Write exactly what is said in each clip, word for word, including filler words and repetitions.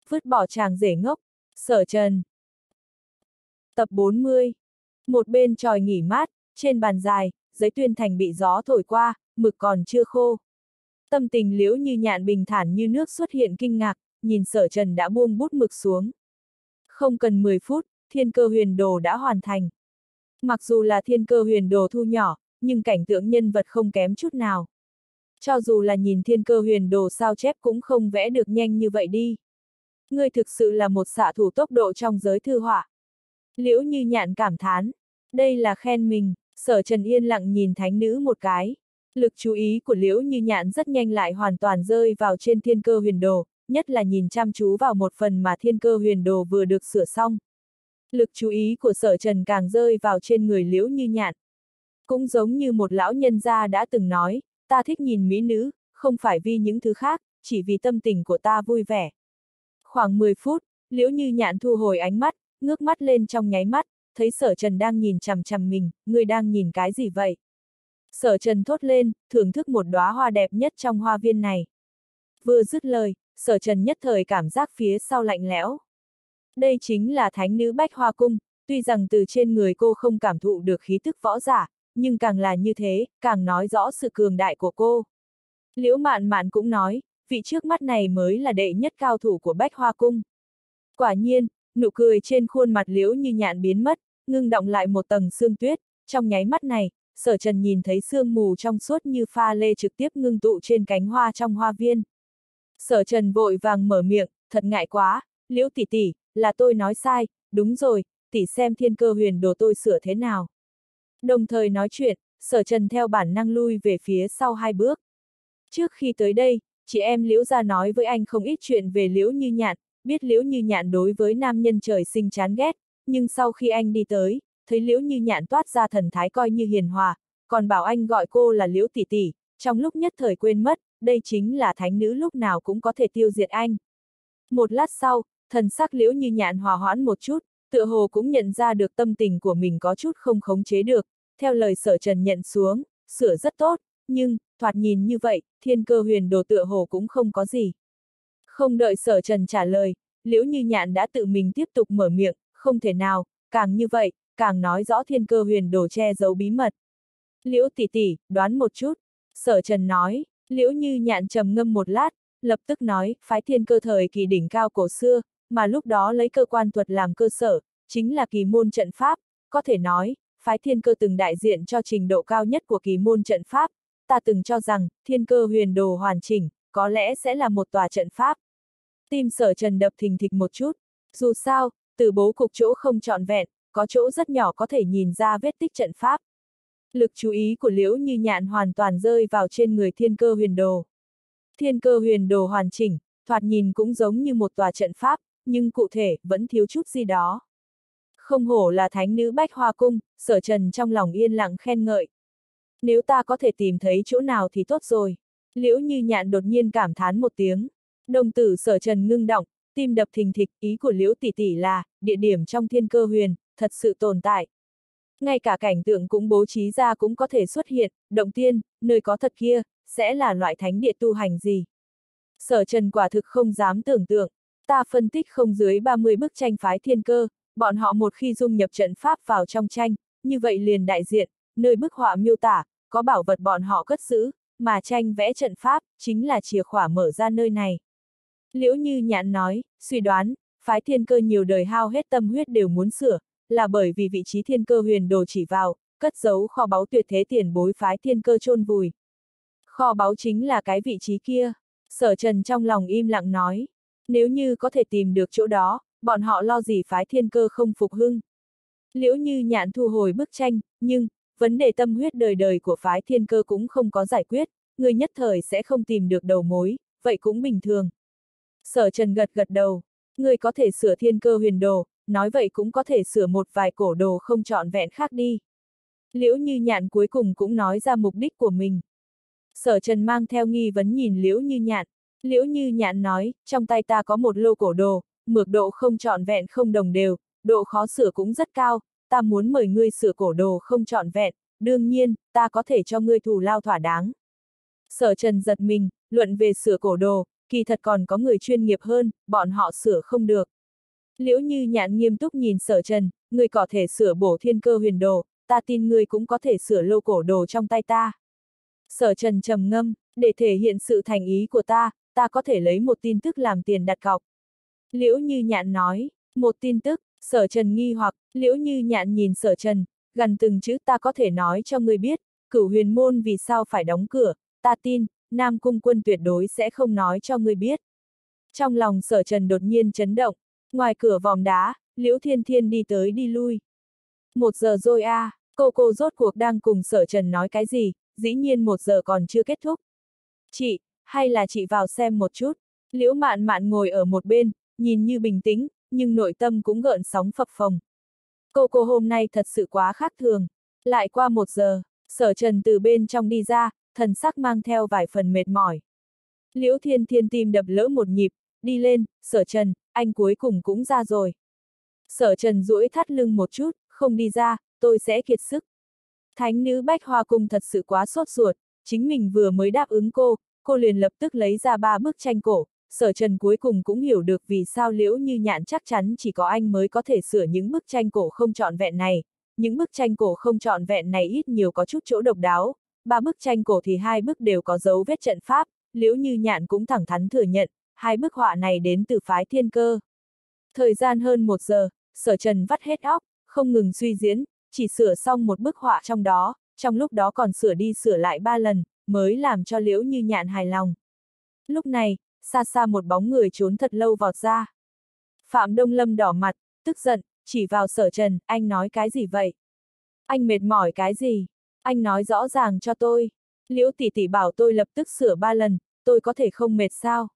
Vứt bỏ chàng rể ngốc, Sở Trần. Tập bốn mươi. Một bên tròi nghỉ mát, trên bàn dài, giấy tuyên thành bị gió thổi qua, mực còn chưa khô. Tâm tình Liễu Như Nhạn bình thản như nước xuất hiện kinh ngạc, nhìn Sở Trần đã buông bút mực xuống. Không cần mười phút, thiên cơ huyền đồ đã hoàn thành. Mặc dù là thiên cơ huyền đồ thu nhỏ, nhưng cảnh tượng nhân vật không kém chút nào. Cho dù là nhìn thiên cơ huyền đồ sao chép cũng không vẽ được nhanh như vậy đi. Ngươi thực sự là một xạ thủ tốc độ trong giới thư họa. Liễu Như Nhạn cảm thán. Đây là khen mình. Sở Trần yên lặng nhìn thánh nữ một cái. Lực chú ý của Liễu Như Nhạn rất nhanh lại hoàn toàn rơi vào trên thiên cơ huyền đồ, nhất là nhìn chăm chú vào một phần mà thiên cơ huyền đồ vừa được sửa xong. Lực chú ý của Sở Trần càng rơi vào trên người Liễu Như Nhạn. Cũng giống như một lão nhân gia đã từng nói, ta thích nhìn mỹ nữ, không phải vì những thứ khác, chỉ vì tâm tình của ta vui vẻ. Khoảng mười phút, Liễu Như Nhạn thu hồi ánh mắt, ngước mắt lên trong nháy mắt, thấy Sở Trần đang nhìn chằm chằm mình, ngươi đang nhìn cái gì vậy? Sở Trần thốt lên, thưởng thức một đóa hoa đẹp nhất trong hoa viên này. Vừa dứt lời, Sở Trần nhất thời cảm giác phía sau lạnh lẽo. Đây chính là thánh nữ Bách Hoa Cung, tuy rằng từ trên người cô không cảm thụ được khí tức võ giả, nhưng càng là như thế, càng nói rõ sự cường đại của cô. Liễu Mạn Mạn cũng nói, vị trước mắt này mới là đệ nhất cao thủ của Bách Hoa Cung. Quả nhiên, nụ cười trên khuôn mặt Liễu Như Nhạn biến mất, ngưng đọng lại một tầng sương tuyết, trong nháy mắt này, Sở Trần nhìn thấy sương mù trong suốt như pha lê trực tiếp ngưng tụ trên cánh hoa trong hoa viên. Sở Trần vội vàng mở miệng, thật ngại quá, Liễu tỷ tỷ, là tôi nói sai, đúng rồi, tỷ xem thiên cơ huyền đồ tôi sửa thế nào. Đồng thời nói chuyện, Sở Trần theo bản năng lui về phía sau hai bước. Trước khi tới đây, chị em Liễu gia nói với anh không ít chuyện về Liễu Như Nhạn, biết Liễu Như Nhạn đối với nam nhân trời sinh chán ghét, nhưng sau khi anh đi tới, thấy Liễu Như Nhạn toát ra thần thái coi như hiền hòa, còn bảo anh gọi cô là Liễu tỷ tỷ, trong lúc nhất thời quên mất, đây chính là thánh nữ lúc nào cũng có thể tiêu diệt anh. Một lát sau, thần sắc Liễu Như Nhạn hòa hoãn một chút, tựa hồ cũng nhận ra được tâm tình của mình có chút không khống chế được, theo lời Sở Trần nhận xuống, sửa rất tốt, nhưng, thoạt nhìn như vậy, thiên cơ huyền đồ tựa hồ cũng không có gì. Không đợi Sở Trần trả lời, Liễu Như Nhạn đã tự mình tiếp tục mở miệng, không thể nào, càng như vậy, càng nói rõ thiên cơ huyền đồ che giấu bí mật. Liễu tỷ tỷ, đoán một chút. Sở Trần nói, Liễu Như Nhạn trầm ngâm một lát, lập tức nói, phái thiên cơ thời kỳ đỉnh cao cổ xưa, mà lúc đó lấy cơ quan thuật làm cơ sở, chính là kỳ môn trận pháp, có thể nói, phái thiên cơ từng đại diện cho trình độ cao nhất của kỳ môn trận pháp, ta từng cho rằng, thiên cơ huyền đồ hoàn chỉnh, có lẽ sẽ là một tòa trận pháp. Tim Sở Trần đập thình thịch một chút, dù sao, từ bố cục chỗ không trọn vẹn, có chỗ rất nhỏ có thể nhìn ra vết tích trận pháp. Lực chú ý của Liễu Như Nhạn hoàn toàn rơi vào trên người thiên cơ huyền đồ. Thiên cơ huyền đồ hoàn chỉnh, thoạt nhìn cũng giống như một tòa trận pháp, nhưng cụ thể, vẫn thiếu chút gì đó. Không hổ là thánh nữ Bách Hoa Cung, Sở Trần trong lòng yên lặng khen ngợi. Nếu ta có thể tìm thấy chỗ nào thì tốt rồi. Liễu Như Nhạn đột nhiên cảm thán một tiếng. Đồng tử Sở Trần ngưng động, tim đập thình thịch, ý của Liễu tỷ tỷ là, địa điểm trong thiên cơ huyền, thật sự tồn tại. Ngay cả cảnh tượng cũng bố trí ra cũng có thể xuất hiện, động tiên, nơi có thật kia, sẽ là loại thánh địa tu hành gì. Sở Trần quả thực không dám tưởng tượng, ta phân tích không dưới ba mươi bức tranh phái thiên cơ, bọn họ một khi dung nhập trận pháp vào trong tranh, như vậy liền đại diện, nơi bức họa miêu tả, có bảo vật bọn họ cất giữ, mà tranh vẽ trận pháp, chính là chìa khóa mở ra nơi này. Liễu Như Nhạn nói, suy đoán, phái thiên cơ nhiều đời hao hết tâm huyết đều muốn sửa, là bởi vì vị trí thiên cơ huyền đồ chỉ vào, cất giấu kho báu tuyệt thế tiền bối phái thiên cơ chôn vùi. Kho báu chính là cái vị trí kia. Sở Trần trong lòng im lặng nói, nếu như có thể tìm được chỗ đó, bọn họ lo gì phái thiên cơ không phục hưng. Liễu Như Nhạn thu hồi bức tranh, nhưng, vấn đề tâm huyết đời đời của phái thiên cơ cũng không có giải quyết, người nhất thời sẽ không tìm được đầu mối, vậy cũng bình thường. Sở Trần gật gật đầu, người có thể sửa thiên cơ huyền đồ, nói vậy cũng có thể sửa một vài cổ đồ không trọn vẹn khác đi. Liễu Như Nhạn cuối cùng cũng nói ra mục đích của mình. Sở Trần mang theo nghi vấn nhìn Liễu Như Nhạn. Liễu Như Nhạn nói, trong tay ta có một lô cổ đồ, mực độ không trọn vẹn không đồng đều, độ khó sửa cũng rất cao, ta muốn mời ngươi sửa cổ đồ không trọn vẹn, đương nhiên, ta có thể cho ngươi thù lao thỏa đáng. Sở Trần giật mình, luận về sửa cổ đồ, kỳ thật còn có người chuyên nghiệp hơn, bọn họ sửa không được. Liễu Như Nhạn nghiêm túc nhìn Sở Trần, người có thể sửa bổ thiên cơ huyền đồ, ta tin người cũng có thể sửa lô cổ đồ trong tay ta. Sở Trần trầm ngâm, để thể hiện sự thành ý của ta, ta có thể lấy một tin tức làm tiền đặt cọc. Liễu Như Nhạn nói, một tin tức, Sở Trần nghi hoặc, Liễu Như Nhạn nhìn Sở Trần, gần từng chữ ta có thể nói cho ngươi biết, Cửu Huyền Môn vì sao phải đóng cửa, ta tin, Nam Cung Quân tuyệt đối sẽ không nói cho ngươi biết. Trong lòng Sở Trần đột nhiên chấn động, ngoài cửa vòm đá, Liễu Thiên Thiên đi tới đi lui. Một giờ rồi a, à, cô cô rốt cuộc đang cùng Sở Trần nói cái gì, dĩ nhiên một giờ còn chưa kết thúc. Chị, hay là chị vào xem một chút. Liễu Mạn Mạn ngồi ở một bên, nhìn như bình tĩnh, nhưng nội tâm cũng gợn sóng phập phồng. Cô cô hôm nay thật sự quá khác thường. Lại qua một giờ, Sở Trần từ bên trong đi ra, thần sắc mang theo vài phần mệt mỏi. Liễu Thiên Thiên tim đập lỡ một nhịp, đi lên, Sở Trần, anh cuối cùng cũng ra rồi. Sở Trần duỗi thắt lưng một chút, không đi ra, tôi sẽ kiệt sức. Thánh nữ Bách Hoa Cung thật sự quá sốt ruột, chính mình vừa mới đáp ứng cô, cô liền lập tức lấy ra ba bức tranh cổ. Sở Trần cuối cùng cũng hiểu được vì sao Liễu Như Nhạn chắc chắn chỉ có anh mới có thể sửa những bức tranh cổ không trọn vẹn này. Những bức tranh cổ không trọn vẹn này ít nhiều có chút chỗ độc đáo, ba bức tranh cổ thì hai bức đều có dấu vết trận pháp, Liễu Như Nhạn cũng thẳng thắn thừa nhận, hai bức họa này đến từ phái Thiên Cơ. Thời gian hơn một giờ, Sở Trần vắt hết óc, không ngừng suy diễn, chỉ sửa xong một bức họa trong đó, trong lúc đó còn sửa đi sửa lại ba lần, mới làm cho Liễu Như Nhạn hài lòng. Lúc này, xa xa một bóng người trốn thật lâu vọt ra. Phạm Đông Lâm đỏ mặt, tức giận, chỉ vào Sở Trần, anh nói cái gì vậy? Anh mệt mỏi cái gì? Anh nói rõ ràng cho tôi. Liễu tỷ tỷ bảo tôi lập tức sửa ba lần, tôi có thể không mệt sao?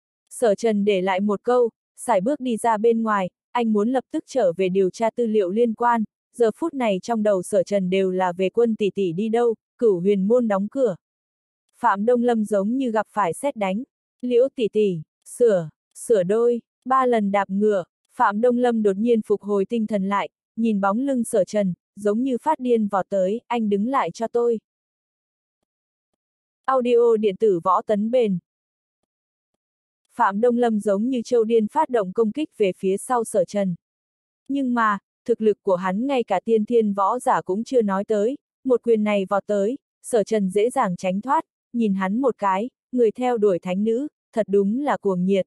Sở Trần để lại một câu, sải bước đi ra bên ngoài, anh muốn lập tức trở về điều tra tư liệu liên quan, giờ phút này trong đầu Sở Trần đều là về quân tỷ tỷ đi đâu, Cửu Huyền Môn đóng cửa. Phạm Đông Lâm giống như gặp phải sét đánh. Liễu tỷ tỷ, sửa, sửa đôi, ba lần đạp ngựa, Phạm Đông Lâm đột nhiên phục hồi tinh thần lại, nhìn bóng lưng Sở Trần, giống như phát điên vọt tới, anh đứng lại cho tôi. Audio điện tử võ tấn bền. Phạm Đông Lâm giống như châu điên phát động công kích về phía sau Sở Trần. Nhưng mà, thực lực của hắn ngay cả tiên thiên võ giả cũng chưa nói tới, một quyền này vọt tới, Sở Trần dễ dàng tránh thoát, nhìn hắn một cái, người theo đuổi thánh nữ, thật đúng là cuồng nhiệt.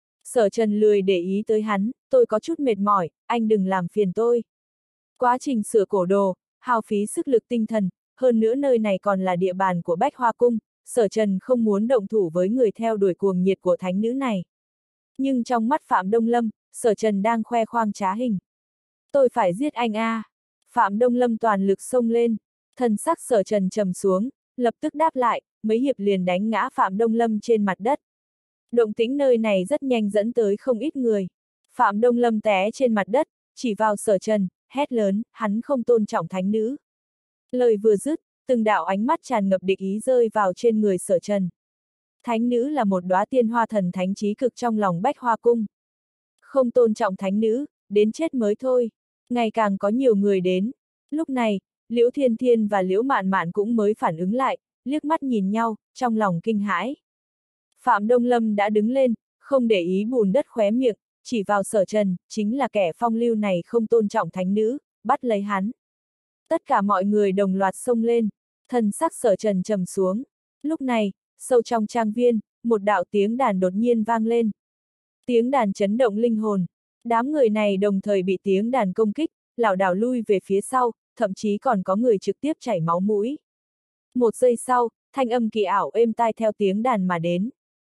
Sở Trần lười để ý tới hắn, tôi có chút mệt mỏi, anh đừng làm phiền tôi. Quá trình sửa cổ đồ, hao phí sức lực tinh thần, hơn nữa nơi này còn là địa bàn của Bách Hoa Cung, Sở Trần không muốn động thủ với người theo đuổi cuồng nhiệt của thánh nữ này. Nhưng trong mắt Phạm Đông Lâm, Sở Trần đang khoe khoang trá hình. Tôi phải giết anh a! À. Phạm Đông Lâm toàn lực xông lên, thần sắc Sở Trần trầm xuống, lập tức đáp lại, mấy hiệp liền đánh ngã Phạm Đông Lâm trên mặt đất. Động tĩnh nơi này rất nhanh dẫn tới không ít người. Phạm Đông Lâm té trên mặt đất, chỉ vào Sở Trần, hét lớn, hắn không tôn trọng thánh nữ. Lời vừa dứt, từng đạo ánh mắt tràn ngập địch ý rơi vào trên người Sở Trần. Thánh nữ là một đóa tiên hoa thần thánh trí cực trong lòng Bách Hoa Cung. Không tôn trọng thánh nữ, đến chết mới thôi. Ngày càng có nhiều người đến. Lúc này, Liễu Thiên Thiên và Liễu Mạn Mạn cũng mới phản ứng lại, liếc mắt nhìn nhau, trong lòng kinh hãi. Phạm Đông Lâm đã đứng lên, không để ý bùn đất khóe miệng, chỉ vào Sở Trần, chính là kẻ phong lưu này không tôn trọng thánh nữ, bắt lấy hắn. Tất cả mọi người đồng loạt xông lên, thần sắc Sở Trần trầm xuống. Lúc này, sâu trong trang viên, một đạo tiếng đàn đột nhiên vang lên. Tiếng đàn chấn động linh hồn. Đám người này đồng thời bị tiếng đàn công kích, lảo đảo lui về phía sau, thậm chí còn có người trực tiếp chảy máu mũi. Một giây sau, thanh âm kỳ ảo êm tai theo tiếng đàn mà đến.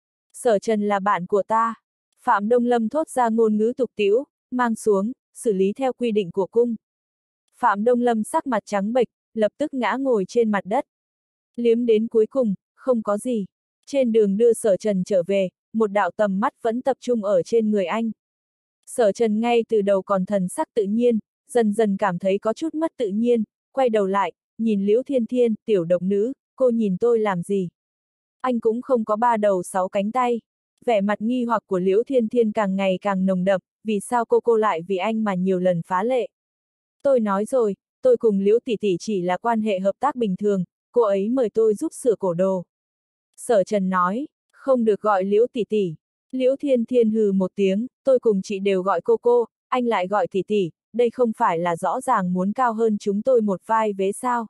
Sở Trần là bạn của ta. Phạm Đông Lâm thốt ra ngôn ngữ tục tĩu, mang xuống, xử lý theo quy định của cung. Phạm Đông Lâm sắc mặt trắng bệch, lập tức ngã ngồi trên mặt đất. Liếm đến cuối cùng, không có gì. Trên đường đưa Sở Trần trở về, một đạo tầm mắt vẫn tập trung ở trên người anh. Sở Trần ngay từ đầu còn thần sắc tự nhiên, dần dần cảm thấy có chút mất tự nhiên, quay đầu lại, nhìn Liễu Thiên Thiên, tiểu độc nữ, cô nhìn tôi làm gì? Anh cũng không có ba đầu sáu cánh tay. Vẻ mặt nghi hoặc của Liễu Thiên Thiên càng ngày càng nồng đậm, vì sao cô cô lại vì anh mà nhiều lần phá lệ? Tôi nói rồi, tôi cùng Liễu tỷ tỷ chỉ là quan hệ hợp tác bình thường, cô ấy mời tôi giúp sửa cổ đồ. Sở Trần nói, Không được gọi Liễu tỷ tỷ. Liễu Thiên Thiên hừ một tiếng, tôi cùng chị đều gọi cô cô, anh lại gọi tỷ tỷ, đây không phải là rõ ràng muốn cao hơn chúng tôi một vai vế sao.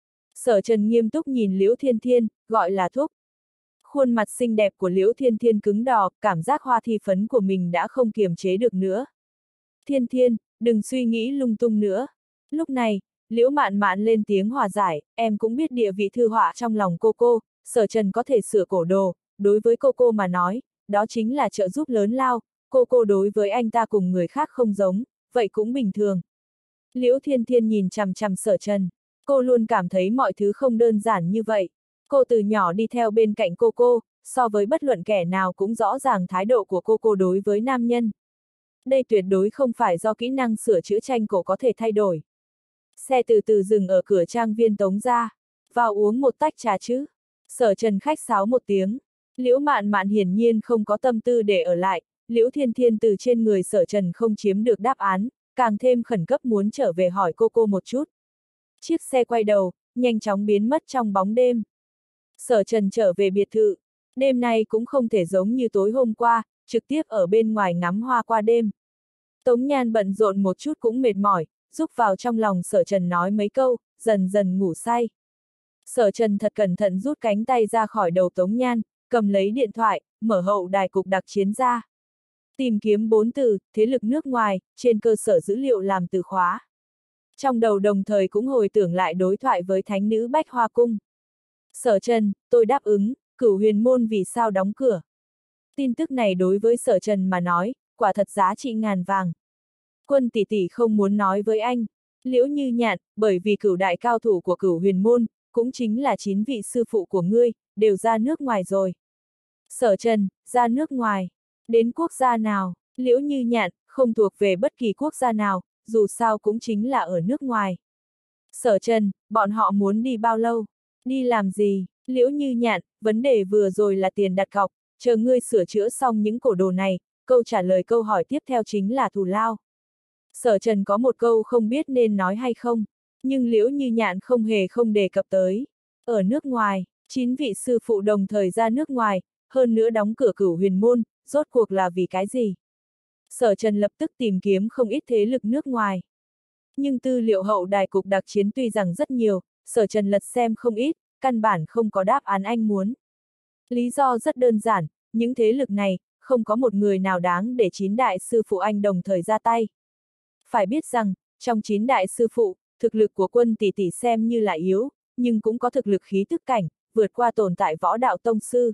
Sở Trần nghiêm túc nhìn Liễu Thiên Thiên, gọi là thúc. Khuôn mặt xinh đẹp của Liễu Thiên Thiên cứng đò, cảm giác hoa thi phấn của mình đã không kiềm chế được nữa. Thiên Thiên, đừng suy nghĩ lung tung nữa. Lúc này, Liễu Mạn Mạn lên tiếng hòa giải, em cũng biết địa vị thư họa trong lòng cô cô, Sở Trần có thể sửa cổ đồ, đối với cô cô mà nói, đó chính là trợ giúp lớn lao, cô cô đối với anh ta cùng người khác không giống, vậy cũng bình thường. Liễu Thiên Thiên nhìn chằm chằm Sở Trần, cô luôn cảm thấy mọi thứ không đơn giản như vậy. Cô từ nhỏ đi theo bên cạnh cô cô, so với bất luận kẻ nào cũng rõ ràng thái độ của cô cô đối với nam nhân. Đây tuyệt đối không phải do kỹ năng sửa chữa tranh cổ có thể thay đổi. Xe từ từ dừng ở cửa trang viên Tống gia. Vào uống một tách trà chứ. Sở Trần khách sáo một tiếng. Liễu Mạn Mạn hiển nhiên không có tâm tư để ở lại. Liễu Thiên Thiên từ trên người Sở Trần không chiếm được đáp án, càng thêm khẩn cấp muốn trở về hỏi cô cô một chút. Chiếc xe quay đầu, nhanh chóng biến mất trong bóng đêm. Sở Trần trở về biệt thự. Đêm nay cũng không thể giống như tối hôm qua, trực tiếp ở bên ngoài ngắm hoa qua đêm. Tống Nhan bận rộn một chút cũng mệt mỏi, rúc vào trong lòng Sở Trần nói mấy câu, dần dần ngủ say. Sở Trần thật cẩn thận rút cánh tay ra khỏi đầu Tống Nhan, cầm lấy điện thoại, mở hậu đài cục đặc chiến ra. Tìm kiếm bốn từ, thế lực nước ngoài, trên cơ sở dữ liệu làm từ khóa. Trong đầu đồng thời cũng hồi tưởng lại đối thoại với thánh nữ Bách Hoa Cung. Sở Trần, tôi đáp ứng, Cửu Huyền Môn vì sao đóng cửa. Tin tức này đối với Sở Trần mà nói, quả thật giá trị ngàn vàng. Quân tỷ tỷ không muốn nói với anh. Liễu Như Nhạn, bởi vì cửu đại cao thủ của Cửu Huyền Môn, cũng chính là chín vị sư phụ của ngươi, đều ra nước ngoài rồi. Sở Trần, ra nước ngoài. Đến quốc gia nào? Liễu Như Nhạn, không thuộc về bất kỳ quốc gia nào, dù sao cũng chính là ở nước ngoài. Sở Trần, bọn họ muốn đi bao lâu? Đi làm gì? Liễu Như Nhạn, vấn đề vừa rồi là tiền đặt cọc, chờ ngươi sửa chữa xong những cổ đồ này, câu trả lời câu hỏi tiếp theo chính là thù lao. Sở Trần có một câu không biết nên nói hay không, nhưng Liễu Như Nhạn không hề không đề cập tới. Ở nước ngoài, chín vị sư phụ đồng thời ra nước ngoài, hơn nữa đóng cửa Cửu Huyền Môn, rốt cuộc là vì cái gì? Sở Trần lập tức tìm kiếm không ít thế lực nước ngoài. Nhưng tư liệu hậu đài cục đặc chiến tuy rằng rất nhiều, Sở Trần lật xem không ít, căn bản không có đáp án anh muốn. Lý do rất đơn giản, những thế lực này, không có một người nào đáng để chín đại sư phụ anh đồng thời ra tay. Phải biết rằng, trong chín đại sư phụ, thực lực của Quân tỷ tỷ xem như là yếu, nhưng cũng có thực lực khí tức cảnh, vượt qua tồn tại võ đạo tông sư.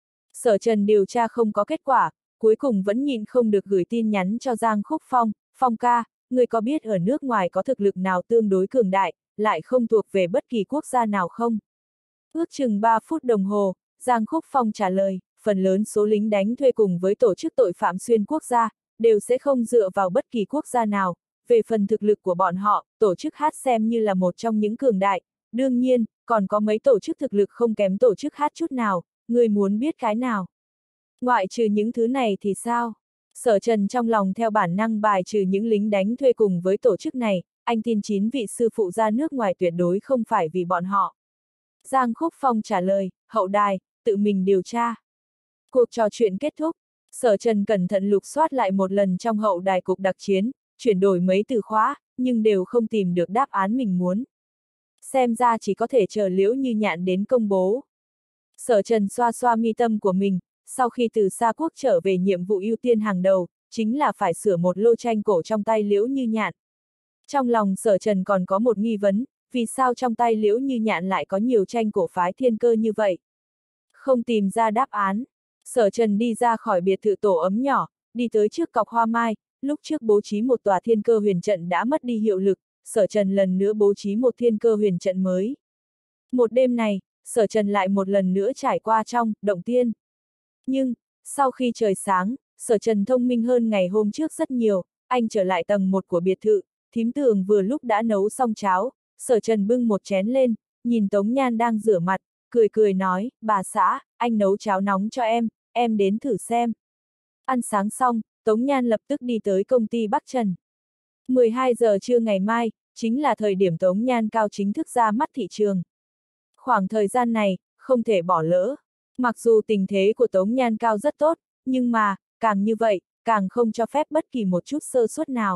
Sở Trần điều tra không có kết quả, cuối cùng vẫn nhịn không được gửi tin nhắn cho Giang Khúc Phong, Phong ca, người có biết ở nước ngoài có thực lực nào tương đối cường đại, lại không thuộc về bất kỳ quốc gia nào không? Ước chừng ba phút đồng hồ, Giang Khúc Phong trả lời, phần lớn số lính đánh thuê cùng với tổ chức tội phạm xuyên quốc gia, đều sẽ không dựa vào bất kỳ quốc gia nào. Về phần thực lực của bọn họ, tổ chức hát xem như là một trong những cường đại, đương nhiên, còn có mấy tổ chức thực lực không kém tổ chức hát chút nào, người muốn biết cái nào? Ngoại trừ những thứ này thì sao? Sở Trần trong lòng theo bản năng bài trừ những lính đánh thuê cùng với tổ chức này, anh tin chín vị sư phụ ra nước ngoài tuyệt đối không phải vì bọn họ. Giang Khúc Phong trả lời, hậu đài, tự mình điều tra. Cuộc trò chuyện kết thúc, Sở Trần cẩn thận lục soát lại một lần trong hậu đài cục đặc chiến, chuyển đổi mấy từ khóa, nhưng đều không tìm được đáp án mình muốn. Xem ra chỉ có thể chờ Liễu Như Nhạn đến công bố. Sở Trần xoa xoa mi tâm của mình, sau khi từ Sa Quốc trở về nhiệm vụ ưu tiên hàng đầu, chính là phải sửa một lô tranh cổ trong tay Liễu Như Nhạn. Trong lòng Sở Trần còn có một nghi vấn, vì sao trong tay Liễu Như Nhạn lại có nhiều tranh cổ phái thiên cơ như vậy? Không tìm ra đáp án, Sở Trần đi ra khỏi biệt thự tổ ấm nhỏ, đi tới trước cọc hoa mai, lúc trước bố trí một tòa thiên cơ huyền trận đã mất đi hiệu lực, Sở Trần lần nữa bố trí một thiên cơ huyền trận mới. Một đêm này, Sở Trần lại một lần nữa trải qua trong động tiên. Nhưng, sau khi trời sáng, Sở Trần thông minh hơn ngày hôm trước rất nhiều, anh trở lại tầng một của biệt thự, thím Tường vừa lúc đã nấu xong cháo, Sở Trần bưng một chén lên, nhìn Tống Nhan đang rửa mặt, cười cười nói, bà xã, anh nấu cháo nóng cho em, em đến thử xem. Ăn sáng xong, Tống Nhan lập tức đi tới công ty Bắc Trần. mười hai giờ trưa ngày mai, chính là thời điểm Tống Nhan Cao chính thức ra mắt thị trường. Khoảng thời gian này, không thể bỏ lỡ. Mặc dù tình thế của Tống Nhan Cao rất tốt, nhưng mà, càng như vậy, càng không cho phép bất kỳ một chút sơ suất nào.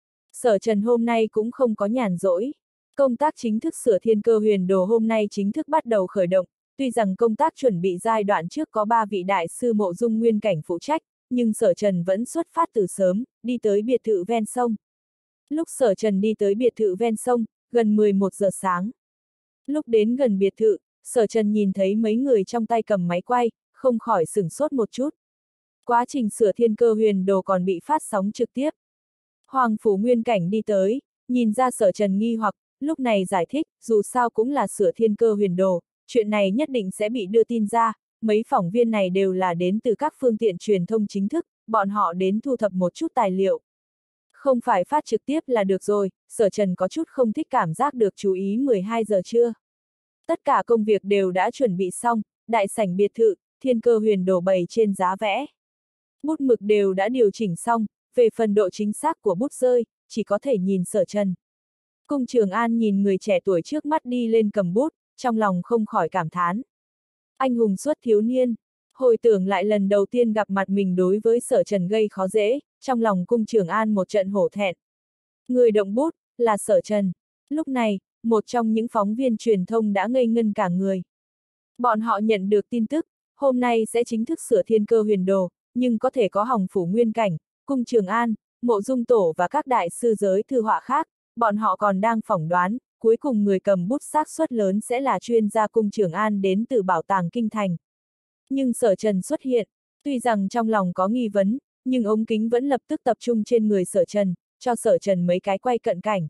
Sở Trần hôm nay cũng không có nhàn rỗi. Công tác chính thức sửa thiên cơ huyền đồ hôm nay chính thức bắt đầu khởi động, tuy rằng công tác chuẩn bị giai đoạn trước có ba vị đại sư mộ dung nguyên cảnh phụ trách, nhưng Sở Trần vẫn xuất phát từ sớm, đi tới biệt thự ven sông. Lúc Sở Trần đi tới biệt thự ven sông, gần mười một giờ sáng. Lúc đến gần biệt thự, Sở Trần nhìn thấy mấy người trong tay cầm máy quay, không khỏi sửng sốt một chút. Quá trình sửa thiên cơ huyền đồ còn bị phát sóng trực tiếp. Hoàng Phủ Nguyên Cảnh đi tới, nhìn ra Sở Trần nghi hoặc, lúc này giải thích, dù sao cũng là sửa thiên cơ huyền đồ, chuyện này nhất định sẽ bị đưa tin ra, mấy phóng viên này đều là đến từ các phương tiện truyền thông chính thức, bọn họ đến thu thập một chút tài liệu. Không phải phát trực tiếp là được rồi, Sở Trần có chút không thích cảm giác được chú ý mười hai giờ trưa. Tất cả công việc đều đã chuẩn bị xong, đại sảnh biệt thự, thiên cơ huyền đồ bày trên giá vẽ. Bút mực đều đã điều chỉnh xong, về phần độ chính xác của bút rơi, chỉ có thể nhìn Sở Trần. Cung Trường An nhìn người trẻ tuổi trước mắt đi lên cầm bút, trong lòng không khỏi cảm thán. Anh hùng xuất thiếu niên, hồi tưởng lại lần đầu tiên gặp mặt mình đối với Sở Trần gây khó dễ, trong lòng Cung Trường An một trận hổ thẹn. Người động bút, là Sở Trần. Lúc này, một trong những phóng viên truyền thông đã ngây ngân cả người. Bọn họ nhận được tin tức, hôm nay sẽ chính thức sửa thiên cơ huyền đồ, nhưng có thể có Hồng Phủ Nguyên Cảnh, Cung Trường An, Mộ Dung Tổ và các đại sư giới thư họa khác, bọn họ còn đang phỏng đoán, cuối cùng người cầm bút xác suất lớn sẽ là chuyên gia Cung Trường An đến từ Bảo tàng Kinh Thành. Nhưng Sở Trần xuất hiện, tuy rằng trong lòng có nghi vấn, nhưng ống kính vẫn lập tức tập trung trên người Sở Trần, cho Sở Trần mấy cái quay cận cảnh.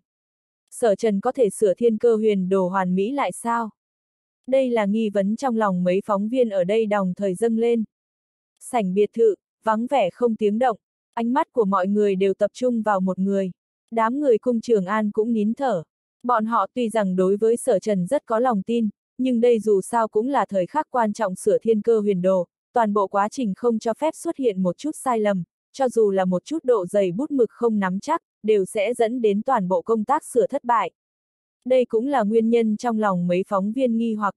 Sở Trần có thể sửa thiên cơ huyền đồ hoàn mỹ lại sao? Đây là nghi vấn trong lòng mấy phóng viên ở đây đồng thời dâng lên. Sảnh biệt thự, vắng vẻ không tiếng động, ánh mắt của mọi người đều tập trung vào một người. Đám người Cung Trường An cũng nín thở. Bọn họ tuy rằng đối với Sở Trần rất có lòng tin, nhưng đây dù sao cũng là thời khắc quan trọng sửa thiên cơ huyền đồ, toàn bộ quá trình không cho phép xuất hiện một chút sai lầm, cho dù là một chút độ dày bút mực không nắm chắc, đều sẽ dẫn đến toàn bộ công tác sửa thất bại. Đây cũng là nguyên nhân trong lòng mấy phóng viên nghi hoặc.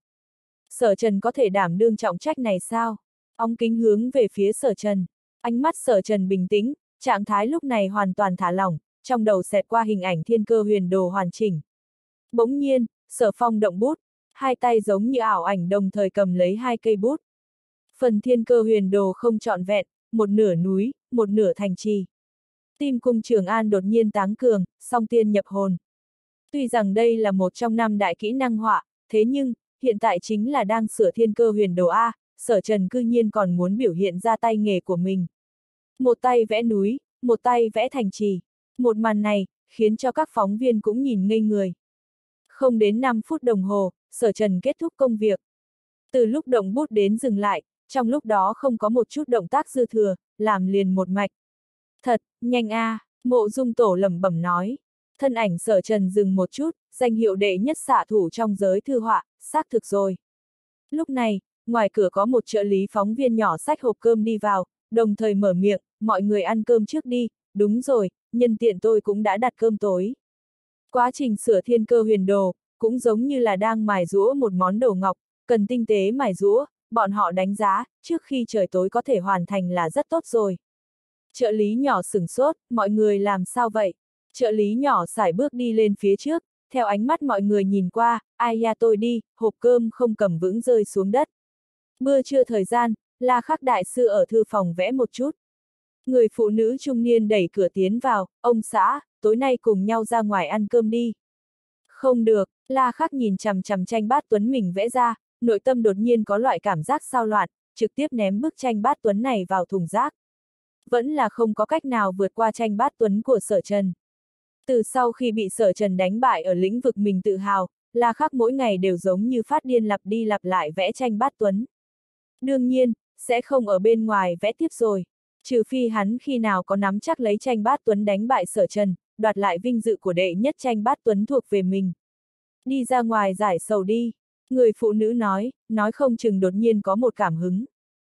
Sở Trần có thể đảm đương trọng trách này sao? Ống kính hướng về phía Sở Trần. Ánh mắt Sở Trần bình tĩnh, trạng thái lúc này hoàn toàn thả lỏng, trong đầu xẹt qua hình ảnh thiên cơ huyền đồ hoàn chỉnh. Bỗng nhiên, Sở Phong động bút, hai tay giống như ảo ảnh đồng thời cầm lấy hai cây bút. Phần thiên cơ huyền đồ không trọn vẹn, một nửa núi, một nửa thành trì. Tim Cung Trường An đột nhiên táng cường, song tiên nhập hồn. Tuy rằng đây là một trong năm đại kỹ năng họa, thế nhưng, hiện tại chính là đang sửa thiên cơ huyền đồ A, Sở Trần cư nhiên còn muốn biểu hiện ra tay nghề của mình. Một tay vẽ núi, một tay vẽ thành trì. Một màn này, khiến cho các phóng viên cũng nhìn ngây người. Không đến năm phút đồng hồ, Sở Trần kết thúc công việc. Từ lúc động bút đến dừng lại, trong lúc đó không có một chút động tác dư thừa, làm liền một mạch. Thật, nhanh a, Mộ Dung Tổ lẩm bẩm nói. Thân ảnh Sở Trần dừng một chút, danh hiệu đệ nhất xạ thủ trong giới thư họa, xác thực rồi. Lúc này, ngoài cửa có một trợ lý phóng viên nhỏ xách hộp cơm đi vào, đồng thời mở miệng, mọi người ăn cơm trước đi, đúng rồi, nhân tiện tôi cũng đã đặt cơm tối. Quá trình sửa thiên cơ huyền đồ, cũng giống như là đang mài giũa một món đồ ngọc, cần tinh tế mài giũa, bọn họ đánh giá, trước khi trời tối có thể hoàn thành là rất tốt rồi. Trợ lý nhỏ sửng sốt, mọi người làm sao vậy? Trợ lý nhỏ sải bước đi lên phía trước, theo ánh mắt mọi người nhìn qua, ai ya tôi đi, hộp cơm không cầm vững rơi xuống đất. Bữa trưa thời gian, La Khắc đại sư ở thư phòng vẽ một chút. Người phụ nữ trung niên đẩy cửa tiến vào, ông xã, tối nay cùng nhau ra ngoài ăn cơm đi. Không được, La Khắc nhìn chằm chằm tranh bát tuấn mình vẽ ra, nội tâm đột nhiên có loại cảm giác sao loạn, trực tiếp ném bức tranh bát tuấn này vào thùng rác. Vẫn là không có cách nào vượt qua tranh bát tuấn của Sở Trần. Từ sau khi bị Sở Trần đánh bại ở lĩnh vực mình tự hào, La Khắc mỗi ngày đều giống như phát điên lặp đi lặp lại vẽ tranh bát tuấn. Đương nhiên, sẽ không ở bên ngoài vẽ tiếp rồi. Trừ phi hắn khi nào có nắm chắc lấy tranh bát tuấn đánh bại Sở Trần, đoạt lại vinh dự của đệ nhất tranh bát tuấn thuộc về mình. Đi ra ngoài giải sầu đi. Người phụ nữ nói, nói không chừng đột nhiên có một cảm hứng.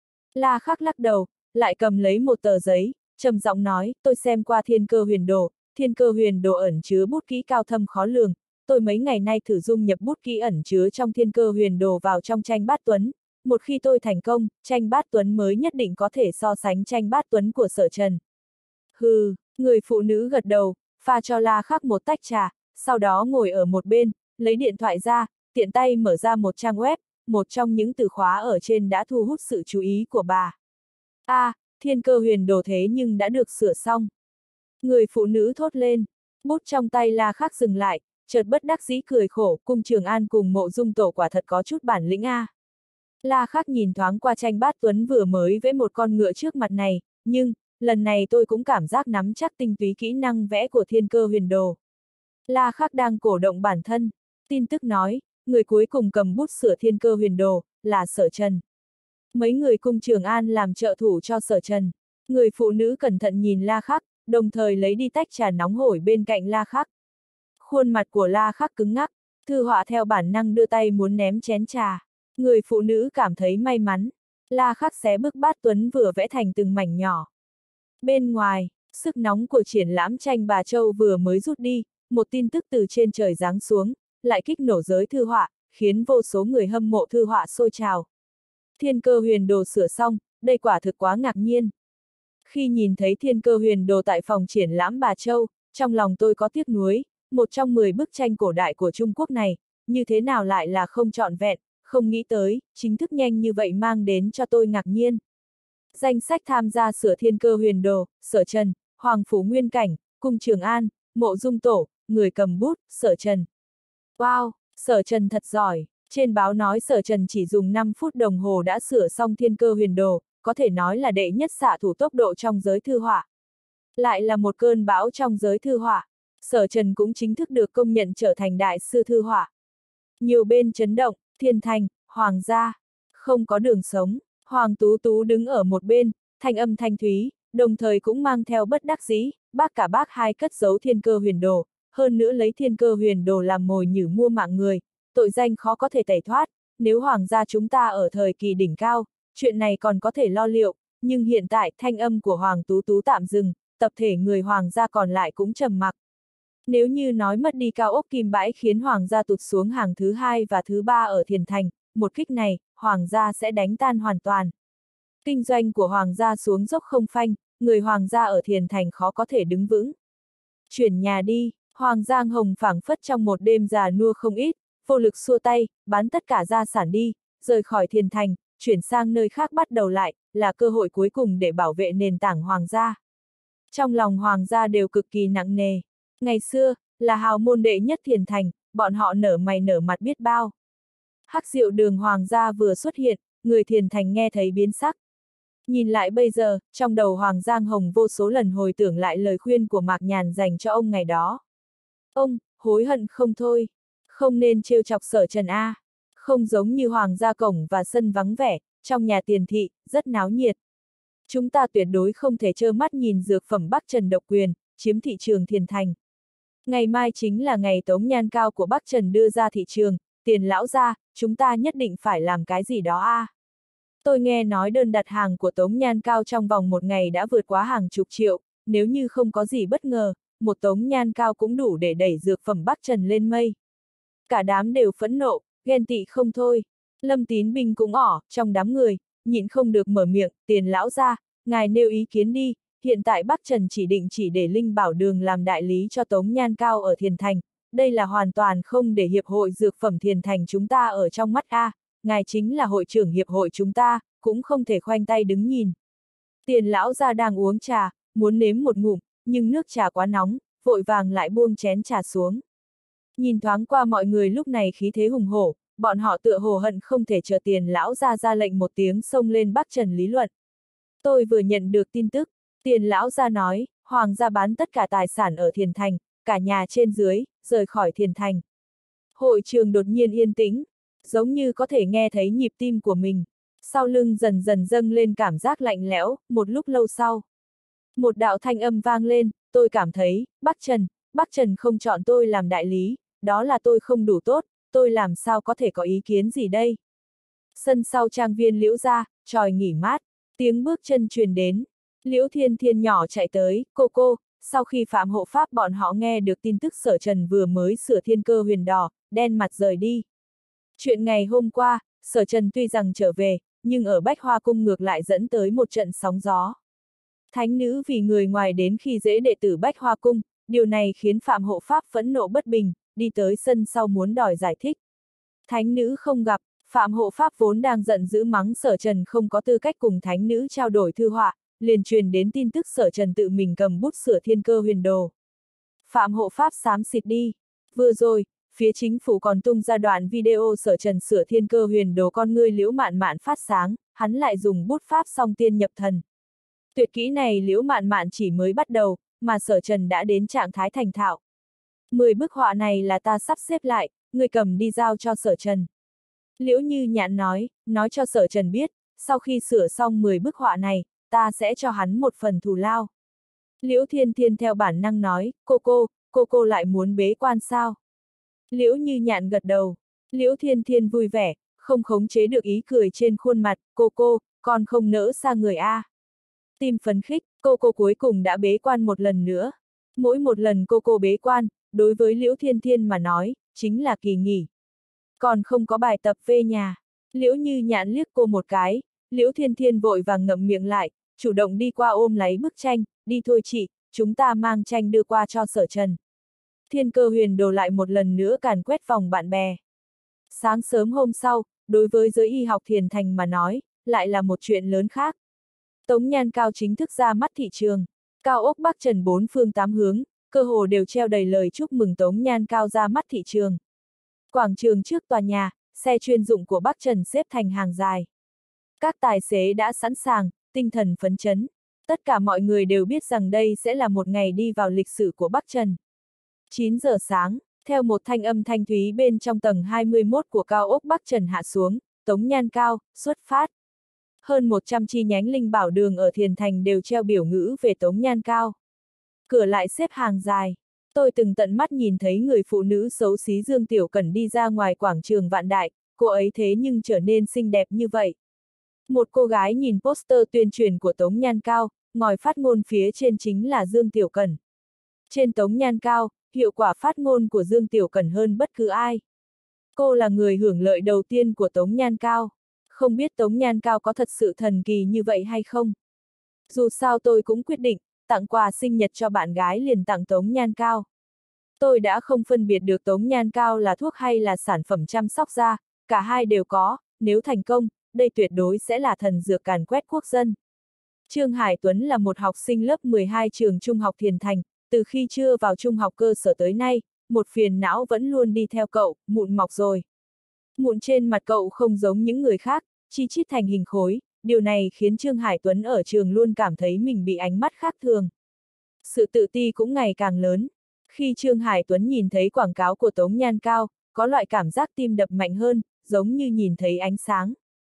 La Khắc lắc đầu, lại cầm lấy một tờ giấy, trầm giọng nói, tôi xem qua thiên cơ huyền đồ, thiên cơ huyền đồ ẩn chứa bút kỹ cao thâm khó lường, tôi mấy ngày nay thử dung nhập bút kỹ ẩn chứa trong thiên cơ huyền đồ vào trong tranh bát tuấn, một khi tôi thành công, tranh bát tuấn mới nhất định có thể so sánh tranh bát tuấn của Sở Trần. Hừ, người phụ nữ gật đầu, pha cho La Khắc một tách trà, sau đó ngồi ở một bên, lấy điện thoại ra, tiện tay mở ra một trang web, một trong những từ khóa ở trên đã thu hút sự chú ý của bà. A, à, Thiên Cơ Huyền Đồ thế nhưng đã được sửa xong. Người phụ nữ thốt lên, bút trong tay La Khắc dừng lại, chợt bất đắc dĩ cười khổ, Cung Trường An cùng Mộ Dung Tổ quả thật có chút bản lĩnh a. À. La Khắc nhìn thoáng qua tranh bát tuấn vừa mới vẽ một con ngựa trước mặt này, nhưng, lần này tôi cũng cảm giác nắm chắc tinh túy kỹ năng vẽ của Thiên Cơ Huyền Đồ. La Khắc đang cổ động bản thân, tin tức nói, người cuối cùng cầm bút sửa Thiên Cơ Huyền Đồ, là Sở Trần. Mấy người Cung Trường An làm trợ thủ cho Sở Trần. Người phụ nữ cẩn thận nhìn La Khắc, đồng thời lấy đi tách trà nóng hổi bên cạnh La Khắc. Khuôn mặt của La Khắc cứng ngắc, Thư Họa theo bản năng đưa tay muốn ném chén trà. Người phụ nữ cảm thấy may mắn. La Khắc xé bức bát tuấn vừa vẽ thành từng mảnh nhỏ. Bên ngoài, sức nóng của triển lãm tranh Bà Châu vừa mới rút đi, một tin tức từ trên trời giáng xuống, lại kích nổ giới thư họa, khiến vô số người hâm mộ thư họa sôi trào. Thiên Cơ Huyền Đồ sửa xong, đây quả thực quá ngạc nhiên. Khi nhìn thấy Thiên Cơ Huyền Đồ tại phòng triển lãm Bà Châu, trong lòng tôi có tiếc nuối, một trong mười bức tranh cổ đại của Trung Quốc này, như thế nào lại là không trọn vẹn, không nghĩ tới, chính thức nhanh như vậy mang đến cho tôi ngạc nhiên. Danh sách tham gia sửa Thiên Cơ Huyền Đồ, Sở Trần, Hoàng Phủ Nguyên Cảnh, Cung Trường An, Mộ Dung Tổ, người cầm bút, Sở Trần. Wow, Sở Trần thật giỏi, trên báo nói Sở Trần chỉ dùng năm phút đồng hồ đã sửa xong Thiên Cơ Huyền Đồ, có thể nói là đệ nhất xạ thủ tốc độ trong giới thư họa. Lại là một cơn bão trong giới thư họa, Sở Trần cũng chính thức được công nhận trở thành đại sư thư họa. Nhiều bên chấn động, Thiên Thành, Hoàng gia, không có đường sống, Hoàng Tú Tú đứng ở một bên, thanh âm thanh thúy, đồng thời cũng mang theo bất đắc dĩ, bác cả bác hai cất giấu Thiên Cơ Huyền Đồ, hơn nữa lấy Thiên Cơ Huyền Đồ làm mồi nhử mua mạng người, tội danh khó có thể tẩy thoát, nếu Hoàng gia chúng ta ở thời kỳ đỉnh cao, chuyện này còn có thể lo liệu, nhưng hiện tại thanh âm của Hoàng Tú Tú tạm dừng, tập thể người Hoàng gia còn lại cũng trầm mặc. Nếu như nói mất đi cao ốc Kim Bãi khiến Hoàng gia tụt xuống hàng thứ hai và thứ ba ở Thiền Thành, một kích này, Hoàng gia sẽ đánh tan hoàn toàn. Kinh doanh của Hoàng gia xuống dốc không phanh, người Hoàng gia ở Thiền Thành khó có thể đứng vững. Chuyển nhà đi, Hoàng Giang Hồng phảng phất trong một đêm già nua không ít, vô lực xua tay, bán tất cả gia sản đi, rời khỏi Thiền Thành, chuyển sang nơi khác bắt đầu lại, là cơ hội cuối cùng để bảo vệ nền tảng Hoàng gia. Trong lòng Hoàng gia đều cực kỳ nặng nề. Ngày xưa, là hào môn đệ nhất Thiền Thành, bọn họ nở mày nở mặt biết bao. Hắc Diệu Đường Hoàng gia vừa xuất hiện, người Thiền Thành nghe thấy biến sắc. Nhìn lại bây giờ, trong đầu Hoàng Giang Hồng vô số lần hồi tưởng lại lời khuyên của Mạc Nhàn dành cho ông ngày đó. Ông, hối hận không thôi. Không nên trêu chọc Sở Trần A. Không giống như Hoàng gia cổng và sân vắng vẻ, trong nhà tiền thị, rất náo nhiệt. Chúng ta tuyệt đối không thể trơ mắt nhìn dược phẩm Bắc Trần độc quyền, chiếm thị trường Thiền Thành. Ngày mai chính là ngày tống nhan cao của Bắc Trần đưa ra thị trường, Tiền lão gia, chúng ta nhất định phải làm cái gì đó a. À. Tôi nghe nói đơn đặt hàng của Tống Nhan Cao trong vòng một ngày đã vượt quá hàng chục triệu, nếu như không có gì bất ngờ, một Tống Nhan Cao cũng đủ để đẩy dược phẩm Bắc Trần lên mây. Cả đám đều phẫn nộ, ghen tị không thôi. Lâm Tín Bình cũng ỏ, trong đám người, nhịn không được mở miệng, Tiền lão gia, ngài nêu ý kiến đi, hiện tại Bắc Trần chỉ định chỉ để Linh Bảo Đường làm đại lý cho Tống Nhan Cao ở Thiền Thành, đây là hoàn toàn không để Hiệp hội Dược phẩm Thiền Thành chúng ta ở trong mắt a, ngài chính là hội trưởng Hiệp hội chúng ta, cũng không thể khoanh tay đứng nhìn. Tiền lão gia đang uống trà, muốn nếm một ngụm, nhưng nước trà quá nóng, vội vàng lại buông chén trà xuống. Nhìn thoáng qua mọi người lúc này khí thế hùng hổ, bọn họ tựa hồ hận không thể chờ Tiền lão gia ra lệnh một tiếng xông lên Bắc Trần lý luận. Tôi vừa nhận được tin tức, Tiền lão gia nói, Hoàng gia bán tất cả tài sản ở Thiền Thành, cả nhà trên dưới, rời khỏi Thiền Thành. Hội trường đột nhiên yên tĩnh, giống như có thể nghe thấy nhịp tim của mình. Sau lưng dần dần dâng lên cảm giác lạnh lẽo, một lúc lâu sau. Một đạo thanh âm vang lên, tôi cảm thấy, Bắc Trần, Bắc Trần không chọn tôi làm đại lý, đó là tôi không đủ tốt, tôi làm sao có thể có ý kiến gì đây. Sân sau trang viên Liễu gia, tròi nghỉ mát, tiếng bước chân truyền đến. Liễu Thiên Thiên nhỏ chạy tới, cô cô, sau khi Phạm Hộ Pháp bọn họ nghe được tin tức Sở Trần vừa mới sửa Thiên Cơ Huyền Đỏ, đen mặt rời đi. Chuyện ngày hôm qua, Sở Trần tuy rằng trở về, nhưng ở Bách Hoa Cung ngược lại dẫn tới một trận sóng gió. Thánh nữ vì người ngoài đến khi dễ đệ tử Bách Hoa Cung, điều này khiến Phạm Hộ Pháp phẫn nộ bất bình, đi tới sân sau muốn đòi giải thích. Thánh nữ không gặp, Phạm Hộ Pháp vốn đang giận dữ mắng Sở Trần không có tư cách cùng thánh nữ trao đổi thư họa, liền truyền đến tin tức Sở Trần tự mình cầm bút sửa Thiên Cơ Huyền Đồ. Phạm Hộ Pháp xám xịt đi. Vừa rồi, phía chính phủ còn tung ra đoạn video Sở Trần sửa Thiên Cơ Huyền Đồ con ngươi Liễu Mạn Mạn phát sáng, hắn lại dùng bút pháp song tiên nhập thần. Tuyệt kỹ này Liễu Mạn Mạn chỉ mới bắt đầu, mà Sở Trần đã đến trạng thái thành thạo. Mười bức họa này là ta sắp xếp lại, người cầm đi giao cho Sở Trần. Liễu Như Nhạn nói, nói cho Sở Trần biết, sau khi sửa xong mười bức họa này, ta sẽ cho hắn một phần thù lao. Liễu Thiên Thiên theo bản năng nói, cô cô, cô cô lại muốn bế quan sao? Liễu Như Nhạn gật đầu. Liễu Thiên Thiên vui vẻ, không khống chế được ý cười trên khuôn mặt, cô cô, con không nỡ xa người a. Tim phấn khích, cô cô cuối cùng đã bế quan một lần nữa. Mỗi một lần cô cô bế quan, đối với Liễu Thiên Thiên mà nói, chính là kỳ nghỉ. Còn không có bài tập về nhà. Liễu Như Nhạn liếc cô một cái, Liễu Thiên Thiên vội vàng ngậm miệng lại, chủ động đi qua ôm lấy bức tranh, đi thôi chị, chúng ta mang tranh đưa qua cho Sở Trần. Thiên Cơ Huyền Đồ lại một lần nữa càn quét vòng bạn bè. Sáng sớm hôm sau, đối với giới y học Thiền Thành mà nói, lại là một chuyện lớn khác. Tống Nhan Cao chính thức ra mắt thị trường. Cao ốc Bắc Trần bốn phương tám hướng, cơ hồ đều treo đầy lời chúc mừng Tống Nhan Cao ra mắt thị trường. Quảng trường trước tòa nhà, xe chuyên dụng của Bắc Trần xếp thành hàng dài. Các tài xế đã sẵn sàng, tinh thần phấn chấn. Tất cả mọi người đều biết rằng đây sẽ là một ngày đi vào lịch sử của Bắc Trần. chín giờ sáng, theo một thanh âm thanh thúy bên trong tầng hai mươi mốt của cao ốc Bắc Trần hạ xuống, Tống Nhan Cao, xuất phát. Hơn một trăm chi nhánh linh bảo đường ở Thiền Thành đều treo biểu ngữ về Tống Nhan Cao. Cửa lại xếp hàng dài. Tôi từng tận mắt nhìn thấy người phụ nữ xấu xí Dương Tiểu Cẩn đi ra ngoài quảng trường Vạn Đại, cô ấy thế nhưng trở nên xinh đẹp như vậy. Một cô gái nhìn poster tuyên truyền của Tống Nhan Cao, ngòi phát ngôn phía trên chính là Dương Tiểu Cẩn. Trên Tống Nhan Cao, hiệu quả phát ngôn của Dương Tiểu Cẩn hơn bất cứ ai. Cô là người hưởng lợi đầu tiên của Tống Nhan Cao. Không biết Tống Nhan Cao có thật sự thần kỳ như vậy hay không? Dù sao tôi cũng quyết định, tặng quà sinh nhật cho bạn gái liền tặng Tống Nhan Cao. Tôi đã không phân biệt được Tống Nhan Cao là thuốc hay là sản phẩm chăm sóc da, cả hai đều có, nếu thành công, đây tuyệt đối sẽ là thần dược càn quét quốc dân. Trương Hải Tuấn là một học sinh lớp mười hai trường Trung học Thiền Thành, từ khi chưa vào trung học cơ sở tới nay, một phiền não vẫn luôn đi theo cậu, mụn mọc rồi. Mụn trên mặt cậu không giống những người khác, chi chít thành hình khối, điều này khiến Trương Hải Tuấn ở trường luôn cảm thấy mình bị ánh mắt khác thường. Sự tự ti cũng ngày càng lớn. Khi Trương Hải Tuấn nhìn thấy quảng cáo của Tống Nhan Cao, có loại cảm giác tim đập mạnh hơn, giống như nhìn thấy ánh sáng.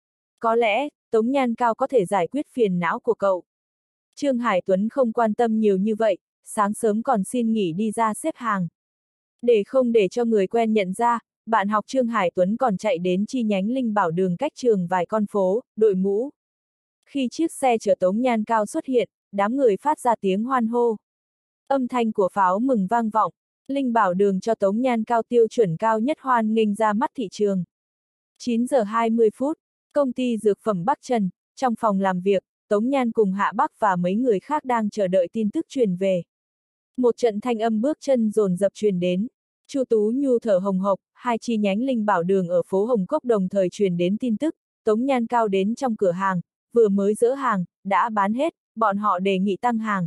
Có lẽ, Tống Nhan Cao có thể giải quyết phiền não của cậu. Trương Hải Tuấn không quan tâm nhiều như vậy, sáng sớm còn xin nghỉ đi ra xếp hàng. Để không để cho người quen nhận ra, bạn học Trương Hải Tuấn còn chạy đến chi nhánh Linh Bảo đường cách trường vài con phố, đội mũ. Khi chiếc xe chở Tống Nhan Cao xuất hiện, đám người phát ra tiếng hoan hô. Âm thanh của pháo mừng vang vọng, Linh Bảo đường cho Tống Nhan Cao tiêu chuẩn cao nhất hoan nghênh ra mắt thị trường. chín giờ hai mươi phút, công ty dược phẩm Bắc Trần, trong phòng làm việc, Tống Nhan cùng Hạ Bắc và mấy người khác đang chờ đợi tin tức truyền về. Một trận thanh âm bước chân dồn dập truyền đến. Chu Tú Nhu thở hồng hộc, hai chi nhánh Linh Bảo đường ở phố Hồng Cốc đồng thời truyền đến tin tức, Tống Nhan Cao đến trong cửa hàng, vừa mới dỡ hàng, đã bán hết, bọn họ đề nghị tăng hàng.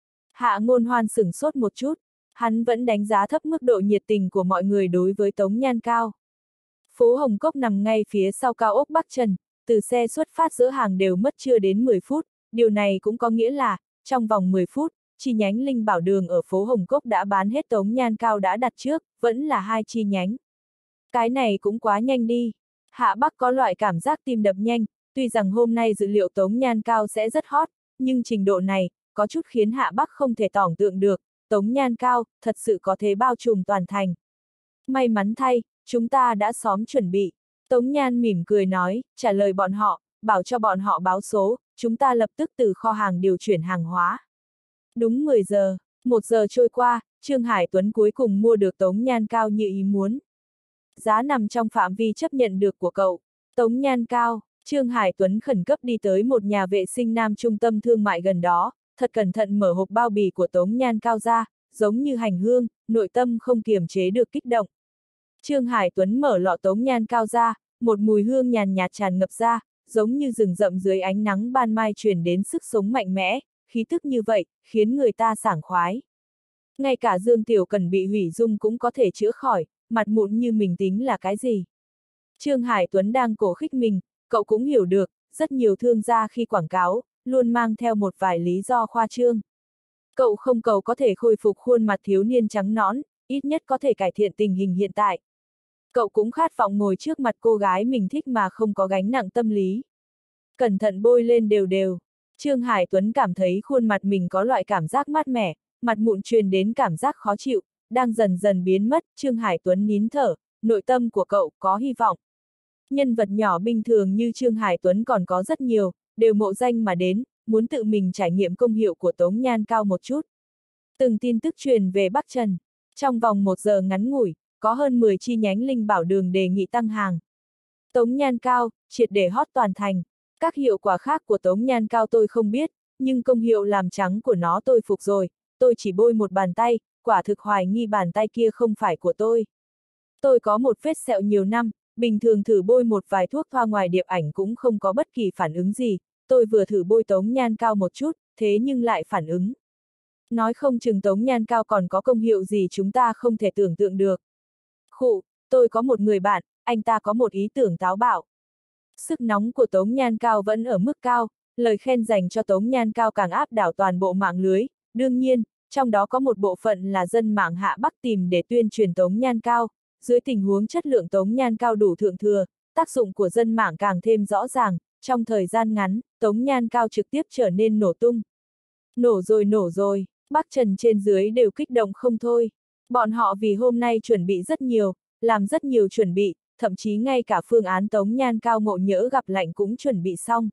Hạ Ngôn Hoan sửng sốt một chút, hắn vẫn đánh giá thấp mức độ nhiệt tình của mọi người đối với Tống Nhan Cao. Phố Hồng Cốc nằm ngay phía sau cao ốc Bắc Trần, từ xe xuất phát dỡ hàng đều mất chưa đến mười phút, điều này cũng có nghĩa là, trong vòng mười phút, chi nhánh Linh Bảo đường ở phố Hồng Cốc đã bán hết Tống Nhan Cao đã đặt trước, vẫn là hai chi nhánh. Cái này cũng quá nhanh đi. Hạ Bắc có loại cảm giác tim đập nhanh, tuy rằng hôm nay dữ liệu Tống Nhan Cao sẽ rất hot, nhưng trình độ này, có chút khiến Hạ Bắc không thể tưởng tượng được, Tống Nhan Cao, thật sự có thể bao trùm toàn thành. May mắn thay, chúng ta đã xóm chuẩn bị. Tống Nhan mỉm cười nói, trả lời bọn họ, bảo cho bọn họ báo số, chúng ta lập tức từ kho hàng điều chuyển hàng hóa. Đúng mười giờ, một giờ trôi qua, Trương Hải Tuấn cuối cùng mua được Tống Nhan Cao như ý muốn. Giá nằm trong phạm vi chấp nhận được của cậu. Tống Nhan Cao, Trương Hải Tuấn khẩn cấp đi tới một nhà vệ sinh nam trung tâm thương mại gần đó, thật cẩn thận mở hộp bao bì của Tống Nhan Cao ra, giống như hành hương, nội tâm không kiềm chế được kích động. Trương Hải Tuấn mở lọ Tống Nhan Cao ra, một mùi hương nhàn nhạt tràn ngập ra, giống như rừng rậm dưới ánh nắng ban mai truyền đến sức sống mạnh mẽ, khí tức như vậy, khiến người ta sảng khoái. Ngay cả Dương Tiểu Cần bị hủy dung cũng có thể chữa khỏi, mặt mụn như mình tính là cái gì. Trương Hải Tuấn đang cổ khích mình, cậu cũng hiểu được, rất nhiều thương gia khi quảng cáo, luôn mang theo một vài lý do khoa trương. Cậu không cầu có thể khôi phục khuôn mặt thiếu niên trắng nõn, ít nhất có thể cải thiện tình hình hiện tại. Cậu cũng khát vọng ngồi trước mặt cô gái mình thích mà không có gánh nặng tâm lý. Cẩn thận bôi lên đều đều. Trương Hải Tuấn cảm thấy khuôn mặt mình có loại cảm giác mát mẻ, mặt mụn truyền đến cảm giác khó chịu, đang dần dần biến mất. Trương Hải Tuấn nín thở, nội tâm của cậu có hy vọng. Nhân vật nhỏ bình thường như Trương Hải Tuấn còn có rất nhiều, đều mộ danh mà đến, muốn tự mình trải nghiệm công hiệu của Tống Nhan Cao một chút. Từng tin tức truyền về Bắc Trần. Trong vòng một giờ ngắn ngủi, có hơn mười chi nhánh Linh Bảo Đường đề nghị tăng hàng. Tống Nhan Cao, triệt để hot toàn thành. Các hiệu quả khác của Tống Nhan Cao tôi không biết, nhưng công hiệu làm trắng của nó tôi phục rồi, tôi chỉ bôi một bàn tay, quả thực hoài nghi bàn tay kia không phải của tôi. Tôi có một vết sẹo nhiều năm, bình thường thử bôi một vài thuốc thoa ngoài điệp ảnh cũng không có bất kỳ phản ứng gì, tôi vừa thử bôi Tống Nhan Cao một chút, thế nhưng lại phản ứng. Nói không chừng Tống Nhan Cao còn có công hiệu gì chúng ta không thể tưởng tượng được. Khụ, tôi có một người bạn, anh ta có một ý tưởng táo bạo. Sức nóng của Tống Nhan Cao vẫn ở mức cao, lời khen dành cho Tống Nhan Cao càng áp đảo toàn bộ mạng lưới, đương nhiên, trong đó có một bộ phận là dân mạng Hạ Bắc tìm để tuyên truyền Tống Nhan Cao, dưới tình huống chất lượng Tống Nhan Cao đủ thượng thừa, tác dụng của dân mạng càng thêm rõ ràng, trong thời gian ngắn, Tống Nhan Cao trực tiếp trở nên nổ tung. Nổ rồi nổ rồi, Bắc Trần trên dưới đều kích động không thôi. Bọn họ vì hôm nay chuẩn bị rất nhiều, làm rất nhiều chuẩn bị, thậm chí ngay cả phương án Tống Nhan Cao ngộ nhỡ gặp lạnh cũng chuẩn bị xong.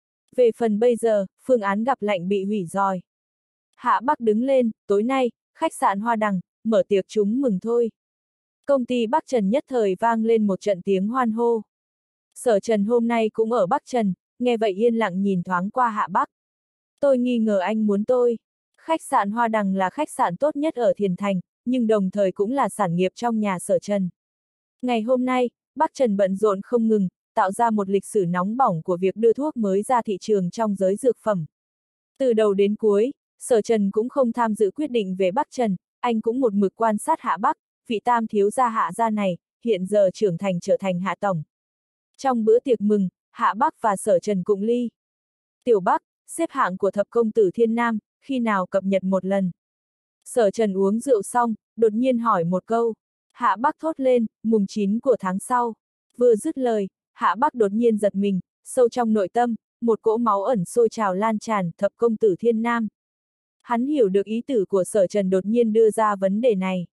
Về phần bây giờ, phương án gặp lạnh bị hủy rồi. Hạ Bắc đứng lên, tối nay, khách sạn Hoa Đằng, mở tiệc chúng mừng thôi. Công ty Bắc Trần nhất thời vang lên một trận tiếng hoan hô. Sở Trần hôm nay cũng ở Bắc Trần, nghe vậy yên lặng nhìn thoáng qua Hạ Bắc. Tôi nghi ngờ anh muốn tôi. Khách sạn Hoa Đằng là khách sạn tốt nhất ở Thiền Thành, nhưng đồng thời cũng là sản nghiệp trong nhà Sở Trần. Ngày hôm nay, Bắc Trần bận rộn không ngừng, tạo ra một lịch sử nóng bỏng của việc đưa thuốc mới ra thị trường trong giới dược phẩm. Từ đầu đến cuối, Sở Trần cũng không tham dự quyết định về Bắc Trần, anh cũng một mực quan sát Hạ Bắc, vị tam thiếu gia Hạ gia này, hiện giờ trưởng thành trở thành Hạ Tổng. Trong bữa tiệc mừng, Hạ Bắc và Sở Trần cùng ly. Tiểu Bắc, xếp hạng của thập công tử Thiên Nam, khi nào cập nhật một lần? Sở Trần uống rượu xong, đột nhiên hỏi một câu. Hạ Bắc thốt lên, mùng chín của tháng sau. Vừa dứt lời, Hạ Bắc đột nhiên giật mình, sâu trong nội tâm, một cỗ máu ẩn sôi trào lan tràn, thập công tử Thiên Nam. Hắn hiểu được ý tử của Sở Trần đột nhiên đưa ra vấn đề này.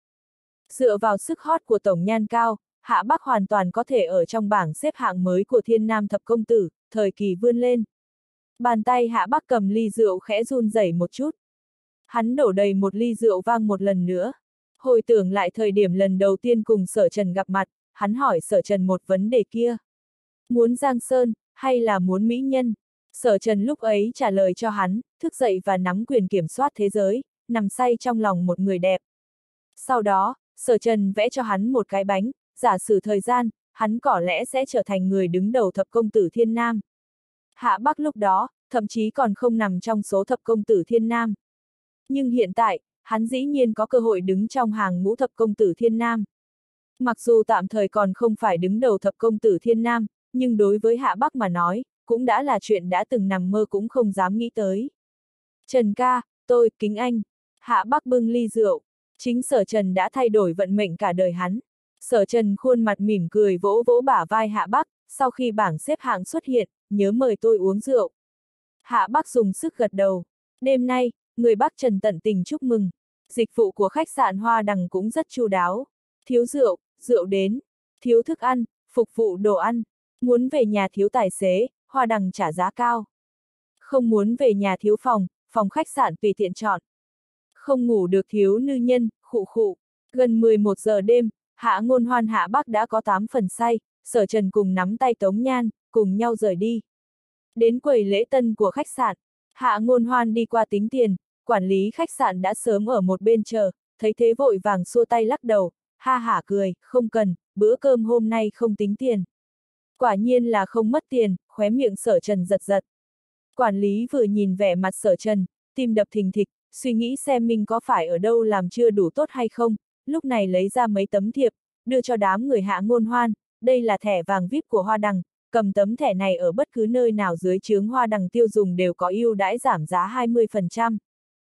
Dựa vào sức hot của Tống Nhan Cao, Hạ Bắc hoàn toàn có thể ở trong bảng xếp hạng mới của Thiên Nam thập công tử, thời kỳ vươn lên. Bàn tay Hạ Bắc cầm ly rượu khẽ run rẩy một chút. Hắn đổ đầy một ly rượu vang một lần nữa. Hồi tưởng lại thời điểm lần đầu tiên cùng Sở Trần gặp mặt, hắn hỏi Sở Trần một vấn đề kia. Muốn Giang Sơn, hay là muốn mỹ nhân? Sở Trần lúc ấy trả lời cho hắn, thức dậy và nắm quyền kiểm soát thế giới, nằm say trong lòng một người đẹp. Sau đó, Sở Trần vẽ cho hắn một cái bánh, giả sử thời gian, hắn có lẽ sẽ trở thành người đứng đầu thập công tử Thiên Nam. Hạ Bắc lúc đó, thậm chí còn không nằm trong số thập công tử Thiên Nam. Nhưng hiện tại, hắn dĩ nhiên có cơ hội đứng trong hàng ngũ thập công tử Thiên Nam. Mặc dù tạm thời còn không phải đứng đầu thập công tử Thiên Nam, nhưng đối với Hạ Bắc mà nói, cũng đã là chuyện đã từng nằm mơ cũng không dám nghĩ tới. Trần ca, tôi, kính anh. Hạ Bắc bưng ly rượu. Chính Sở Trần đã thay đổi vận mệnh cả đời hắn. Sở Trần khuôn mặt mỉm cười vỗ vỗ bả vai Hạ Bắc, sau khi bảng xếp hạng xuất hiện, nhớ mời tôi uống rượu. Hạ Bắc dùng sức gật đầu. Đêm nay, người Bắc Trần tận tình chúc mừng. Dịch vụ của khách sạn Hoa Đằng cũng rất chu đáo. Thiếu rượu, rượu đến. Thiếu thức ăn, phục vụ đồ ăn. Muốn về nhà thiếu tài xế, Hoa Đằng trả giá cao. Không muốn về nhà thiếu phòng, phòng khách sạn tùy tiện chọn. Không ngủ được thiếu nữ nhân, khụ khụ. Gần mười một giờ đêm, Hạ Ngôn Hoan Hạ Bắc đã có tám phần say, Sở Trần cùng nắm tay Tống Nhan, cùng nhau rời đi. Đến quầy lễ tân của khách sạn, Hạ Ngôn Hoan đi qua tính tiền, quản lý khách sạn đã sớm ở một bên chờ, thấy thế vội vàng xua tay lắc đầu, ha hả cười, không cần, bữa cơm hôm nay không tính tiền. Quả nhiên là không mất tiền, khóe miệng Sở Trần giật giật. Quản lý vừa nhìn vẻ mặt Sở Trần, tim đập thình thịch, suy nghĩ xem mình có phải ở đâu làm chưa đủ tốt hay không, lúc này lấy ra mấy tấm thiệp, đưa cho đám người Hạ Ngôn Hoan, đây là thẻ vàng vi ai pi của Hoa Đằng, cầm tấm thẻ này ở bất cứ nơi nào dưới chướng Hoa Đằng tiêu dùng đều có ưu đãi giảm giá hai mươi phần trăm.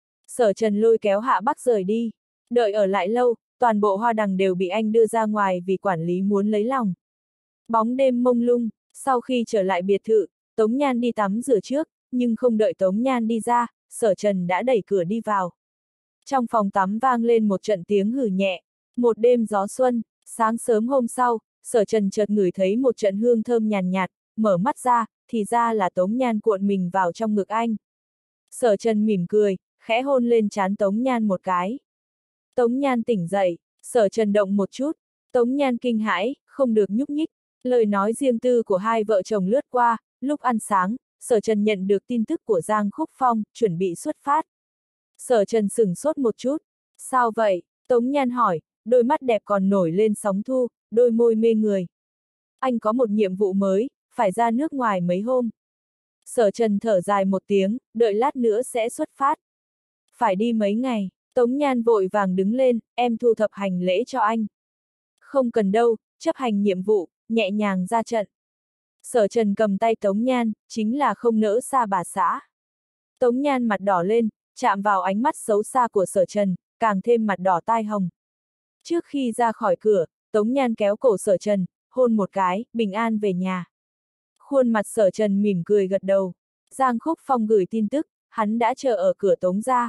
Sở Trần lôi kéo Hạ Bắc rời đi, đợi ở lại lâu, toàn bộ Hoa Đằng đều bị anh đưa ra ngoài vì quản lý muốn lấy lòng. Bóng đêm mông lung, sau khi trở lại biệt thự, Tống Nhan đi tắm rửa trước, nhưng không đợi Tống Nhan đi ra, Sở Trần đã đẩy cửa đi vào. Trong phòng tắm vang lên một trận tiếng hử nhẹ, một đêm gió xuân, sáng sớm hôm sau, Sở Trần chợt ngửi thấy một trận hương thơm nhàn nhạt, mở mắt ra, thì ra là Tống Nhan cuộn mình vào trong ngực anh. Sở Trần mỉm cười, khẽ hôn lên trán Tống Nhan một cái. Tống Nhan tỉnh dậy, Sở Trần động một chút, Tống Nhan kinh hãi, không được nhúc nhích, lời nói riêng tư của hai vợ chồng lướt qua, lúc ăn sáng, Sở Trần nhận được tin tức của Giang Khúc Phong, chuẩn bị xuất phát. Sở Trần sửng sốt một chút, sao vậy? Tống Nhan hỏi, đôi mắt đẹp còn nổi lên sóng thu, đôi môi mê người. Anh có một nhiệm vụ mới, phải ra nước ngoài mấy hôm. Sở Trần thở dài một tiếng, đợi lát nữa sẽ xuất phát. Phải đi mấy ngày, Tống Nhan vội vàng đứng lên, em thu thập hành lễ cho anh. Không cần đâu, chấp hành nhiệm vụ, nhẹ nhàng ra trận. Sở Trần cầm tay Tống Nhan, chính là không nỡ xa bà xã. Tống Nhan mặt đỏ lên, chạm vào ánh mắt xấu xa của Sở Trần, càng thêm mặt đỏ tai hồng. Trước khi ra khỏi cửa, Tống Nhan kéo cổ Sở Trần, hôn một cái, bình an về nhà. Khuôn mặt Sở Trần mỉm cười gật đầu. Giang Khúc Phong gửi tin tức, hắn đã chờ ở cửa Tống gia.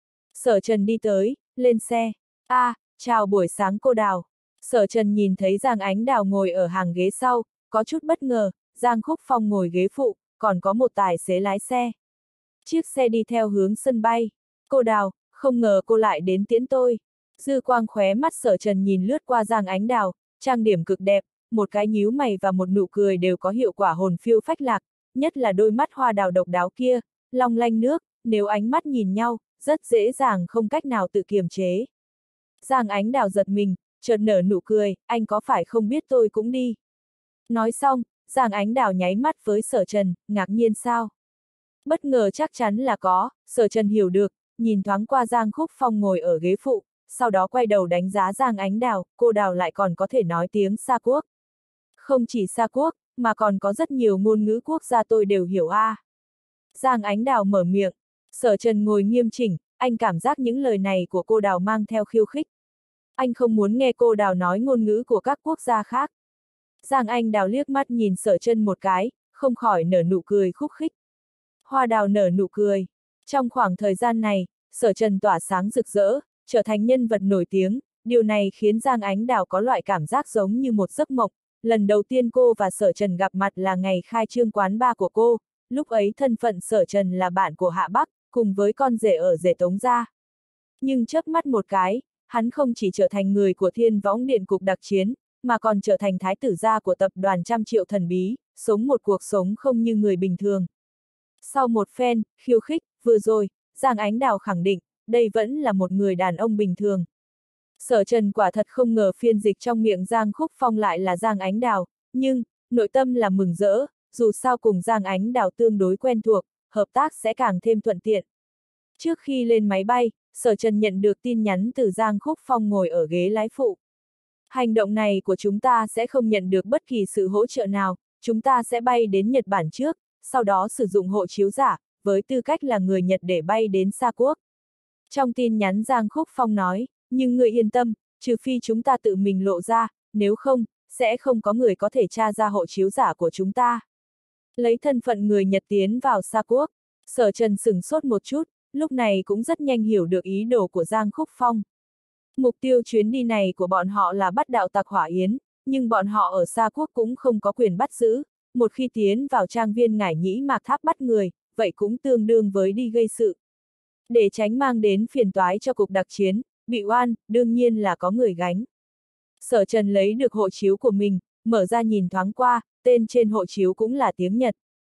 Sở Trần đi tới, lên xe. a à, chào buổi sáng cô Đào. Sở Trần nhìn thấy Giang Ánh Đào ngồi ở hàng ghế sau, có chút bất ngờ, Giang Khúc Phong ngồi ghế phụ, còn có một tài xế lái xe. Chiếc xe đi theo hướng sân bay. Cô Đào, không ngờ cô lại đến tiễn tôi. Dư quang khóe mắt Sở Trần nhìn lướt qua Giang Ánh Đào, trang điểm cực đẹp, một cái nhíu mày và một nụ cười đều có hiệu quả hồn phiêu phách lạc, nhất là đôi mắt hoa đào độc đáo kia, long lanh nước, nếu ánh mắt nhìn nhau, rất dễ dàng không cách nào tự kiềm chế. Giang Ánh Đào giật mình, chợt nở nụ cười, anh có phải không biết tôi cũng đi. Nói xong, Giang Ánh Đào nháy mắt với Sở Trần, ngạc nhiên sao? Bất ngờ chắc chắn là có, Sở Trần hiểu được, nhìn thoáng qua Giang Khúc Phong ngồi ở ghế phụ, sau đó quay đầu đánh giá Giang Ánh Đào, cô Đào lại còn có thể nói tiếng Sa Quốc. Không chỉ Sa Quốc, mà còn có rất nhiều ngôn ngữ quốc gia tôi đều hiểu a. À. Giang Ánh Đào mở miệng, Sở Trần ngồi nghiêm chỉnh, anh cảm giác những lời này của cô Đào mang theo khiêu khích. Anh không muốn nghe cô Đào nói ngôn ngữ của các quốc gia khác. Giang Anh Đào liếc mắt nhìn Sở Trần một cái, không khỏi nở nụ cười khúc khích. Hoa Đào nở nụ cười. Trong khoảng thời gian này, Sở Trần tỏa sáng rực rỡ, trở thành nhân vật nổi tiếng, điều này khiến Giang Ánh Đào có loại cảm giác giống như một giấc mộng. Lần đầu tiên cô và Sở Trần gặp mặt là ngày khai trương quán bar của cô, lúc ấy thân phận Sở Trần là bạn của Hạ Bắc, cùng với con rể ở rể Tống gia. Nhưng chớp mắt một cái, hắn không chỉ trở thành người của Thiên Võng Điện cục đặc chiến, mà còn trở thành thái tử gia của tập đoàn trăm triệu thần bí, sống một cuộc sống không như người bình thường. Sau một phen, khiêu khích, vừa rồi, Giang Ánh Đào khẳng định, đây vẫn là một người đàn ông bình thường. Sở Trần quả thật không ngờ phiên dịch trong miệng Giang Khúc Phong lại là Giang Ánh Đào, nhưng, nội tâm là mừng rỡ, dù sao cùng Giang Ánh Đào tương đối quen thuộc, hợp tác sẽ càng thêm thuận tiện. Trước khi lên máy bay, Sở Trần nhận được tin nhắn từ Giang Khúc Phong ngồi ở ghế lái phụ. Hành động này của chúng ta sẽ không nhận được bất kỳ sự hỗ trợ nào, chúng ta sẽ bay đến Nhật Bản trước, sau đó sử dụng hộ chiếu giả, với tư cách là người Nhật để bay đến Sa Quốc. Trong tin nhắn Giang Khúc Phong nói, nhưng người yên tâm, trừ phi chúng ta tự mình lộ ra, nếu không, sẽ không có người có thể tra ra hộ chiếu giả của chúng ta. Lấy thân phận người Nhật tiến vào Sa Quốc, Sở Trần sửng sốt một chút, lúc này cũng rất nhanh hiểu được ý đồ của Giang Khúc Phong. Mục tiêu chuyến đi này của bọn họ là bắt đạo tặc Hỏa Yến, nhưng bọn họ ở Sa Quốc cũng không có quyền bắt giữ, một khi tiến vào trang viên Ngải Nhĩ Mạc Tháp bắt người, vậy cũng tương đương với đi gây sự. Để tránh mang đến phiền toái cho cục đặc chiến, bị oan, đương nhiên là có người gánh. Sở Trần lấy được hộ chiếu của mình, mở ra nhìn thoáng qua, tên trên hộ chiếu cũng là tiếng Nhật.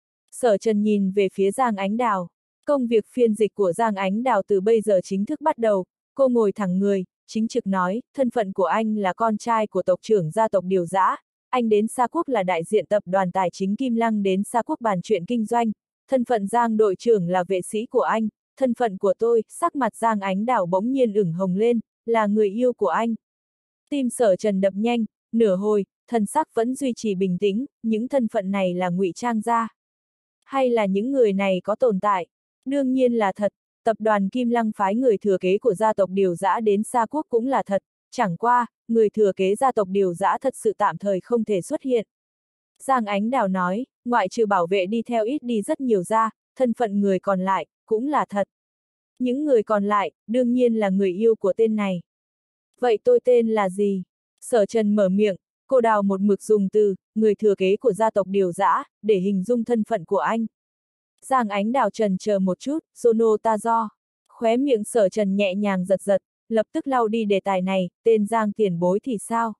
Sở Trần nhìn về phía Giang Ánh Đào. Công việc phiên dịch của Giang Ánh Đào từ bây giờ chính thức bắt đầu, cô ngồi thẳng người, chính trực nói, thân phận của anh là con trai của tộc trưởng gia tộc Điều Dã, anh đến Sa Quốc là đại diện tập đoàn tài chính Kim Lăng đến Sa Quốc bàn chuyện kinh doanh, thân phận Giang đội trưởng là vệ sĩ của anh, thân phận của tôi, sắc mặt Giang Ánh Đào bỗng nhiên ửng hồng lên, là người yêu của anh. Tim Sở Trần đập nhanh, nửa hồi, thần sắc vẫn duy trì bình tĩnh, những thân phận này là ngụy trang ra. Hay là những người này có tồn tại? Đương nhiên là thật, tập đoàn Kim Lăng phái người thừa kế của gia tộc Điều Dã đến Sa Quốc cũng là thật, chẳng qua, người thừa kế gia tộc Điều Dã thật sự tạm thời không thể xuất hiện. Giang Ánh Đào nói, ngoại trừ bảo vệ đi theo ít đi rất nhiều ra, thân phận người còn lại, cũng là thật. Những người còn lại, đương nhiên là người yêu của tên này. Vậy tôi tên là gì? Sở Trần mở miệng, cô Đào một mực dùng từ, người thừa kế của gia tộc Điều Dã, để hình dung thân phận của anh. Giang Ánh Đào trần chờ một chút, Sono Tazo. Khóe miệng Sở Trần nhẹ nhàng giật giật, lập tức lau đi đề tài này, tên Giang tiền bối thì sao?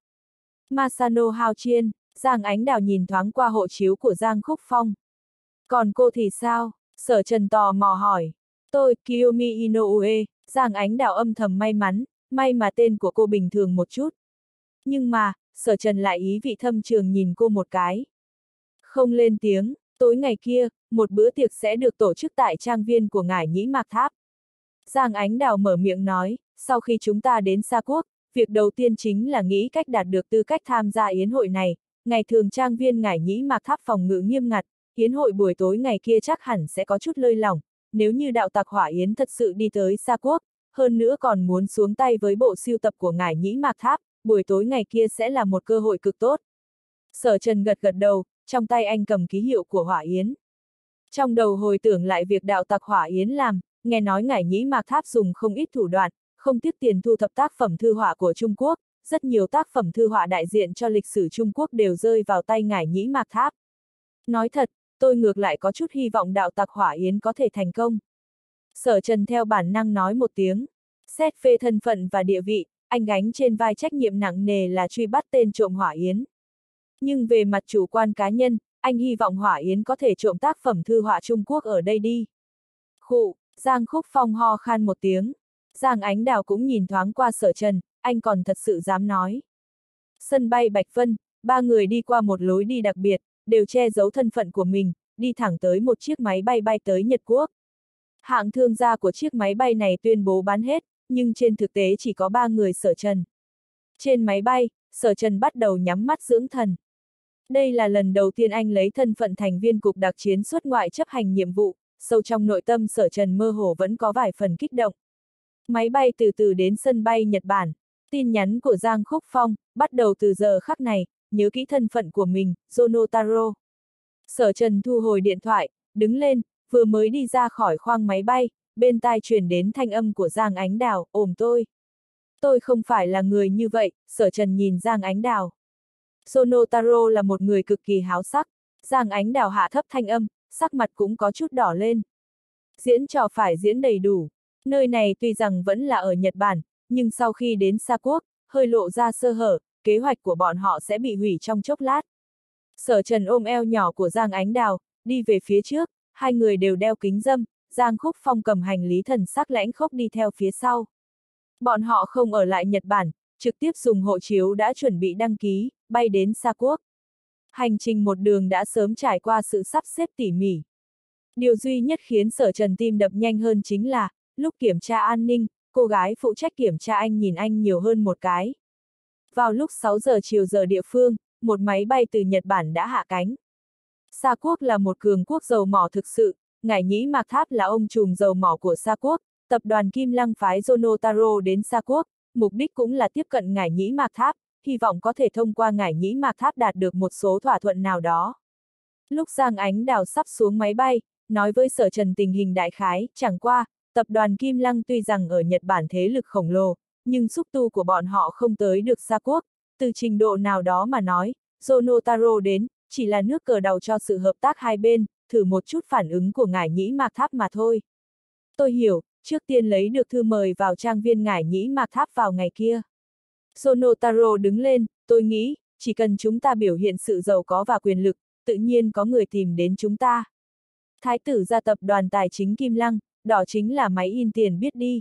Masano Hao Chiên. Giang Ánh Đào nhìn thoáng qua hộ chiếu của Giang Khúc Phong. Còn cô thì sao? Sở Trần tò mò hỏi. Tôi, Kiyomi Inoue. Giang Ánh Đào âm thầm may mắn, may mà tên của cô bình thường một chút. Nhưng mà, Sở Trần lại ý vị thâm trường nhìn cô một cái. Không lên tiếng, tối ngày kia, một bữa tiệc sẽ được tổ chức tại trang viên của ngải Nhĩ Mạc Tháp. Giang Ánh Đào mở miệng nói, sau khi chúng ta đến Sa Quốc, việc đầu tiên chính là nghĩ cách đạt được tư cách tham gia yến hội này. Ngày thường trang viên ngải Nhĩ Mạc Tháp phòng ngự nghiêm ngặt, yến hội buổi tối ngày kia chắc hẳn sẽ có chút lơi lỏng, nếu như đạo tặc Hỏa Yến thật sự đi tới Sa Quốc, hơn nữa còn muốn xuống tay với bộ sưu tập của ngải Nhĩ Mạc Tháp, buổi tối ngày kia sẽ là một cơ hội cực tốt. Sở Trần gật gật đầu, trong tay anh cầm ký hiệu của Hỏa Yến. Trong đầu hồi tưởng lại việc đạo tặc Hỏa Yến làm, nghe nói ngải Nhĩ Mạc Tháp dùng không ít thủ đoạn, không tiếc tiền thu thập tác phẩm thư họa của Trung Quốc, rất nhiều tác phẩm thư họa đại diện cho lịch sử Trung Quốc đều rơi vào tay ngải Nhĩ Mạc Tháp. Nói thật, tôi ngược lại có chút hy vọng đạo tặc Hỏa Yến có thể thành công. Sở Trần theo bản năng nói một tiếng. Xét về thân phận và địa vị, anh gánh trên vai trách nhiệm nặng nề là truy bắt tên trộm Hỏa Yến. Nhưng về mặt chủ quan cá nhân, anh hy vọng Hỏa Yến có thể trộm tác phẩm thư họa Trung Quốc ở đây đi. Khụ, Giang Khúc Phong ho khan một tiếng. Giang Ánh Đào cũng nhìn thoáng qua Sở Trần, anh còn thật sự dám nói. Sân bay Bạch Vân, ba người đi qua một lối đi đặc biệt, đều che giấu thân phận của mình, đi thẳng tới một chiếc máy bay bay tới Nhật Quốc. Hãng thương gia của chiếc máy bay này tuyên bố bán hết, nhưng trên thực tế chỉ có ba người Sở Trần. Trên máy bay, Sở Trần bắt đầu nhắm mắt dưỡng thần. Đây là lần đầu tiên anh lấy thân phận thành viên cục đặc chiến xuất ngoại chấp hành nhiệm vụ, sâu trong nội tâm Sở Trần mơ hồ vẫn có vài phần kích động. Máy bay từ từ đến sân bay Nhật Bản, tin nhắn của Giang Khúc Phong, bắt đầu từ giờ khắc này, nhớ kỹ thân phận của mình, Zono Taro. Sở Trần thu hồi điện thoại, đứng lên, vừa mới đi ra khỏi khoang máy bay, bên tai truyền đến thanh âm của Giang Ánh Đào, ôm tôi. Tôi không phải là người như vậy, Sở Trần nhìn Giang Ánh Đào. Zono Taro là một người cực kỳ háo sắc, Giang Ánh Đào hạ thấp thanh âm, sắc mặt cũng có chút đỏ lên. Diễn trò phải diễn đầy đủ. Nơi này tuy rằng vẫn là ở Nhật Bản, nhưng sau khi đến Sa Quốc, hơi lộ ra sơ hở, kế hoạch của bọn họ sẽ bị hủy trong chốc lát. Sở Trần ôm eo nhỏ của Giang Ánh Đào, đi về phía trước, hai người đều đeo kính râm, Giang Khúc Phong cầm hành lý thần sắc lãnh khốc đi theo phía sau. Bọn họ không ở lại Nhật Bản, trực tiếp dùng hộ chiếu đã chuẩn bị đăng ký, bay đến Sa Quốc. Hành trình một đường đã sớm trải qua sự sắp xếp tỉ mỉ. Điều duy nhất khiến Sở Trần tim đập nhanh hơn chính là, lúc kiểm tra an ninh, cô gái phụ trách kiểm tra anh nhìn anh nhiều hơn một cái. Vào lúc sáu giờ chiều giờ địa phương, một máy bay từ Nhật Bản đã hạ cánh. Sa Quốc là một cường quốc dầu mỏ thực sự, ngải Nhĩ Mạc Tháp là ông trùm dầu mỏ của Sa Quốc, tập đoàn Kim Lăng phái Zono Taro đến Sa Quốc, mục đích cũng là tiếp cận ngải Nhĩ Mạc Tháp, hy vọng có thể thông qua ngải Nhĩ Mạc Tháp đạt được một số thỏa thuận nào đó. Lúc Giang Ánh Đào sắp xuống máy bay, nói với Sở Trần tình hình đại khái, chẳng qua, tập đoàn Kim Lăng tuy rằng ở Nhật Bản thế lực khổng lồ, nhưng xúc tu của bọn họ không tới được Sa Quốc, từ trình độ nào đó mà nói, Zono Taro đến, chỉ là nước cờ đầu cho sự hợp tác hai bên, thử một chút phản ứng của ngải Nhĩ Mạc Tháp mà thôi. Tôi hiểu, trước tiên lấy được thư mời vào trang viên ngải Nhĩ Mạc Tháp vào ngày kia. Zono Taro đứng lên, tôi nghĩ, chỉ cần chúng ta biểu hiện sự giàu có và quyền lực, tự nhiên có người tìm đến chúng ta. Thái tử gia tập đoàn tài chính Kim Lăng, đó chính là máy in tiền biết đi.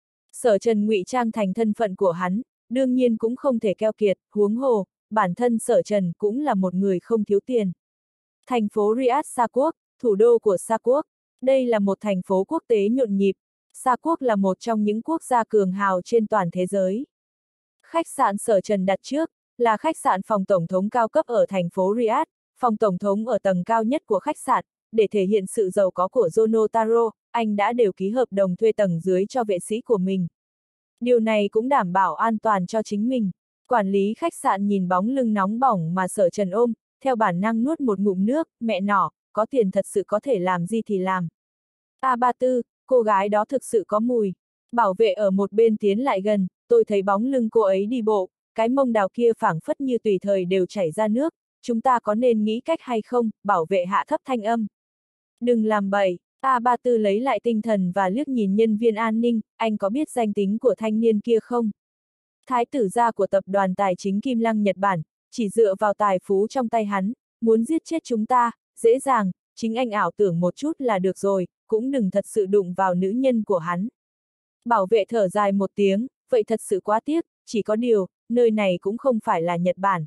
Sở Trần ngụy trang thành thân phận của hắn, đương nhiên cũng không thể keo kiệt, huống hồ, bản thân Sở Trần cũng là một người không thiếu tiền. Thành phố Riyadh Sa Quốc, thủ đô của Sa Quốc, đây là một thành phố quốc tế nhộn nhịp. Sa Quốc là một trong những quốc gia cường hào trên toàn thế giới. Khách sạn Sở Trần đặt trước, là khách sạn phòng tổng thống cao cấp ở thành phố Riyadh, phòng tổng thống ở tầng cao nhất của khách sạn, để thể hiện sự giàu có của Jono Taro, anh đã đều ký hợp đồng thuê tầng dưới cho vệ sĩ của mình. Điều này cũng đảm bảo an toàn cho chính mình. Quản lý khách sạn nhìn bóng lưng nóng bỏng mà Sở Trần ôm, theo bản năng nuốt một ngụm nước, mẹ nỏ, có tiền thật sự có thể làm gì thì làm. A ba tư, cô gái đó thực sự có mùi. Bảo vệ ở một bên tiến lại gần, tôi thấy bóng lưng cô ấy đi bộ, cái mông đào kia phảng phất như tùy thời đều chảy ra nước, chúng ta có nên nghĩ cách hay không? Bảo vệ hạ thấp thanh âm. Đừng làm bậy. A ba tư lấy lại tinh thần và liếc nhìn nhân viên an ninh, anh có biết danh tính của thanh niên kia không? Thái tử gia của tập đoàn tài chính Kim Lăng Nhật Bản, chỉ dựa vào tài phú trong tay hắn, muốn giết chết chúng ta, dễ dàng, chính anh ảo tưởng một chút là được rồi, cũng đừng thật sự đụng vào nữ nhân của hắn. Bảo vệ thở dài một tiếng, vậy thật sự quá tiếc, chỉ có điều, nơi này cũng không phải là Nhật Bản.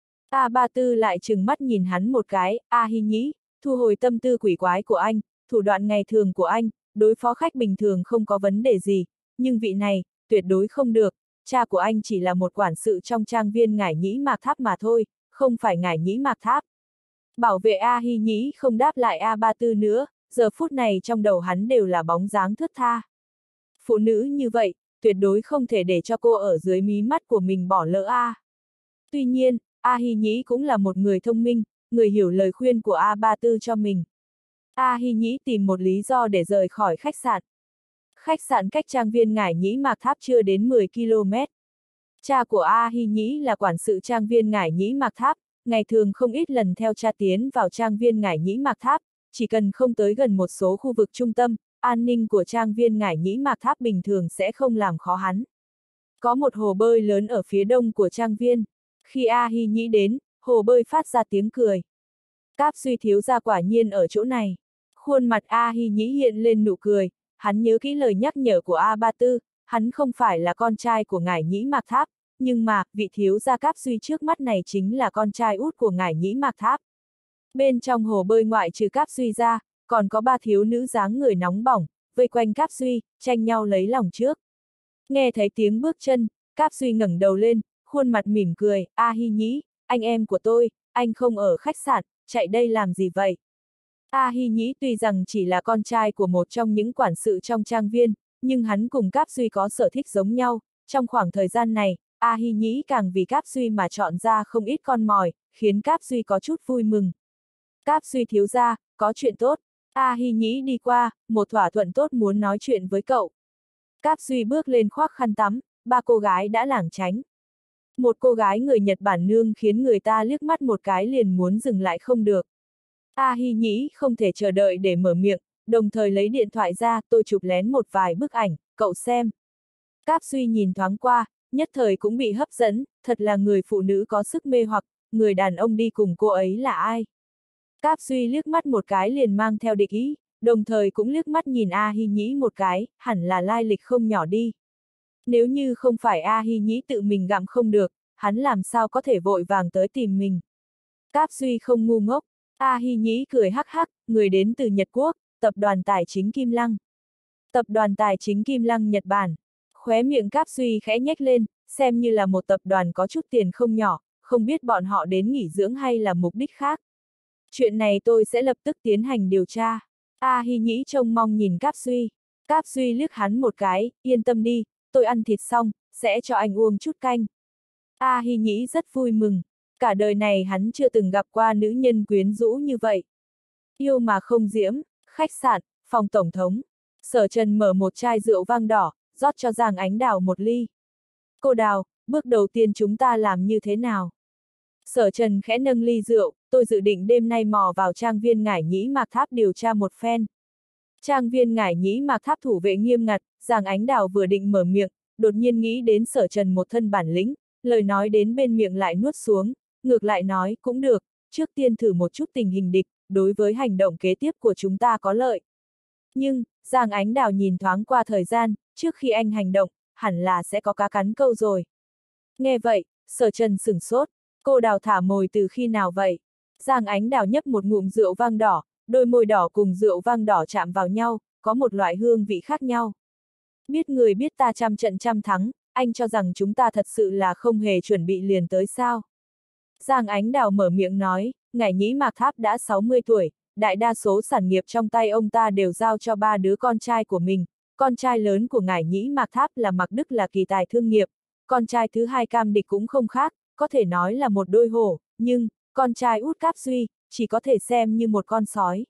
A ba tư lại trừng mắt nhìn hắn một cái, A Hi Nhĩ, thu hồi tâm tư quỷ quái của anh, thủ đoạn ngày thường của anh, đối phó khách bình thường không có vấn đề gì, nhưng vị này, tuyệt đối không được, cha của anh chỉ là một quản sự trong trang viên Ngải Nhĩ Mạc Tháp mà thôi, không phải Ngải Nhĩ Mạc Tháp. Bảo vệ A Hi Nhĩ không đáp lại A ba tư nữa, giờ phút này trong đầu hắn đều là bóng dáng thướt tha. Phụ nữ như vậy, tuyệt đối không thể để cho cô ở dưới mí mắt của mình bỏ lỡ A. Tuy nhiên, A Hi Nhĩ cũng là một người thông minh, người hiểu lời khuyên của A ba tư cho mình. A Hi Nhĩ tìm một lý do để rời khỏi khách sạn. Khách sạn cách trang viên Ngải Nhĩ Mạc Tháp chưa đến mười ki lô mét. Cha của A Hi Nhĩ là quản sự trang viên Ngải Nhĩ Mạc Tháp, ngày thường không ít lần theo cha tiến vào trang viên Ngải Nhĩ Mạc Tháp, chỉ cần không tới gần một số khu vực trung tâm, an ninh của trang viên Ngải Nhĩ Mạc Tháp bình thường sẽ không làm khó hắn. Có một hồ bơi lớn ở phía đông của trang viên. Khi A Hi Nhĩ đến, hồ bơi phát ra tiếng cười. Cáp Duy thiếu gia quả nhiên ở chỗ này. Khuôn mặt A Hi Nhĩ hiện lên nụ cười, hắn nhớ kỹ lời nhắc nhở của A ba tư, hắn không phải là con trai của Ngải Nhĩ Mạc Tháp, nhưng mà, vị thiếu gia Cáp Duy trước mắt này chính là con trai út của Ngải Nhĩ Mạc Tháp. Bên trong hồ bơi ngoại trừ Cáp Duy ra, còn có ba thiếu nữ dáng người nóng bỏng, vây quanh Cáp Duy, tranh nhau lấy lòng trước. Nghe thấy tiếng bước chân, Cáp Duy ngẩng đầu lên, khuôn mặt mỉm cười, A Hi Nhĩ, anh em của tôi, anh không ở khách sạn, chạy đây làm gì vậy? A Hi Nhĩ tuy rằng chỉ là con trai của một trong những quản sự trong trang viên, nhưng hắn cùng Cáp Duy có sở thích giống nhau, trong khoảng thời gian này, A Hi Nhĩ càng vì Cáp Duy mà chọn ra không ít con mồi, khiến Cáp Duy có chút vui mừng. Cáp Duy thiếu gia, có chuyện tốt. A Hi Nhĩ đi qua, một thỏa thuận tốt muốn nói chuyện với cậu. Cáp Duy bước lên khoác khăn tắm, ba cô gái đã lảng tránh. Một cô gái người Nhật Bản nương khiến người ta liếc mắt một cái liền muốn dừng lại không được. A Hi Nhĩ không thể chờ đợi để mở miệng, đồng thời lấy điện thoại ra, tôi chụp lén một vài bức ảnh, cậu xem. Cáp Duy nhìn thoáng qua, nhất thời cũng bị hấp dẫn, thật là người phụ nữ có sức mê hoặc, người đàn ông đi cùng cô ấy là ai? Cáp Duy liếc mắt một cái liền mang theo địch ý, đồng thời cũng liếc mắt nhìn A Hi Nhĩ một cái, hẳn là lai lịch không nhỏ đi. Nếu như không phải A Hi Nhĩ tự mình gặm không được, hắn làm sao có thể vội vàng tới tìm mình. Cáp Duy không ngu ngốc, A Hi Nhĩ cười hắc hắc, người đến từ Nhật Quốc, tập đoàn tài chính Kim Lăng. Tập đoàn tài chính Kim Lăng Nhật Bản. Khóe miệng Cáp Duy khẽ nhếch lên, xem như là một tập đoàn có chút tiền không nhỏ, không biết bọn họ đến nghỉ dưỡng hay là mục đích khác. Chuyện này tôi sẽ lập tức tiến hành điều tra. A Hi Nhĩ trông mong nhìn Cáp Duy. Cáp Duy liếc hắn một cái, yên tâm đi, tôi ăn thịt xong, sẽ cho anh uống chút canh. A Hi Nhĩ rất vui mừng, cả đời này hắn chưa từng gặp qua nữ nhân quyến rũ như vậy. Yêu mà không diễm, khách sạn, phòng tổng thống. Sở Trần mở một chai rượu vang đỏ, rót cho Giang Ánh Đào một ly. Cô Đào, bước đầu tiên chúng ta làm như thế nào? Sở Trần khẽ nâng ly rượu, tôi dự định đêm nay mò vào trang viên Ngải Nhĩ Mạc Tháp điều tra một phen. Trang viên Ngải Nhĩ Mạc Tháp thủ vệ nghiêm ngặt, Giang Ánh Đào vừa định mở miệng, đột nhiên nghĩ đến Sở Trần một thân bản lĩnh, lời nói đến bên miệng lại nuốt xuống, ngược lại nói, cũng được, trước tiên thử một chút tình hình địch, đối với hành động kế tiếp của chúng ta có lợi. Nhưng, Giang Ánh Đào nhìn thoáng qua thời gian, trước khi anh hành động, hẳn là sẽ có cá cắn câu rồi. Nghe vậy, Sở Trần sửng sốt, cô Đào thả mồi từ khi nào vậy? Giang Ánh Đào nhấp một ngụm rượu vang đỏ, đôi môi đỏ cùng rượu vang đỏ chạm vào nhau, có một loại hương vị khác nhau. Biết người biết ta trăm trận trăm thắng, anh cho rằng chúng ta thật sự là không hề chuẩn bị liền tới sao? Giang Ánh Đào mở miệng nói, ngải nhĩ Mạc Tháp đã sáu mươi tuổi, đại đa số sản nghiệp trong tay ông ta đều giao cho ba đứa con trai của mình. Con trai lớn của ngải nhĩ Mạc Tháp là Mạc Đức là kỳ tài thương nghiệp, con trai thứ hai Cam Địch cũng không khác, có thể nói là một đôi hổ, nhưng, con trai út Cáp Duy, chỉ có thể xem như một con sói.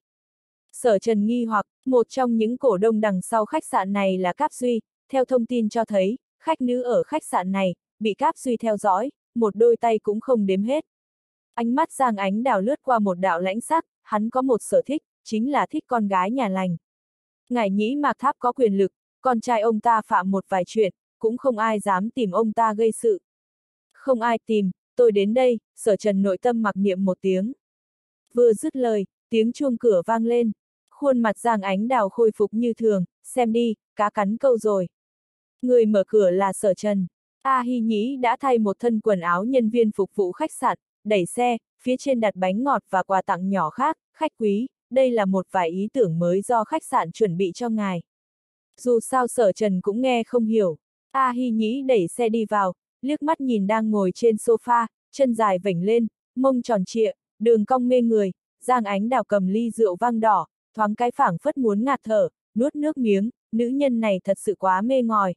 Sở Trần nghi hoặc, một trong những cổ đông đằng sau khách sạn này là Cáp Duy, theo thông tin cho thấy, khách nữ ở khách sạn này, bị Cáp Duy theo dõi, một đôi tay cũng không đếm hết. Ánh mắt Giang Ánh Đào lướt qua một đạo lãnh sắc, hắn có một sở thích, chính là thích con gái nhà lành. Ngải nhĩ Mạc Tháp có quyền lực, con trai ông ta phạm một vài chuyện, cũng không ai dám tìm ông ta gây sự. Không ai tìm, tôi đến đây, Sở Trần nội tâm mặc niệm một tiếng. Vừa dứt lời, tiếng chuông cửa vang lên. Khuôn mặt Giang Ánh Đào khôi phục như thường, xem đi, cá cắn câu rồi. Người mở cửa là Sở Trần. A Hi Nhĩ đã thay một thân quần áo nhân viên phục vụ khách sạn, đẩy xe, phía trên đặt bánh ngọt và quà tặng nhỏ khác, khách quý, đây là một vài ý tưởng mới do khách sạn chuẩn bị cho ngài. Dù sao Sở Trần cũng nghe không hiểu. A Hi Nhĩ đẩy xe đi vào, liếc mắt nhìn đang ngồi trên sofa, chân dài vểnh lên, mông tròn trịa, đường cong mê người, Giang Ánh Đào cầm ly rượu vang đỏ, thoáng cái phảng phất muốn ngạt thở, nuốt nước miếng, nữ nhân này thật sự quá mê ngòi.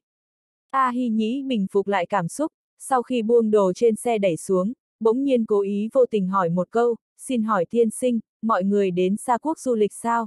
A Hi Nhĩ bình phục lại cảm xúc, sau khi buông đồ trên xe đẩy xuống, bỗng nhiên cố ý vô tình hỏi một câu, xin hỏi tiên sinh, mọi người đến Sa Quốc du lịch sao?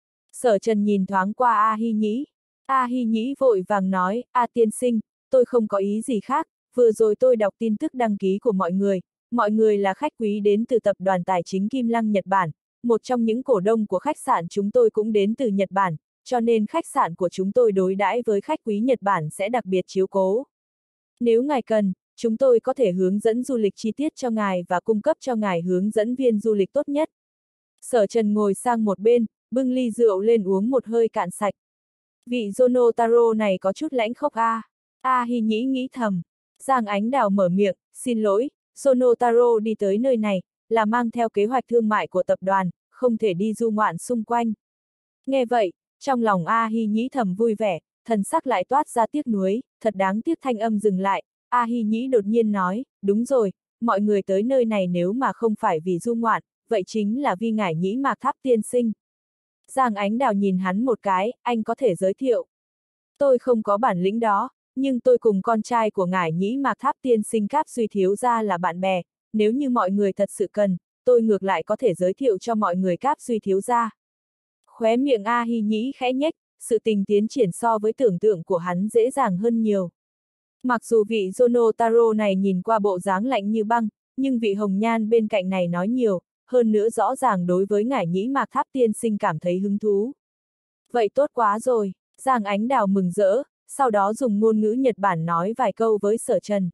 Sở Trần nhìn thoáng qua A Hi Nhĩ. A Hi Nhĩ vội vàng nói, A tiên sinh, tôi không có ý gì khác, vừa rồi tôi đọc tin tức đăng ký của mọi người, mọi người là khách quý đến từ tập đoàn tài chính Kim Lăng Nhật Bản, một trong những cổ đông của khách sạn chúng tôi cũng đến từ Nhật Bản, cho nên khách sạn của chúng tôi đối đãi với khách quý Nhật Bản sẽ đặc biệt chiếu cố. Nếu ngài cần, chúng tôi có thể hướng dẫn du lịch chi tiết cho ngài và cung cấp cho ngài hướng dẫn viên du lịch tốt nhất. Sở Trần ngồi sang một bên, bưng ly rượu lên uống một hơi cạn sạch. Vị Jono Taro này có chút lãnh khốc a. À. A Hi Nhĩ nghĩ thầm. Giang Ánh Đào mở miệng, xin lỗi, Jono Taro đi tới nơi này, là mang theo kế hoạch thương mại của tập đoàn, không thể đi du ngoạn xung quanh. Nghe vậy, trong lòng A Hi Nhĩ thầm vui vẻ, thần sắc lại toát ra tiếc nuối, thật đáng tiếc thanh âm dừng lại. A Hi Nhĩ đột nhiên nói, đúng rồi, mọi người tới nơi này nếu mà không phải vì du ngoạn, vậy chính là vì ngải nhĩ Mạc Tháp tiên sinh. Giang Ánh Đào nhìn hắn một cái, anh có thể giới thiệu. Tôi không có bản lĩnh đó, nhưng tôi cùng con trai của ngải nhĩ Mạc Tháp tiên sinh Cáp Duy thiếu gia là bạn bè, nếu như mọi người thật sự cần, tôi ngược lại có thể giới thiệu cho mọi người Cáp Duy thiếu gia. Khóe miệng A Hi Nhĩ khẽ nhếch, sự tình tiến triển so với tưởng tượng của hắn dễ dàng hơn nhiều. Mặc dù vị Jono Taro này nhìn qua bộ dáng lạnh như băng, nhưng vị hồng nhan bên cạnh này nói nhiều, hơn nữa rõ ràng đối với ngải nhĩ Mạc Tháp tiên sinh cảm thấy hứng thú. Vậy tốt quá rồi, Giang Ánh Đào mừng rỡ, sau đó dùng ngôn ngữ Nhật Bản nói vài câu với Sở Trần.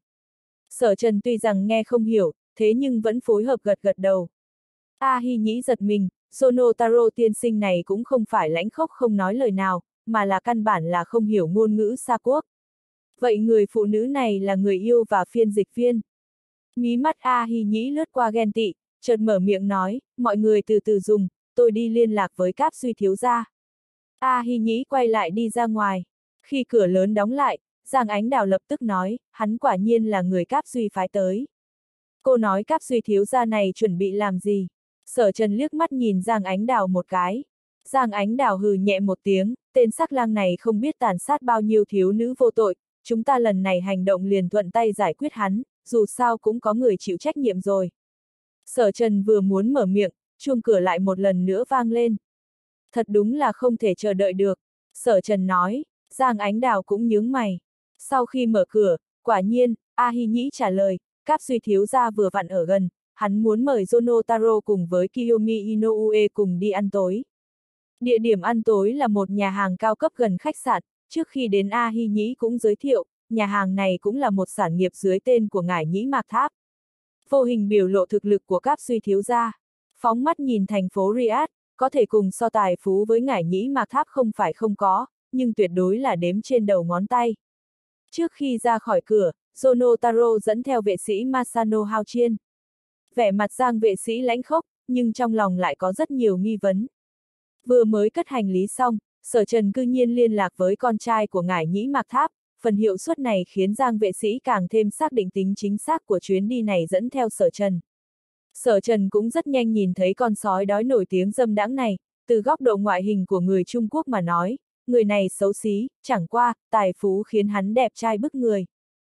Sở Trần tuy rằng nghe không hiểu, thế nhưng vẫn phối hợp gật gật đầu. A Hi Nhĩ giật mình, Jono Taro tiên sinh này cũng không phải lãnh khốc không nói lời nào, mà là căn bản là không hiểu ngôn ngữ Sa Quốc. Vậy người phụ nữ này là người yêu và phiên dịch viên. Mí mắt A Hi Nhĩ lướt qua ghen tị, chợt mở miệng nói, mọi người từ từ dùng, tôi đi liên lạc với Cáp Duy thiếu gia. A Hi Nhĩ quay lại đi ra ngoài. Khi cửa lớn đóng lại, Giang Ánh Đào lập tức nói, hắn quả nhiên là người Cáp Duy phái tới. Cô nói Cáp Duy thiếu gia này chuẩn bị làm gì? Sở Trần liếc mắt nhìn Giang Ánh Đào một cái. Giang Ánh Đào hừ nhẹ một tiếng, tên sắc lang này không biết tàn sát bao nhiêu thiếu nữ vô tội, chúng ta lần này hành động liền thuận tay giải quyết hắn, dù sao cũng có người chịu trách nhiệm rồi. Sở Trần vừa muốn mở miệng, chuông cửa lại một lần nữa vang lên. Thật đúng là không thể chờ đợi được. Sở Trần nói, Giang Ánh Đào cũng nhướng mày. Sau khi mở cửa, quả nhiên, A Hi Nhĩ trả lời, Cáp Duy thiếu gia vừa vặn ở gần, hắn muốn mời Jono Taro cùng với Kiyomi Inoue cùng đi ăn tối. Địa điểm ăn tối là một nhà hàng cao cấp gần khách sạn, trước khi đến A Hi Nhĩ cũng giới thiệu, nhà hàng này cũng là một sản nghiệp dưới tên của ngải nhĩ Mạc Tháp. vô hình biểu lộ thực lực của Cáp Suy thiếu gia. Phóng mắt nhìn thành phố Riyadh, có thể cùng so tài phú với Ngải Nhĩ Mạc Tháp không phải không có, nhưng tuyệt đối là đếm trên đầu ngón tay. Trước khi ra khỏi cửa, Zono Taro dẫn theo vệ sĩ Masano Hao Chiên. Vẻ mặt Giang vệ sĩ lãnh khốc, nhưng trong lòng lại có rất nhiều nghi vấn. Vừa mới cất hành lý xong, Sở Trần cư nhiên liên lạc với con trai của Ngải Nhĩ Mạc Tháp, phần hiệu suất này khiến Giang vệ sĩ càng thêm xác định tính chính xác của chuyến đi này dẫn theo Sở Trần. Sở Trần cũng rất nhanh nhìn thấy con sói đói nổi tiếng dâm đãng này, từ góc độ ngoại hình của người Trung Quốc mà nói, người này xấu xí, chẳng qua, tài phú khiến hắn đẹp trai bức người.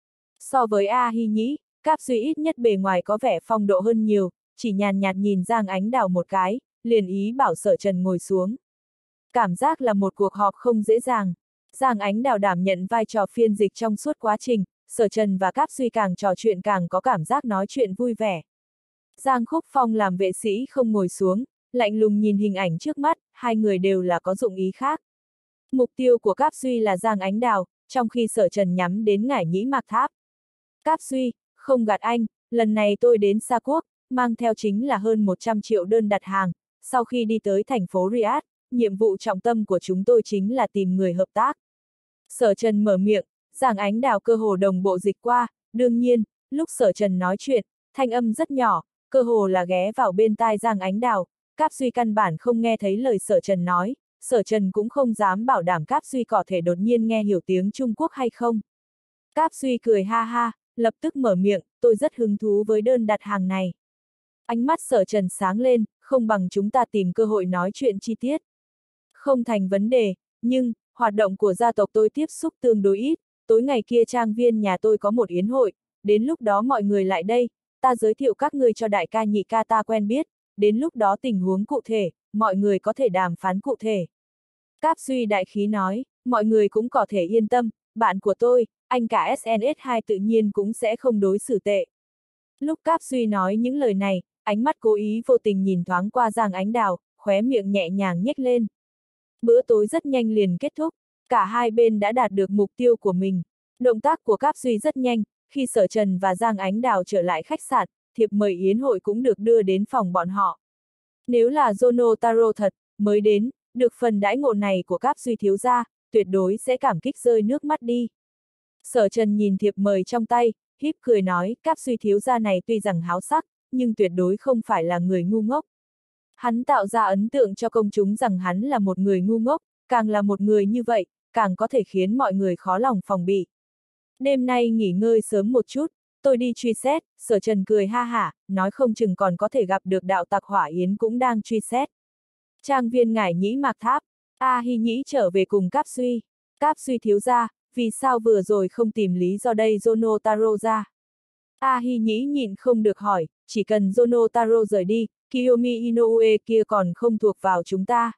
So với A Hi Nhĩ, Cáp Suy ít nhất bề ngoài có vẻ phong độ hơn nhiều, chỉ nhàn nhạt nhìn Giang Ánh Đào một cái, liền ý bảo Sở Trần ngồi xuống. Cảm giác là một cuộc họp không dễ dàng. Giang Ánh Đào đảm nhận vai trò phiên dịch trong suốt quá trình, Sở Trần và Cáp Suy càng trò chuyện càng có cảm giác nói chuyện vui vẻ. Giang Khúc Phong làm vệ sĩ không ngồi xuống, lạnh lùng nhìn hình ảnh trước mắt, hai người đều là có dụng ý khác. Mục tiêu của Cáp Suy là Giang Ánh Đào, trong khi Sở Trần nhắm đến Ngải Nhĩ Mạc Tháp. Cáp Suy, không gạt anh, lần này tôi đến Sa Quốc, mang theo chính là hơn một trăm triệu đơn đặt hàng, sau khi đi tới thành phố Riyadh, nhiệm vụ trọng tâm của chúng tôi chính là tìm người hợp tác. Sở Trần mở miệng, Giang Ánh Đào cơ hồ đồng bộ dịch qua, đương nhiên, lúc Sở Trần nói chuyện, thanh âm rất nhỏ, cơ hồ là ghé vào bên tai Giang Ánh Đào, Cáp Suy căn bản không nghe thấy lời Sở Trần nói, Sở Trần cũng không dám bảo đảm Cáp Suy có thể đột nhiên nghe hiểu tiếng Trung Quốc hay không. Cáp Suy cười ha ha, lập tức mở miệng, tôi rất hứng thú với đơn đặt hàng này. Ánh mắt Sở Trần sáng lên, không bằng chúng ta tìm cơ hội nói chuyện chi tiết. Không thành vấn đề, nhưng, hoạt động của gia tộc tôi tiếp xúc tương đối ít, tối ngày kia trang viên nhà tôi có một yến hội, đến lúc đó mọi người lại đây, ta giới thiệu các ngươi cho đại ca nhị ca ta quen biết, đến lúc đó tình huống cụ thể, mọi người có thể đàm phán cụ thể. Cáp Suy đại khí nói, mọi người cũng có thể yên tâm, bạn của tôi, anh cả ét en ét hai tự nhiên cũng sẽ không đối xử tệ. Lúc Cáp Suy nói những lời này, ánh mắt cố ý vô tình nhìn thoáng qua Giang Ánh Đào, khóe miệng nhẹ nhàng nhếch lên. Bữa tối rất nhanh liền kết thúc, cả hai bên đã đạt được mục tiêu của mình. Động tác của Cáp Suy rất nhanh, khi Sở Trần và Giang Ánh Đào trở lại khách sạn, thiệp mời yến hội cũng được đưa đến phòng bọn họ. Nếu là Zono Taro thật, mới đến, được phần đãi ngộ này của Cáp Suy thiếu gia, tuyệt đối sẽ cảm kích rơi nước mắt đi. Sở Trần nhìn thiệp mời trong tay, híp cười nói, Cáp Suy thiếu gia này tuy rằng háo sắc, nhưng tuyệt đối không phải là người ngu ngốc. Hắn tạo ra ấn tượng cho công chúng rằng hắn là một người ngu ngốc, càng là một người như vậy, càng có thể khiến mọi người khó lòng phòng bị. Đêm nay nghỉ ngơi sớm một chút, tôi đi truy xét, Sở Trần cười ha hả, nói không chừng còn có thể gặp được đạo tặc Hỏa Yến cũng đang truy xét. Trang viên Ngải Nhĩ Mạc Tháp, A Hi Nhĩ trở về cùng Cáp Suy. Cáp Suy thiếu gia, vì sao vừa rồi không tìm lý do đây Zono Taro ra? A Hi Nhĩ nhịn không được hỏi, chỉ cần Zono Taro rời đi, Kiyomi Inoue kia còn không thuộc vào chúng ta.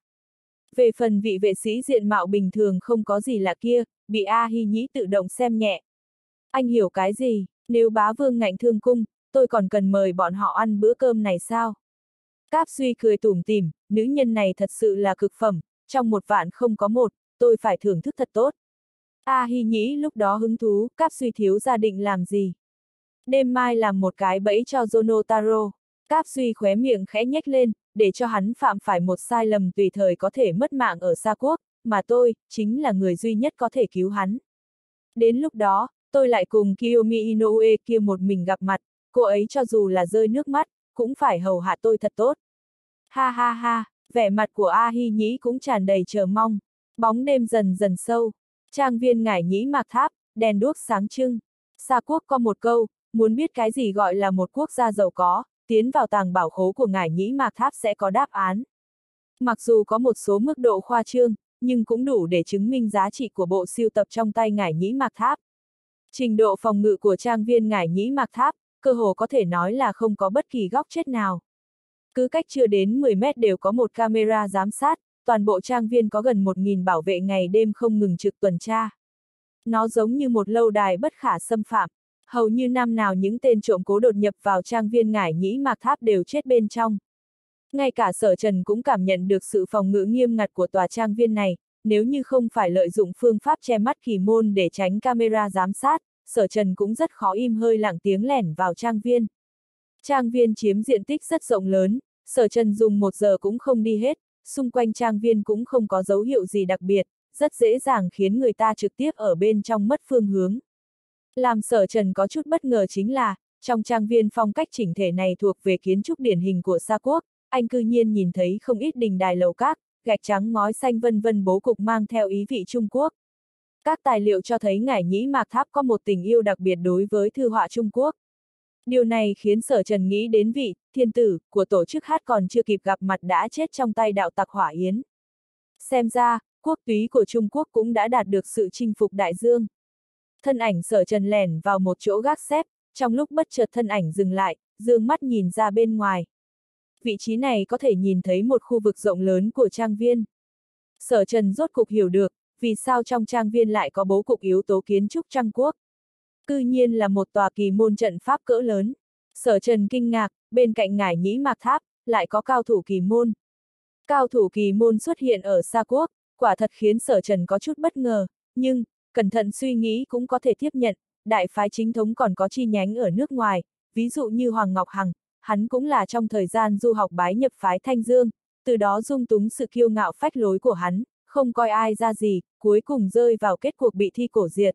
Về phần vị vệ sĩ diện mạo bình thường không có gì lạ kia, bị A Hi Nhĩ tự động xem nhẹ. Anh hiểu cái gì, nếu bá vương ngạnh thương cung, tôi còn cần mời bọn họ ăn bữa cơm này sao? Cáp Suy cười tủm tỉm, nữ nhân này thật sự là cực phẩm, trong một vạn không có một, tôi phải thưởng thức thật tốt. A Hi Nhĩ lúc đó hứng thú, Cáp Suy thiếu gia định làm gì? Đêm mai làm một cái bẫy cho Zono Taro. Cáp Suy khóe miệng khẽ nhếch lên, để cho hắn phạm phải một sai lầm tùy thời có thể mất mạng ở Sa Quốc, mà tôi, chính là người duy nhất có thể cứu hắn. Đến lúc đó, tôi lại cùng Kiyomi Inoue kia một mình gặp mặt, cô ấy cho dù là rơi nước mắt, cũng phải hầu hạ tôi thật tốt. Ha ha ha, vẻ mặt của A Hi Nhĩ cũng tràn đầy chờ mong. Bóng đêm dần dần sâu, trang viên Ngải Nhĩ Mạc Tháp, đèn đuốc sáng trưng. Sa Quốc có một câu, muốn biết cái gì gọi là một quốc gia giàu có, tiến vào tàng bảo khố của Ngải Nhĩ Mạc Tháp sẽ có đáp án. Mặc dù có một số mức độ khoa trương, nhưng cũng đủ để chứng minh giá trị của bộ sưu tập trong tay Ngải Nhĩ Mạc Tháp. Trình độ phòng ngự của trang viên Ngải Nhĩ Mạc Tháp, cơ hồ có thể nói là không có bất kỳ góc chết nào. Cứ cách chưa đến mười mét đều có một camera giám sát, toàn bộ trang viên có gần một nghìn bảo vệ ngày đêm không ngừng trực tuần tra. Nó giống như một lâu đài bất khả xâm phạm, hầu như năm nào những tên trộm cố đột nhập vào trang viên Ngải Nhĩ Mạc Tháp đều chết bên trong. Ngay cả Sở Trần cũng cảm nhận được sự phòng ngự nghiêm ngặt của tòa trang viên này, nếu như không phải lợi dụng phương pháp che mắt kỳ môn để tránh camera giám sát, Sở Trần cũng rất khó im hơi lặng tiếng lẻn vào trang viên. Trang viên chiếm diện tích rất rộng lớn, Sở Trần dùng một giờ cũng không đi hết, xung quanh trang viên cũng không có dấu hiệu gì đặc biệt, rất dễ dàng khiến người ta trực tiếp ở bên trong mất phương hướng. Làm Sở Trần có chút bất ngờ chính là, trong trang viên phong cách chỉnh thể này thuộc về kiến trúc điển hình của Sa Quốc, anh cư nhiên nhìn thấy không ít đình đài lầu các, gạch trắng ngói xanh vân vân bố cục mang theo ý vị Trung Quốc. Các tài liệu cho thấy Ngải Nhĩ Mạc Tháp có một tình yêu đặc biệt đối với thư họa Trung Quốc. Điều này khiến Sở Trần nghĩ đến vị thiên tử của tổ chức hát còn chưa kịp gặp mặt đã chết trong tay đạo tặc Hỏa Yến. Xem ra, quốc túy của Trung Quốc cũng đã đạt được sự chinh phục đại dương. Thân ảnh Sở Trần lẻn vào một chỗ gác xếp, trong lúc bất chợt thân ảnh dừng lại, dương mắt nhìn ra bên ngoài. Vị trí này có thể nhìn thấy một khu vực rộng lớn của trang viên. Sở Trần rốt cục hiểu được, vì sao trong trang viên lại có bố cục yếu tố kiến trúc Trung Quốc. Cư nhiên là một tòa kỳ môn trận pháp cỡ lớn. Sở Trần kinh ngạc, bên cạnh Ngải Nhĩ Mạc Tháp, lại có cao thủ kỳ môn. Cao thủ kỳ môn xuất hiện ở Sa Quốc, quả thật khiến Sở Trần có chút bất ngờ, nhưng, cẩn thận suy nghĩ cũng có thể tiếp nhận, đại phái chính thống còn có chi nhánh ở nước ngoài, ví dụ như Hoàng Ngọc Hằng, hắn cũng là trong thời gian du học bái nhập phái Thanh Dương, từ đó dung túng sự kiêu ngạo phách lối của hắn, không coi ai ra gì, cuối cùng rơi vào kết cuộc bị thi cổ diệt.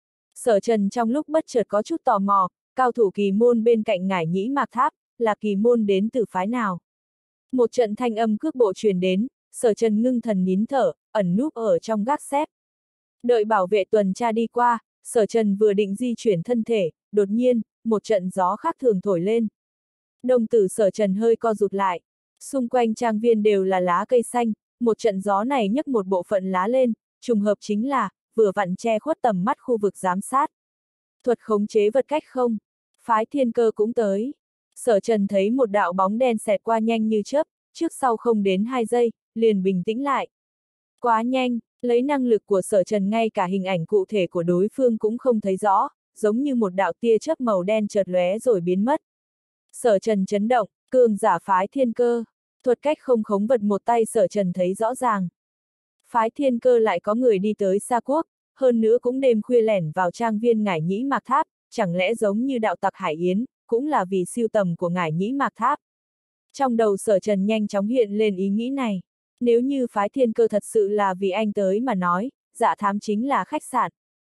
Sở Trần trong lúc bất chợt có chút tò mò, cao thủ kỳ môn bên cạnh Ngải Nhĩ Mạc Tháp, là kỳ môn đến từ phái nào? Một trận thanh âm cước bộ truyền đến, Sở Trần ngưng thần nín thở, ẩn núp ở trong gác xếp. Đợi bảo vệ tuần tra đi qua, Sở Trần vừa định di chuyển thân thể, đột nhiên, một trận gió khác thường thổi lên. Đồng tử Sở Trần hơi co rụt lại. Xung quanh trang viên đều là lá cây xanh, một trận gió này nhấc một bộ phận lá lên, trùng hợp chính là, vừa vặn che khuất tầm mắt khu vực giám sát. Thuật khống chế vật cách không? Phái Thiên Cơ cũng tới. Sở Trần thấy một đạo bóng đen xẹt qua nhanh như chớp, trước sau không đến hai giây, liền bình tĩnh lại. Quá nhanh, lấy năng lực của Sở Trần ngay cả hình ảnh cụ thể của đối phương cũng không thấy rõ, giống như một đạo tia chớp màu đen chợt lóe rồi biến mất. Sở Trần chấn động, cường giả phái Thiên Cơ, thuật cách không khống vật một tay Sở Trần thấy rõ ràng. Phái Thiên Cơ lại có người đi tới Sa Quốc, hơn nữa cũng đêm khuya lẻn vào trang viên Ngải Nhĩ Mạc Tháp, chẳng lẽ giống như đạo tặc Hải Yến, cũng là vì siêu tầm của Ngải Nhĩ Mạc Tháp. Trong đầu Sở Trần nhanh chóng hiện lên ý nghĩ này, nếu như phái Thiên Cơ thật sự là vì anh tới mà nói, Dạ Thám chính là khách sạn.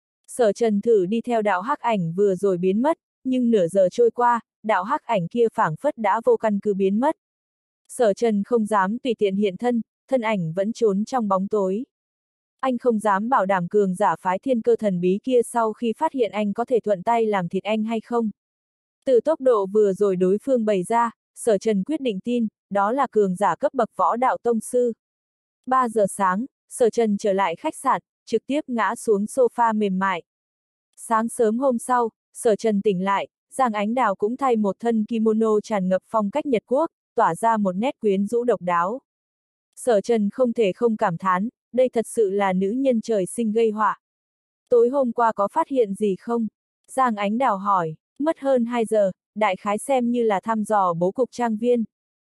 Sở Trần thử đi theo đạo hắc ảnh vừa rồi biến mất, nhưng nửa giờ trôi qua, đạo hắc ảnh kia phảng phất đã vô căn cứ biến mất. Sở Trần không dám tùy tiện hiện thân, thân ảnh vẫn trốn trong bóng tối. Anh không dám bảo đảm cường giả phái Thiên Cơ thần bí kia sau khi phát hiện anh có thể thuận tay làm thịt anh hay không. Từ tốc độ vừa rồi đối phương bày ra, Sở Trần quyết định tin, đó là cường giả cấp bậc võ đạo tông sư. ba giờ sáng, Sở Trần trở lại khách sạn, trực tiếp ngã xuống sofa mềm mại. Sáng sớm hôm sau, Sở Trần tỉnh lại, Giang Ánh Đào cũng thay một thân kimono tràn ngập phong cách Nhật Quốc, tỏa ra một nét quyến rũ độc đáo. Sở Trần không thể không cảm thán, đây thật sự là nữ nhân trời sinh gây họa. Tối hôm qua có phát hiện gì không? Giang Ánh Đào hỏi, mất hơn hai giờ, đại khái xem như là thăm dò bố cục trang viên.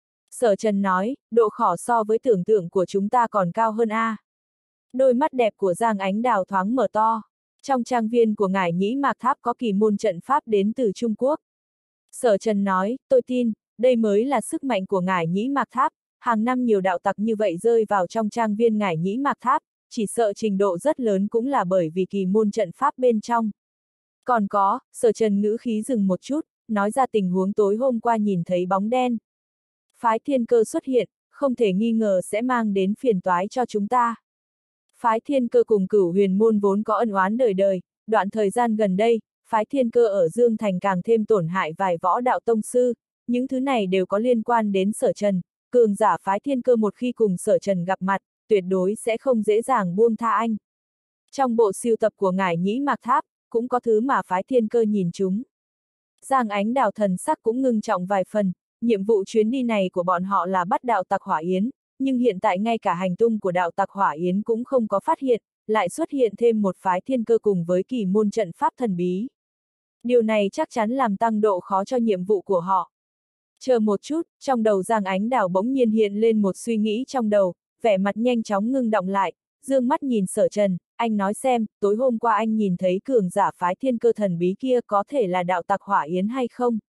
Sở Trần nói, độ khó so với tưởng tượng của chúng ta còn cao hơn a. Đôi mắt đẹp của Giang Ánh Đào thoáng mở to. Trong trang viên của Ngải Nhĩ Mạc Tháp có kỳ môn trận pháp đến từ Trung Quốc. Sở Trần nói, tôi tin, đây mới là sức mạnh của Ngải Nhĩ Mạc Tháp, hàng năm nhiều đạo tặc như vậy rơi vào trong trang viên Ngải Nhĩ Mạc Tháp, chỉ sợ trình độ rất lớn cũng là bởi vì kỳ môn trận pháp bên trong. Còn có, Sở Trần ngữ khí dừng một chút, nói ra tình huống tối hôm qua nhìn thấy bóng đen. Phái Thiên Cơ xuất hiện, không thể nghi ngờ sẽ mang đến phiền toái cho chúng ta. Phái Thiên Cơ cùng Cửu Huyền Môn vốn có ân oán đời đời, đoạn thời gian gần đây, phái Thiên Cơ ở Dương Thành càng thêm tổn hại vài võ đạo tông sư, những thứ này đều có liên quan đến Sở Trần, cường giả phái Thiên Cơ một khi cùng Sở Trần gặp mặt, tuyệt đối sẽ không dễ dàng buông tha anh. Trong bộ sưu tập của Ngải Nhĩ Mạc Tháp, cũng có thứ mà phái Thiên Cơ nhìn chúng. Giang Ánh Đào thần sắc cũng ngưng trọng vài phần, nhiệm vụ chuyến đi này của bọn họ là bắt đạo tặc Hỏa Yến, nhưng hiện tại ngay cả hành tung của đạo tặc Hỏa Yến cũng không có phát hiện, lại xuất hiện thêm một phái Thiên Cơ cùng với kỳ môn trận pháp thần bí. Điều này chắc chắn làm tăng độ khó cho nhiệm vụ của họ. Chờ một chút, trong đầu Giang Ánh Đào bỗng nhiên hiện lên một suy nghĩ trong đầu, vẻ mặt nhanh chóng ngưng động lại, dương mắt nhìn Sở Trần, anh nói xem, tối hôm qua anh nhìn thấy cường giả phái Thiên Cơ thần bí kia có thể là đạo tặc Hỏa Yến hay không?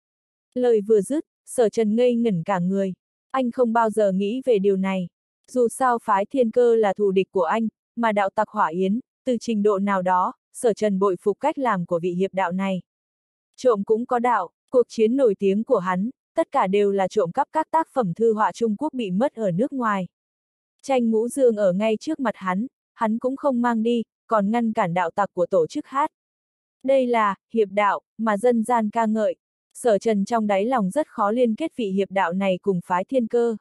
Lời vừa dứt, Sở Trần ngây ngẩn cả người. Anh không bao giờ nghĩ về điều này. Dù sao phái thiên cơ là thù địch của anh, mà đạo tặc Hỏa Yến, từ trình độ nào đó, Sở Trần bội phục cách làm của vị hiệp đạo này. Trộm cũng có đạo, cuộc chiến nổi tiếng của hắn, tất cả đều là trộm cắp các tác phẩm thư họa Trung Quốc bị mất ở nước ngoài. Tranh ngũ dương ở ngay trước mặt hắn, hắn cũng không mang đi, còn ngăn cản đạo tặc của tổ chức hát. Đây là hiệp đạo mà dân gian ca ngợi. Sở Trần trong đáy lòng rất khó liên kết vị hiệp đạo này cùng phái thiên cơ.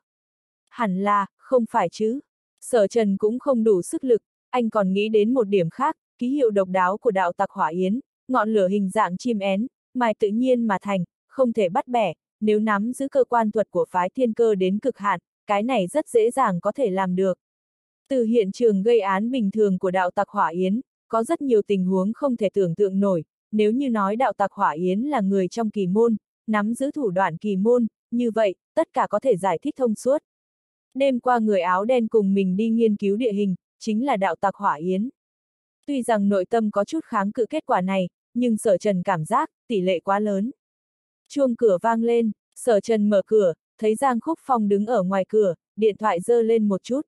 Hẳn là, không phải chứ. Sở Trần cũng không đủ sức lực, anh còn nghĩ đến một điểm khác, ký hiệu độc đáo của đạo tặc Hỏa Yến, ngọn lửa hình dạng chim én, mài tự nhiên mà thành, không thể bắt bẻ, nếu nắm giữ cơ quan thuật của phái thiên cơ đến cực hạn, cái này rất dễ dàng có thể làm được. Từ hiện trường gây án bình thường của đạo tặc Hỏa Yến, có rất nhiều tình huống không thể tưởng tượng nổi, nếu như nói đạo tặc Hỏa Yến là người trong kỳ môn, nắm giữ thủ đoạn kỳ môn, như vậy, tất cả có thể giải thích thông suốt. Đêm qua người áo đen cùng mình đi nghiên cứu địa hình, chính là đạo tặc Hỏa Yến. Tuy rằng nội tâm có chút kháng cự kết quả này, nhưng Sở Trần cảm giác, tỷ lệ quá lớn. Chuông cửa vang lên, Sở Trần mở cửa, thấy Giang Khúc Phong đứng ở ngoài cửa, điện thoại giơ lên một chút.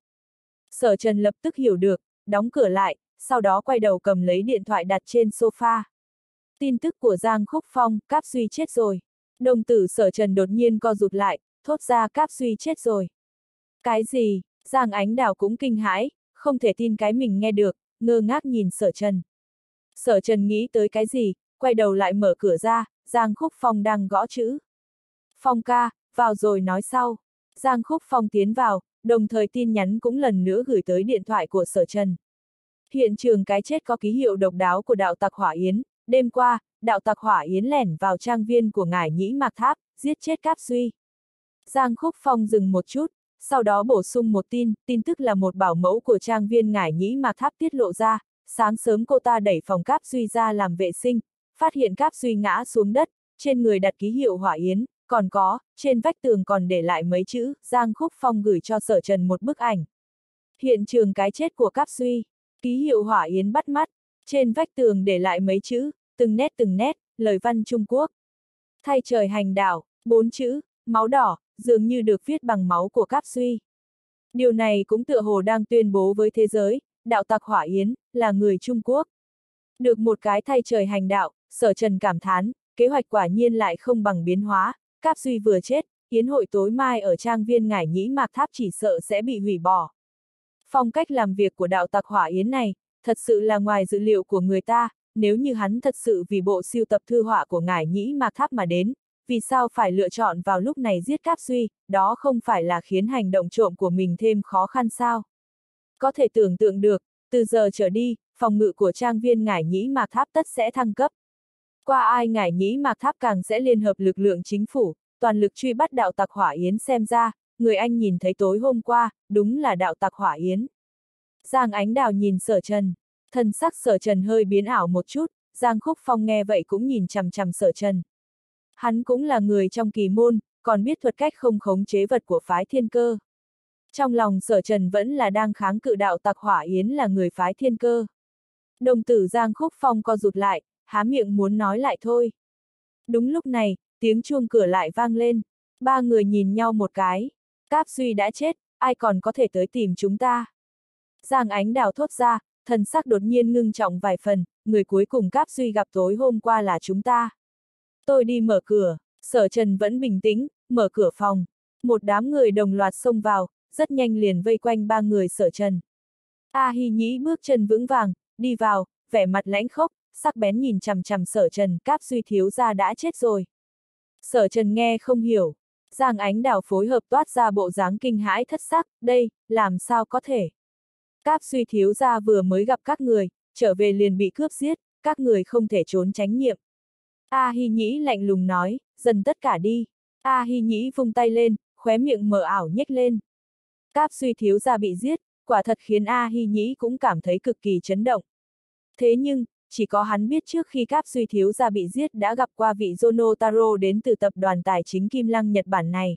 Sở Trần lập tức hiểu được, đóng cửa lại, sau đó quay đầu cầm lấy điện thoại đặt trên sofa. Tin tức của Giang Khúc Phong, Cáp Duy chết rồi. Đồng tử Sở Trần đột nhiên co rụt lại, thốt ra Cáp Duy chết rồi. Cái gì? Giang Ánh Đào cũng kinh hãi, không thể tin cái mình nghe được, ngơ ngác nhìn Sở Trần. Sở Trần nghĩ tới cái gì, quay đầu lại mở cửa ra, Giang Khúc Phong đang gõ chữ. Phong ca, vào rồi nói sau. Giang Khúc Phong tiến vào, đồng thời tin nhắn cũng lần nữa gửi tới điện thoại của Sở Trần. Hiện trường cái chết có ký hiệu độc đáo của đạo tặc Hỏa Yến, đêm qua, đạo tặc Hỏa Yến lẻn vào trang viên của ngải Nhĩ Mạc Tháp, giết chết Cáp Duy. Giang Khúc Phong dừng một chút, sau đó bổ sung một tin, tin tức là một bảo mẫu của trang viên ngải Nhĩ Mạc Tháp tiết lộ ra, sáng sớm cô ta đẩy phòng Cáp Duy ra làm vệ sinh, phát hiện Cáp Duy ngã xuống đất, trên người đặt ký hiệu Hỏa Yến, còn có, trên vách tường còn để lại mấy chữ, Giang Khúc Phong gửi cho Sở Trần một bức ảnh. Hiện trường cái chết của Cáp Duy, ký hiệu Hỏa Yến bắt mắt, trên vách tường để lại mấy chữ, từng nét từng nét, lời văn Trung Quốc. Thay trời hành đạo, bốn chữ, máu đỏ, dường như được viết bằng máu của Cáp Duy. Điều này cũng tựa hồ đang tuyên bố với thế giới, đạo tặc Hỏa Yến, là người Trung Quốc. Được một cái thay trời hành đạo, Sở Trần cảm thán, kế hoạch quả nhiên lại không bằng biến hóa, Cáp Duy vừa chết, yến hội tối mai ở trang viên ngải Nhĩ Mạc Tháp chỉ sợ sẽ bị hủy bỏ. Phong cách làm việc của đạo tặc Hỏa Yến này, thật sự là ngoài dự liệu của người ta, nếu như hắn thật sự vì bộ siêu tập thư họa của ngải Nhĩ Mạc Tháp mà đến, vì sao phải lựa chọn vào lúc này giết Cáp Duy, đó không phải là khiến hành động trộm của mình thêm khó khăn sao? Có thể tưởng tượng được, từ giờ trở đi, phòng ngự của trang viên ngải Nhĩ Mạc Tháp tất sẽ thăng cấp. Qua ai ngải Nhĩ Mạc Tháp càng sẽ liên hợp lực lượng chính phủ, toàn lực truy bắt đạo tặc Hỏa Yến xem ra, người anh nhìn thấy tối hôm qua, đúng là đạo tặc Hỏa Yến. Giang Ánh Đào nhìn Sở Trần, thân sắc Sở Trần hơi biến ảo một chút, Giang Khúc Phong nghe vậy cũng nhìn chằm chằm Sở Trần. Hắn cũng là người trong kỳ môn, còn biết thuật cách không khống chế vật của phái thiên cơ. Trong lòng Sở Trần vẫn là đang kháng cự đạo tặc Hỏa Yến là người phái thiên cơ. Đồng tử Giang Khúc Phong co rụt lại, há miệng muốn nói lại thôi. Đúng lúc này, tiếng chuông cửa lại vang lên. Ba người nhìn nhau một cái. Cáp Duy đã chết, ai còn có thể tới tìm chúng ta? Giang Ánh Đào thốt ra, thần sắc đột nhiên ngưng trọng vài phần, người cuối cùng Cáp Duy gặp tối hôm qua là chúng ta. Tôi đi mở cửa, Sở Trần vẫn bình tĩnh, mở cửa phòng. Một đám người đồng loạt xông vào, rất nhanh liền vây quanh ba người Sở Trần. A Hi Nhĩ bước chân vững vàng, đi vào, vẻ mặt lãnh khốc, sắc bén nhìn chằm chằm Sở Trần, Cáp Duy thiếu gia đã chết rồi. Sở Trần nghe không hiểu. Giang Ánh Đào phối hợp toát ra bộ dáng kinh hãi thất sắc, đây, làm sao có thể. Cáp Duy thiếu gia vừa mới gặp các người, trở về liền bị cướp giết, các người không thể trốn tránh nhiệm. A Hi Nhĩ lạnh lùng nói, dần tất cả đi. A Hi Nhĩ vung tay lên, khóe miệng mờ ảo nhếch lên. Cáp Duy thiếu gia bị giết, quả thật khiến A Hi Nhĩ cũng cảm thấy cực kỳ chấn động. Thế nhưng, chỉ có hắn biết trước khi Cáp Duy thiếu gia bị giết đã gặp qua vị Jono Taro đến từ tập đoàn tài chính Kim Lăng Nhật Bản này.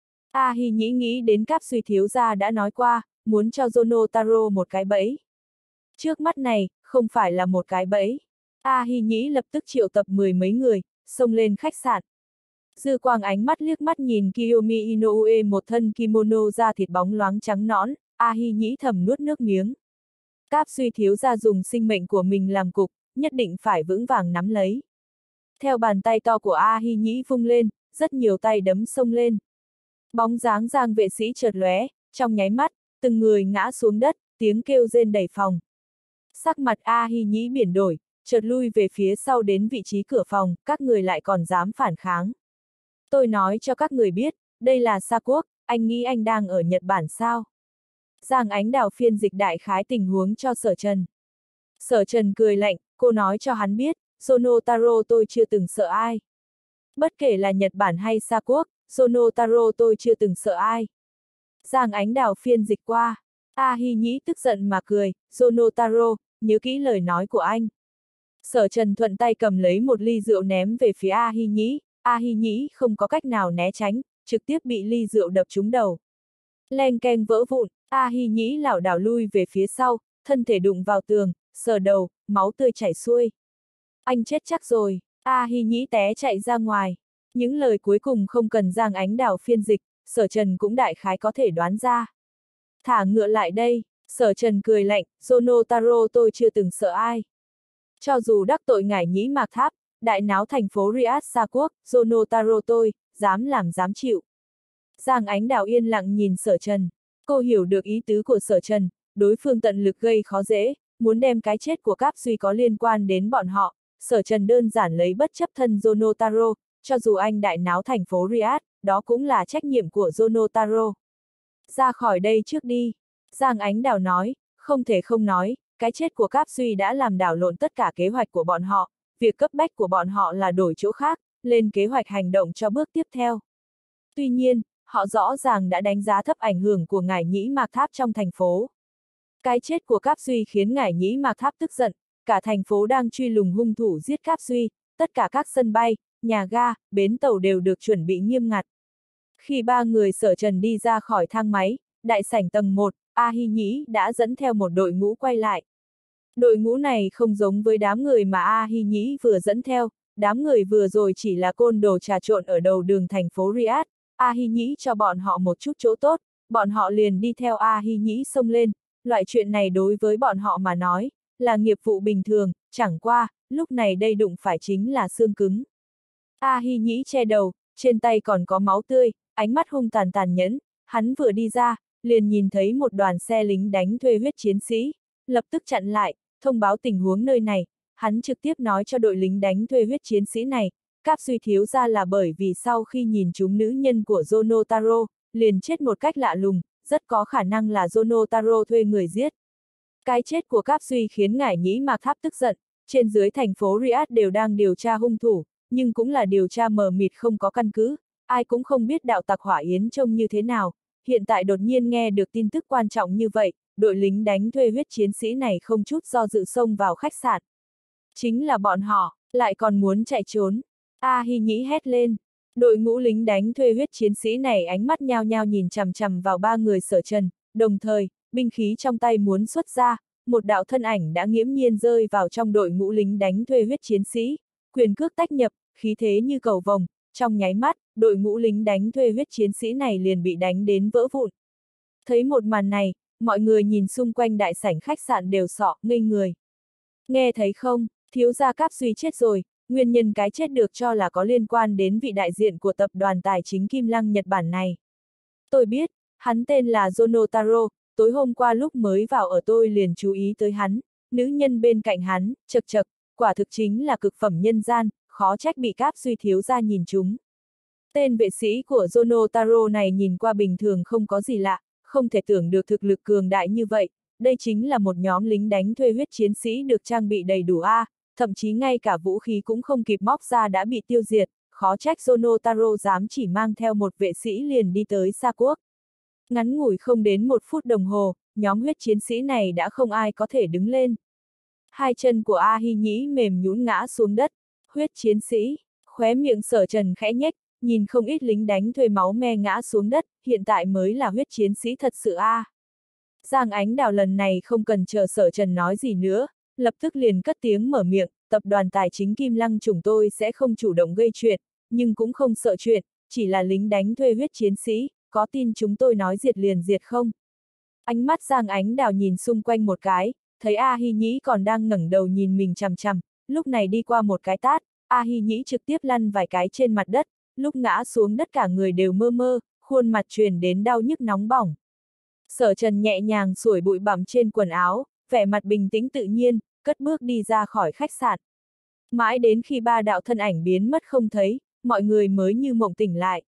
A Hi Nhĩ nghĩ đến Cáp Duy thiếu gia đã nói qua, muốn cho Jono Taro một cái bẫy. Trước mắt này, không phải là một cái bẫy. A Hi Nhĩ lập tức triệu tập mười mấy người, xông lên khách sạn. Dư quang ánh mắt liếc mắt nhìn Kiyomi Inoue một thân kimono da thịt bóng loáng trắng nõn, A Hi nhĩ thầm nuốt nước miếng. Cáp Suy thiếu gia dùng sinh mệnh của mình làm cục, nhất định phải vững vàng nắm lấy. Theo bàn tay to của A Hi nhĩ vung lên, rất nhiều tay đấm xông lên. Bóng dáng Giang vệ sĩ chợt lóe, trong nháy mắt, từng người ngã xuống đất, tiếng kêu rên đầy phòng. Sắc mặt A Hi nhĩ biển đổi, chợt lui về phía sau đến vị trí cửa phòng, các người lại còn dám phản kháng. Tôi nói cho các người biết, đây là Sa Quốc, anh nghĩ anh đang ở Nhật Bản sao? Giang Ánh Đào phiên dịch đại khái tình huống cho Sở Trần. Sở Trần cười lạnh, cô nói cho hắn biết, Zono Taro tôi chưa từng sợ ai. Bất kể là Nhật Bản hay Sa Quốc, Zono Taro tôi chưa từng sợ ai. Giang Ánh Đào phiên dịch qua. A Hi nhĩ tức giận mà cười, Zono Taro, nhớ kỹ lời nói của anh. Sở Trần thuận tay cầm lấy một ly rượu ném về phía A Hi nhĩ, A Hi nhĩ không có cách nào né tránh, trực tiếp bị ly rượu đập trúng đầu. Leng keng vỡ vụn, A Hi nhĩ lảo đảo lui về phía sau, thân thể đụng vào tường, sờ đầu, máu tươi chảy xuôi. Anh chết chắc rồi, A Hi nhĩ té chạy ra ngoài. Những lời cuối cùng không cần Giang Ánh Đào phiên dịch, Sở Trần cũng đại khái có thể đoán ra. Thả ngựa lại đây, Sở Trần cười lạnh, Zono Taro tôi chưa từng sợ ai. Cho dù đắc tội ngải nhĩ mạc tháp, đại náo thành phố Riyadh Sa Quốc, Zono Taro tôi, dám làm dám chịu. Giang Ánh Đào yên lặng nhìn Sở Trần. Cô hiểu được ý tứ của Sở Trần, đối phương tận lực gây khó dễ, muốn đem cái chết của Cáp Suy có liên quan đến bọn họ. Sở Trần đơn giản lấy bất chấp thân Zono Taro, cho dù anh đại náo thành phố Riyadh, đó cũng là trách nhiệm của Zono Taro. Ra khỏi đây trước đi. Giang Ánh Đào nói, không thể không nói, cái chết của Cáp Suy đã làm đảo lộn tất cả kế hoạch của bọn họ, việc cấp bách của bọn họ là đổi chỗ khác, lên kế hoạch hành động cho bước tiếp theo. Tuy nhiên, họ rõ ràng đã đánh giá thấp ảnh hưởng của ngải nhĩ mạc tháp trong thành phố. Cái chết của Cáp Suy khiến ngải nhĩ mạc tháp tức giận, cả thành phố đang truy lùng hung thủ giết Cáp Suy, tất cả các sân bay, nhà ga, bến tàu đều được chuẩn bị nghiêm ngặt. Khi ba người Sở Trần đi ra khỏi thang máy, đại sảnh tầng một, A Hi nhĩ đã dẫn theo một đội ngũ quay lại. Đội ngũ này không giống với đám người mà A Hi nhĩ vừa dẫn theo, đám người vừa rồi chỉ là côn đồ trà trộn ở đầu đường thành phố Riyadh. A Hi nhĩ cho bọn họ một chút chỗ tốt, bọn họ liền đi theo A Hi nhĩ xông lên, loại chuyện này đối với bọn họ mà nói, là nghiệp vụ bình thường, chẳng qua, lúc này đây đụng phải chính là xương cứng. A Hi nhĩ che đầu, trên tay còn có máu tươi, ánh mắt hung tàn tàn nhẫn, hắn vừa đi ra, liền nhìn thấy một đoàn xe lính đánh thuê huyết chiến sĩ, lập tức chặn lại, thông báo tình huống nơi này, hắn trực tiếp nói cho đội lính đánh thuê huyết chiến sĩ này, Cáp Suy thiếu ra là bởi vì sau khi nhìn chúng nữ nhân của Zono Taro, liền chết một cách lạ lùng, rất có khả năng là Zono Taro thuê người giết. Cái chết của Cáp Suy khiến ngải nhĩ mạc tháp tức giận, trên dưới thành phố Riyadh đều đang điều tra hung thủ, nhưng cũng là điều tra mờ mịt không có căn cứ, ai cũng không biết đạo tặc Hỏa Yến trông như thế nào, hiện tại đột nhiên nghe được tin tức quan trọng như vậy, đội lính đánh thuê huyết chiến sĩ này không chút do dự xông vào khách sạn. Chính là bọn họ, lại còn muốn chạy trốn. A Hi nhĩ hét lên. Đội ngũ lính đánh thuê huyết chiến sĩ này ánh mắt nhao nhao nhìn chằm chằm vào ba người Sở Trần, đồng thời, binh khí trong tay muốn xuất ra, một đạo thân ảnh đã nghiễm nhiên rơi vào trong đội ngũ lính đánh thuê huyết chiến sĩ, quyền cước tách nhập, khí thế như cầu vồng, trong nháy mắt, đội ngũ lính đánh thuê huyết chiến sĩ này liền bị đánh đến vỡ vụn. Thấy một màn này, mọi người nhìn xung quanh đại sảnh khách sạn đều sọ, ngây người. Nghe thấy không, thiếu gia Cáp Suy chết rồi, nguyên nhân cái chết được cho là có liên quan đến vị đại diện của tập đoàn tài chính Kim Lăng Nhật Bản này. Tôi biết, hắn tên là Zono Taro, tối hôm qua lúc mới vào ở tôi liền chú ý tới hắn, nữ nhân bên cạnh hắn, chật chật, quả thực chính là cực phẩm nhân gian, khó trách bị Cáp Suy thiếu gia nhìn chúng. Tên vệ sĩ của Zono Taro này nhìn qua bình thường không có gì lạ, không thể tưởng được thực lực cường đại như vậy, đây chính là một nhóm lính đánh thuê huyết chiến sĩ được trang bị đầy đủ A, thậm chí ngay cả vũ khí cũng không kịp móc ra đã bị tiêu diệt, khó trách Zono Taro dám chỉ mang theo một vệ sĩ liền đi tới Sa Quốc. Ngắn ngủi không đến một phút đồng hồ, nhóm huyết chiến sĩ này đã không ai có thể đứng lên. Hai chân của A Hi nhĩ mềm nhũn ngã xuống đất, huyết chiến sĩ, khóe miệng Sở Trần khẽ nhếch, nhìn không ít lính đánh thuê máu me ngã xuống đất, hiện tại mới là huyết chiến sĩ thật sự a. À. Giang Ánh Đào lần này không cần chờ Sở Trần nói gì nữa, lập tức liền cất tiếng mở miệng, tập đoàn tài chính Kim Lăng chúng tôi sẽ không chủ động gây chuyện, nhưng cũng không sợ chuyện, chỉ là lính đánh thuê huyết chiến sĩ, có tin chúng tôi nói diệt liền diệt không? Ánh mắt Giang Ánh Đào nhìn xung quanh một cái, thấy A Hy Nhĩ còn đang ngẩng đầu nhìn mình chằm chằm, lúc này đi qua một cái tát, A Hy Nhĩ trực tiếp lăn vài cái trên mặt đất, lúc ngã xuống đất cả người đều mơ mơ, khuôn mặt truyền đến đau nhức nóng bỏng. Sở Trần nhẹ nhàng sủi bụi bặm trên quần áo, vẻ mặt bình tĩnh tự nhiên, cất bước đi ra khỏi khách sạn. Mãi đến khi ba đạo thân ảnh biến mất không thấy, mọi người mới như mộng tỉnh lại.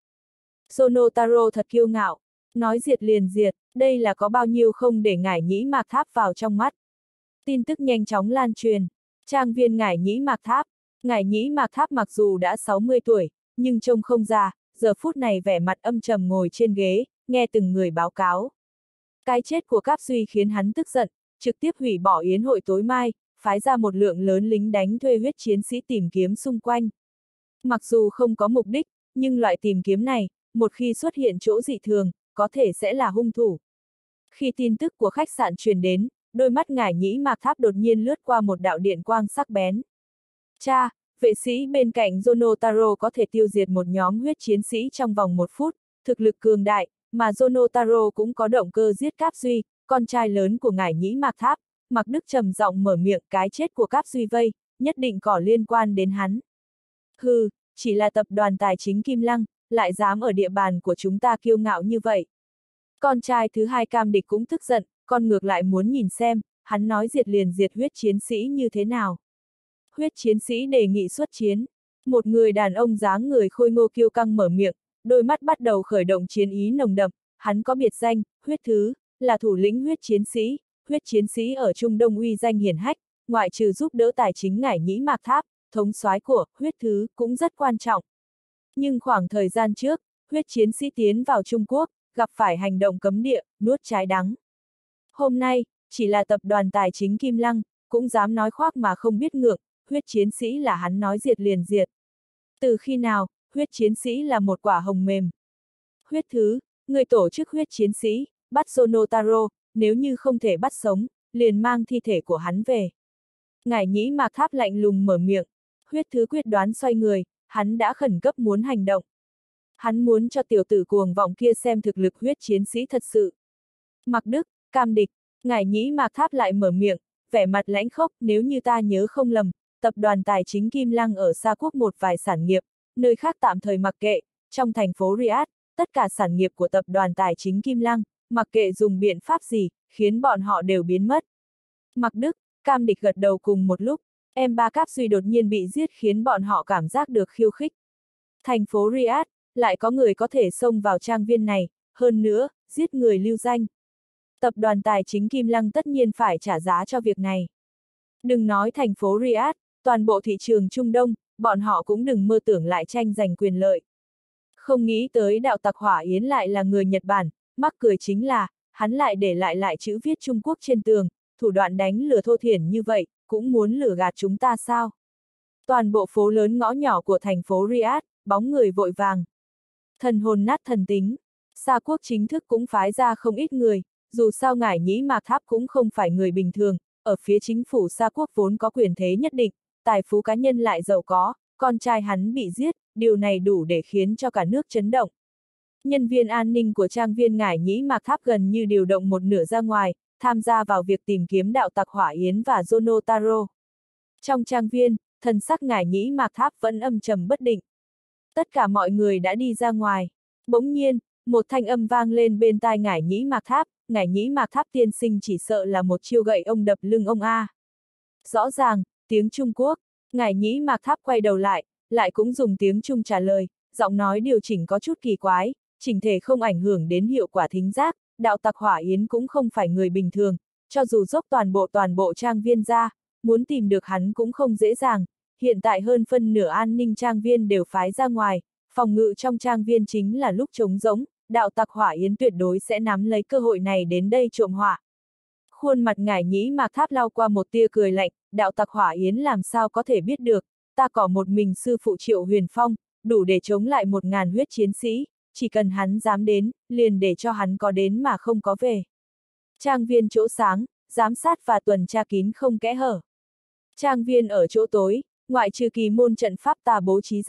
Sonotaro thật kiêu ngạo, nói diệt liền diệt, đây là có bao nhiêu không để Ngải Nhĩ Mạc Tháp vào trong mắt. Tin tức nhanh chóng lan truyền, trang viên Ngải Nhĩ Mạc Tháp. Ngải Nhĩ Mạc Tháp mặc dù đã sáu mươi tuổi, nhưng trông không già, giờ phút này vẻ mặt âm trầm ngồi trên ghế, nghe từng người báo cáo. Cái chết của Cáp Duy khiến hắn tức giận, trực tiếp hủy bỏ yến hội tối mai, phái ra một lượng lớn lính đánh thuê huyết chiến sĩ tìm kiếm xung quanh. Mặc dù không có mục đích, nhưng loại tìm kiếm này, một khi xuất hiện chỗ dị thường, có thể sẽ là hung thủ. Khi tin tức của khách sạn truyền đến, đôi mắt Ngải Nhĩ Mạc Tháp đột nhiên lướt qua một đạo điện quang sắc bén. Cha, vệ sĩ bên cạnh Zonotaro có thể tiêu diệt một nhóm huyết chiến sĩ trong vòng một phút, thực lực cường đại, mà Zonotaro cũng có động cơ giết Cáp Duy, con trai lớn của Ngải Nhĩ Mạc Tháp. Mạc Đức trầm giọng mở miệng, cái chết của Cáp Duy vây, nhất định có liên quan đến hắn. Hừ, chỉ là tập đoàn tài chính Kim Lăng, lại dám ở địa bàn của chúng ta kiêu ngạo như vậy. Con trai thứ hai Cam Địch cũng tức giận, con ngược lại muốn nhìn xem, hắn nói diệt liền diệt huyết chiến sĩ như thế nào. Huyết chiến sĩ đề nghị xuất chiến. Một người đàn ông dáng người khôi ngô kiêu căng mở miệng, đôi mắt bắt đầu khởi động chiến ý nồng đậm, hắn có biệt danh, huyết thứ, là thủ lĩnh huyết chiến sĩ, huyết chiến sĩ ở Trung Đông uy danh hiển hách, ngoại trừ giúp đỡ tài chính Ngải Nhĩ Mạc Tháp, thống soái của huyết thứ cũng rất quan trọng. Nhưng khoảng thời gian trước, huyết chiến sĩ tiến vào Trung Quốc, gặp phải hành động cấm địa, nuốt trái đắng. Hôm nay, chỉ là tập đoàn tài chính Kim Lăng, cũng dám nói khoác mà không biết ngượng, huyết chiến sĩ là hắn nói diệt liền diệt. Từ khi nào, huyết chiến sĩ là một quả hồng mềm. Huyết thứ, người tổ chức huyết chiến sĩ, bắt Sonotaro, nếu như không thể bắt sống, liền mang thi thể của hắn về. Ngải Nhĩ Mạc Tháp lạnh lùng mở miệng, huyết thứ quyết đoán xoay người, hắn đã khẩn cấp muốn hành động. Hắn muốn cho tiểu tử cuồng vọng kia xem thực lực huyết chiến sĩ thật sự. Mạc Đức, Cam Địch, Ngải Nhĩ Mạc Tháp lại mở miệng, vẻ mặt lãnh khốc, nếu như ta nhớ không lầm, tập đoàn tài chính Kim Lăng ở Sa Quốc một vài sản nghiệp, nơi khác tạm thời mặc kệ, trong thành phố Riyadh, tất cả sản nghiệp của tập đoàn tài chính Kim Lăng, mặc kệ dùng biện pháp gì, khiến bọn họ đều biến mất. Mạc Đức, Cam Địch gật đầu cùng một lúc, em ba Cáp Duy đột nhiên bị giết khiến bọn họ cảm giác được khiêu khích. Thành phố Riyadh, lại có người có thể xông vào trang viên này, hơn nữa, giết người lưu danh. Tập đoàn tài chính Kim Lăng tất nhiên phải trả giá cho việc này. Đừng nói thành phố Riyadh, toàn bộ thị trường Trung Đông, bọn họ cũng đừng mơ tưởng lại tranh giành quyền lợi. Không nghĩ tới đạo tặc Hỏa Yến lại là người Nhật Bản, mắc cười chính là, hắn lại để lại lại chữ viết Trung Quốc trên tường, thủ đoạn đánh lừa thô thiển như vậy, cũng muốn lừa gạt chúng ta sao? Toàn bộ phố lớn ngõ nhỏ của thành phố Riyadh, bóng người vội vàng. Thần hồn nát thần tính, Sa Quốc chính thức cũng phái ra không ít người, dù sao Ngải Nhĩ Mạc Tháp cũng không phải người bình thường, ở phía chính phủ Sa Quốc vốn có quyền thế nhất định, tài phú cá nhân lại giàu có, con trai hắn bị giết, điều này đủ để khiến cho cả nước chấn động. Nhân viên an ninh của trang viên Ngải Nhĩ Mạc Tháp gần như điều động một nửa ra ngoài, tham gia vào việc tìm kiếm đạo tặc Hỏa Yến và Zonotaro. Trong trang viên, thần sắc Ngải Nhĩ Mạc Tháp vẫn âm trầm bất định. Tất cả mọi người đã đi ra ngoài. Bỗng nhiên, một thanh âm vang lên bên tai Ngải Nhĩ Mạc Tháp, Ngải Nhĩ Mạc Tháp tiên sinh chỉ sợ là một chiêu gậy ông đập lưng ông a. Rõ ràng, tiếng Trung Quốc, Ngải Nhĩ Mạc Tháp quay đầu lại, lại cũng dùng tiếng Trung trả lời, giọng nói điều chỉnh có chút kỳ quái, chỉnh thể không ảnh hưởng đến hiệu quả thính giác, đạo tặc Hỏa Yến cũng không phải người bình thường, cho dù dốc toàn bộ toàn bộ trang viên ra, muốn tìm được hắn cũng không dễ dàng, hiện tại hơn phân nửa an ninh trang viên đều phái ra ngoài, phòng ngự trong trang viên chính là lúc trống rỗng, đạo tặc Hỏa Yến tuyệt đối sẽ nắm lấy cơ hội này đến đây trộm hỏa. Khuôn mặt Ngải Nhĩ Mạc Tháp lao qua một tia cười lạnh, đạo tặc Hỏa Yến làm sao có thể biết được, ta có một mình sư phụ Triệu Huyền Phong, đủ để chống lại một ngàn huyết chiến sĩ, chỉ cần hắn dám đến, liền để cho hắn có đến mà không có về. Trang viên chỗ sáng, giám sát và tuần tra kín không kẽ hở. Trang viên ở chỗ tối, ngoại trừ kỳ môn trận pháp tà bố trí ra,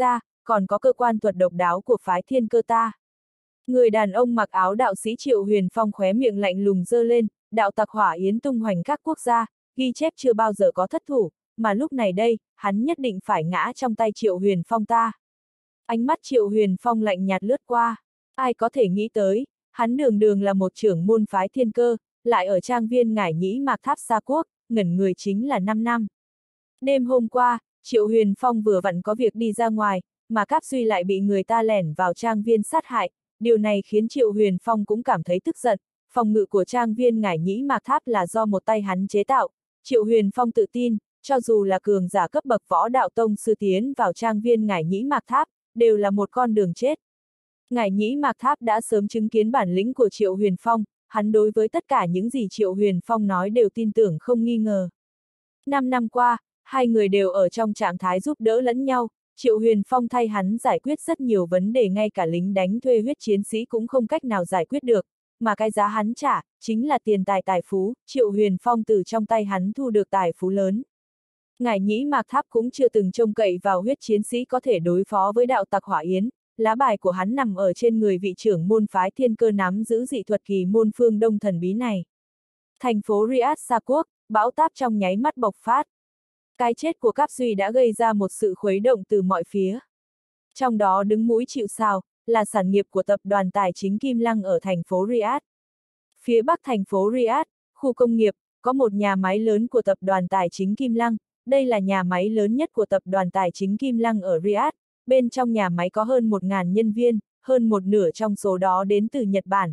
còn có cơ quan thuật độc đáo của phái thiên cơ ta. Người đàn ông mặc áo đạo sĩ Triệu Huyền Phong khóe miệng lạnh lùng giơ lên, đạo tặc hỏa yến tung hoành các quốc gia, ghi chép chưa bao giờ có thất thủ, mà lúc này đây, hắn nhất định phải ngã trong tay Triệu Huyền Phong ta. Ánh mắt Triệu Huyền Phong lạnh nhạt lướt qua, ai có thể nghĩ tới, hắn đường đường là một trưởng môn phái thiên cơ, lại ở trang viên Ngải Nhĩ Mạc Tháp Sa Quốc, ngẩn người chính là năm năm. Đêm hôm qua, Triệu Huyền Phong vừa vặn có việc đi ra ngoài, mà Cáp Duy lại bị người ta lẻn vào trang viên sát hại, điều này khiến Triệu Huyền Phong cũng cảm thấy tức giận. Phòng ngự của trang viên Ngải Nhĩ Mạc Tháp là do một tay hắn chế tạo, Triệu Huyền Phong tự tin, cho dù là cường giả cấp bậc võ đạo tông sư tiến vào trang viên Ngải Nhĩ Mạc Tháp, đều là một con đường chết. Ngải Nhĩ Mạc Tháp đã sớm chứng kiến bản lĩnh của Triệu Huyền Phong, hắn đối với tất cả những gì Triệu Huyền Phong nói đều tin tưởng không nghi ngờ. Năm năm qua, hai người đều ở trong trạng thái giúp đỡ lẫn nhau, Triệu Huyền Phong thay hắn giải quyết rất nhiều vấn đề ngay cả lính đánh thuê huyết chiến sĩ cũng không cách nào giải quyết được, mà cái giá hắn trả, chính là tiền tài tài phú, Triệu Huyền Phong từ trong tay hắn thu được tài phú lớn. Ngải Nhĩ Mạc Tháp cũng chưa từng trông cậy vào huyết chiến sĩ có thể đối phó với đạo tặc hỏa yến, lá bài của hắn nằm ở trên người vị trưởng môn phái thiên cơ nắm giữ dị thuật kỳ môn phương đông thần bí này. Thành phố Riyadh Sa Quốc, bão táp trong nháy mắt bộc phát. Cái chết của Cáp Duy đã gây ra một sự khuấy động từ mọi phía. Trong đó đứng mũi chịu sào, là sản nghiệp của tập đoàn tài chính Kim Lăng ở thành phố Riyadh. Phía bắc thành phố Riyadh, khu công nghiệp, có một nhà máy lớn của tập đoàn tài chính Kim Lăng, đây là nhà máy lớn nhất của tập đoàn tài chính Kim Lăng ở Riyadh, bên trong nhà máy có hơn một nghìn nhân viên, hơn một nửa trong số đó đến từ Nhật Bản.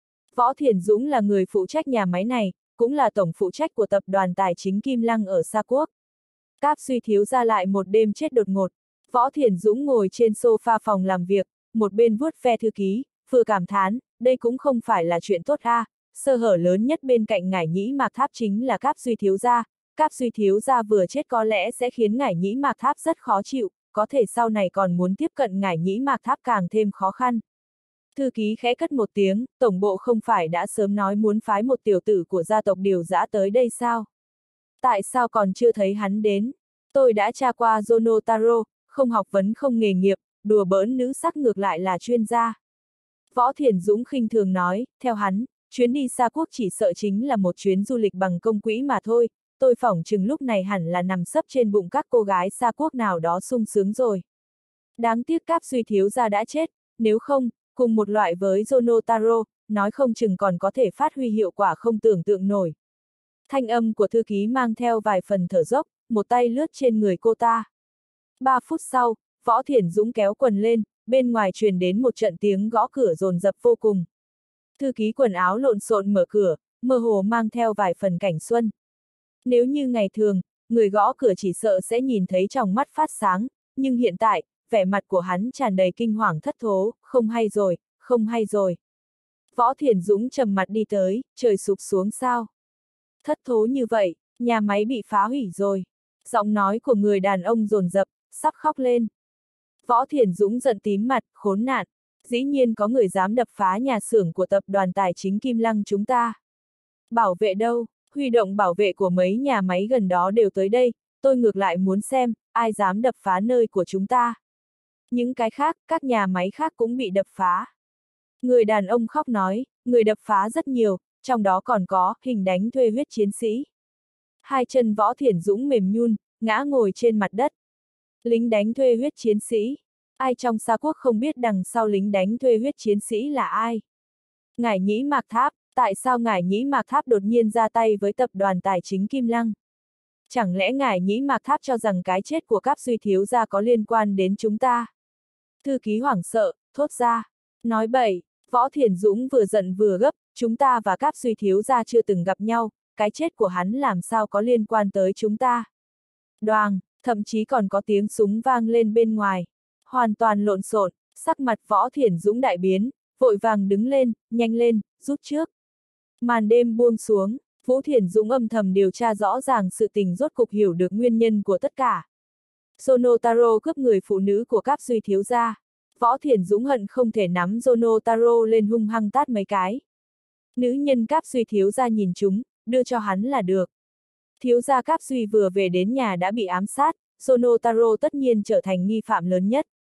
Võ Thiển Dũng là người phụ trách nhà máy này, cũng là tổng phụ trách của tập đoàn tài chính Kim Lăng ở Sa Quốc. Cáp Duy thiếu gia lại một đêm chết đột ngột. Võ Thiển Dũng ngồi trên sofa phòng làm việc, một bên vuốt ve thư ký, vừa cảm thán, đây cũng không phải là chuyện tốt a, à, sơ hở lớn nhất bên cạnh Ngải Nhĩ Mạc Tháp chính là Cáp Duy thiếu gia. Cáp Duy thiếu gia vừa chết có lẽ sẽ khiến Ngải Nhĩ Mạc Tháp rất khó chịu, có thể sau này còn muốn tiếp cận Ngải Nhĩ Mạc Tháp càng thêm khó khăn. Thư ký khẽ cất một tiếng, tổng bộ không phải đã sớm nói muốn phái một tiểu tử của gia tộc Điều Dã tới đây sao? Tại sao còn chưa thấy hắn đến? Tôi đã tra qua Zono Taro, không học vấn không nghề nghiệp, đùa bỡn nữ sắc ngược lại là chuyên gia. Võ Thiển Dũng khinh thường nói, theo hắn, chuyến đi Sa Quốc chỉ sợ chính là một chuyến du lịch bằng công quỹ mà thôi, tôi phỏng chừng lúc này hẳn là nằm sấp trên bụng các cô gái Sa Quốc nào đó sung sướng rồi. Đáng tiếc Cáp Duy thiếu gia đã chết, nếu không, cùng một loại với Zono Taro, nói không chừng còn có thể phát huy hiệu quả không tưởng tượng nổi. Thanh âm của thư ký mang theo vài phần thở dốc, một tay lướt trên người cô ta. Ba phút sau, Võ Thiển Dũng kéo quần lên, bên ngoài truyền đến một trận tiếng gõ cửa dồn dập vô cùng. Thư ký quần áo lộn xộn mở cửa, mơ hồ mang theo vài phần cảnh xuân. Nếu như ngày thường, người gõ cửa chỉ sợ sẽ nhìn thấy trong mắt phát sáng, nhưng hiện tại, vẻ mặt của hắn tràn đầy kinh hoàng thất thố, không hay rồi, không hay rồi. Võ Thiển Dũng trầm mặt đi tới, trời sụp xuống sao? Thất thố như vậy, nhà máy bị phá hủy rồi. Giọng nói của người đàn ông dồn dập, sắp khóc lên. Võ Thiển Dũng giận tím mặt, khốn nạn. Dĩ nhiên có người dám đập phá nhà xưởng của tập đoàn tài chính Kim Lăng chúng ta. Bảo vệ đâu? Huy động bảo vệ của mấy nhà máy gần đó đều tới đây, tôi ngược lại muốn xem, ai dám đập phá nơi của chúng ta. Những cái khác, các nhà máy khác cũng bị đập phá. Người đàn ông khóc nói, người đập phá rất nhiều, trong đó còn có, hình đánh thuê huyết chiến sĩ. Hai chân Võ Thiển Dũng mềm nhun, ngã ngồi trên mặt đất. Lính đánh thuê huyết chiến sĩ. Ai trong Sa Quốc không biết đằng sau lính đánh thuê huyết chiến sĩ là ai? Ngải Nhĩ Mạc Tháp, tại sao Ngải Nhĩ Mạc Tháp đột nhiên ra tay với tập đoàn tài chính Kim Lăng? Chẳng lẽ Ngải Nhĩ Mạc Tháp cho rằng cái chết của Cáp Duy thiếu gia có liên quan đến chúng ta? Thư ký hoảng sợ, thốt ra. Nói bậy, Võ Thiển Dũng vừa giận vừa gấp, chúng ta và Cáp Duy thiếu gia chưa từng gặp nhau, cái chết của hắn làm sao có liên quan tới chúng ta? Đoàng, thậm chí còn có tiếng súng vang lên bên ngoài. Hoàn toàn lộn xộn, sắc mặt Võ Thiển Dũng đại biến, vội vàng đứng lên, nhanh lên, rút trước. Màn đêm buông xuống, Vũ Thiển Dũng âm thầm điều tra rõ ràng sự tình, rốt cục hiểu được nguyên nhân của tất cả. Zono Taro cướp người phụ nữ của Cáp Duy thiếu gia. Võ Thiển Dũng hận không thể nắm Zono Taro lên hung hăng tát mấy cái. Nữ nhân Cáp Duy thiếu gia nhìn chúng, đưa cho hắn là được. Thiếu gia Cáp Duy vừa về đến nhà đã bị ám sát, Zono Taro tất nhiên trở thành nghi phạm lớn nhất.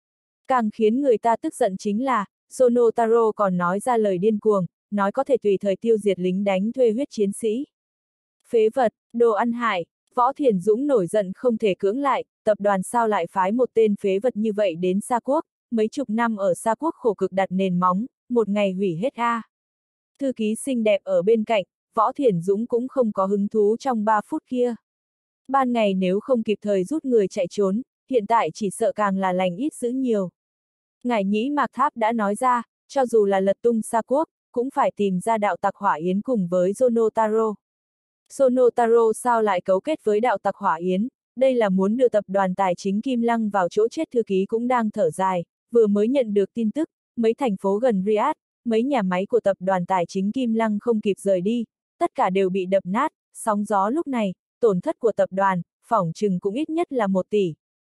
Càng khiến người ta tức giận chính là, Zonotaro còn nói ra lời điên cuồng, nói có thể tùy thời tiêu diệt lính đánh thuê huyết chiến sĩ. Phế vật, đồ ăn hại, Võ Thiển Dũng nổi giận không thể cưỡng lại, tập đoàn sao lại phái một tên phế vật như vậy đến Sa Quốc, mấy chục năm ở Sa Quốc khổ cực đặt nền móng, một ngày hủy hết a. Thư ký xinh đẹp ở bên cạnh, Võ Thiển Dũng cũng không có hứng thú trong ba phút kia. Ban ngày nếu không kịp thời rút người chạy trốn, hiện tại chỉ sợ càng là lành ít dữ nhiều. Ngải Nhĩ Mạc Tháp đã nói ra, cho dù là lật tung Sa Quốc, cũng phải tìm ra đạo tặc Hỏa Yến cùng với Zonotaro. Zonotaro sao lại cấu kết với đạo tặc Hỏa Yến, đây là muốn đưa tập đoàn tài chính Kim Lăng vào chỗ chết. Thư ký cũng đang thở dài, vừa mới nhận được tin tức, mấy thành phố gần Riyadh, mấy nhà máy của tập đoàn tài chính Kim Lăng không kịp rời đi, tất cả đều bị đập nát, sóng gió lúc này, tổn thất của tập đoàn, phỏng chừng cũng ít nhất là một tỷ.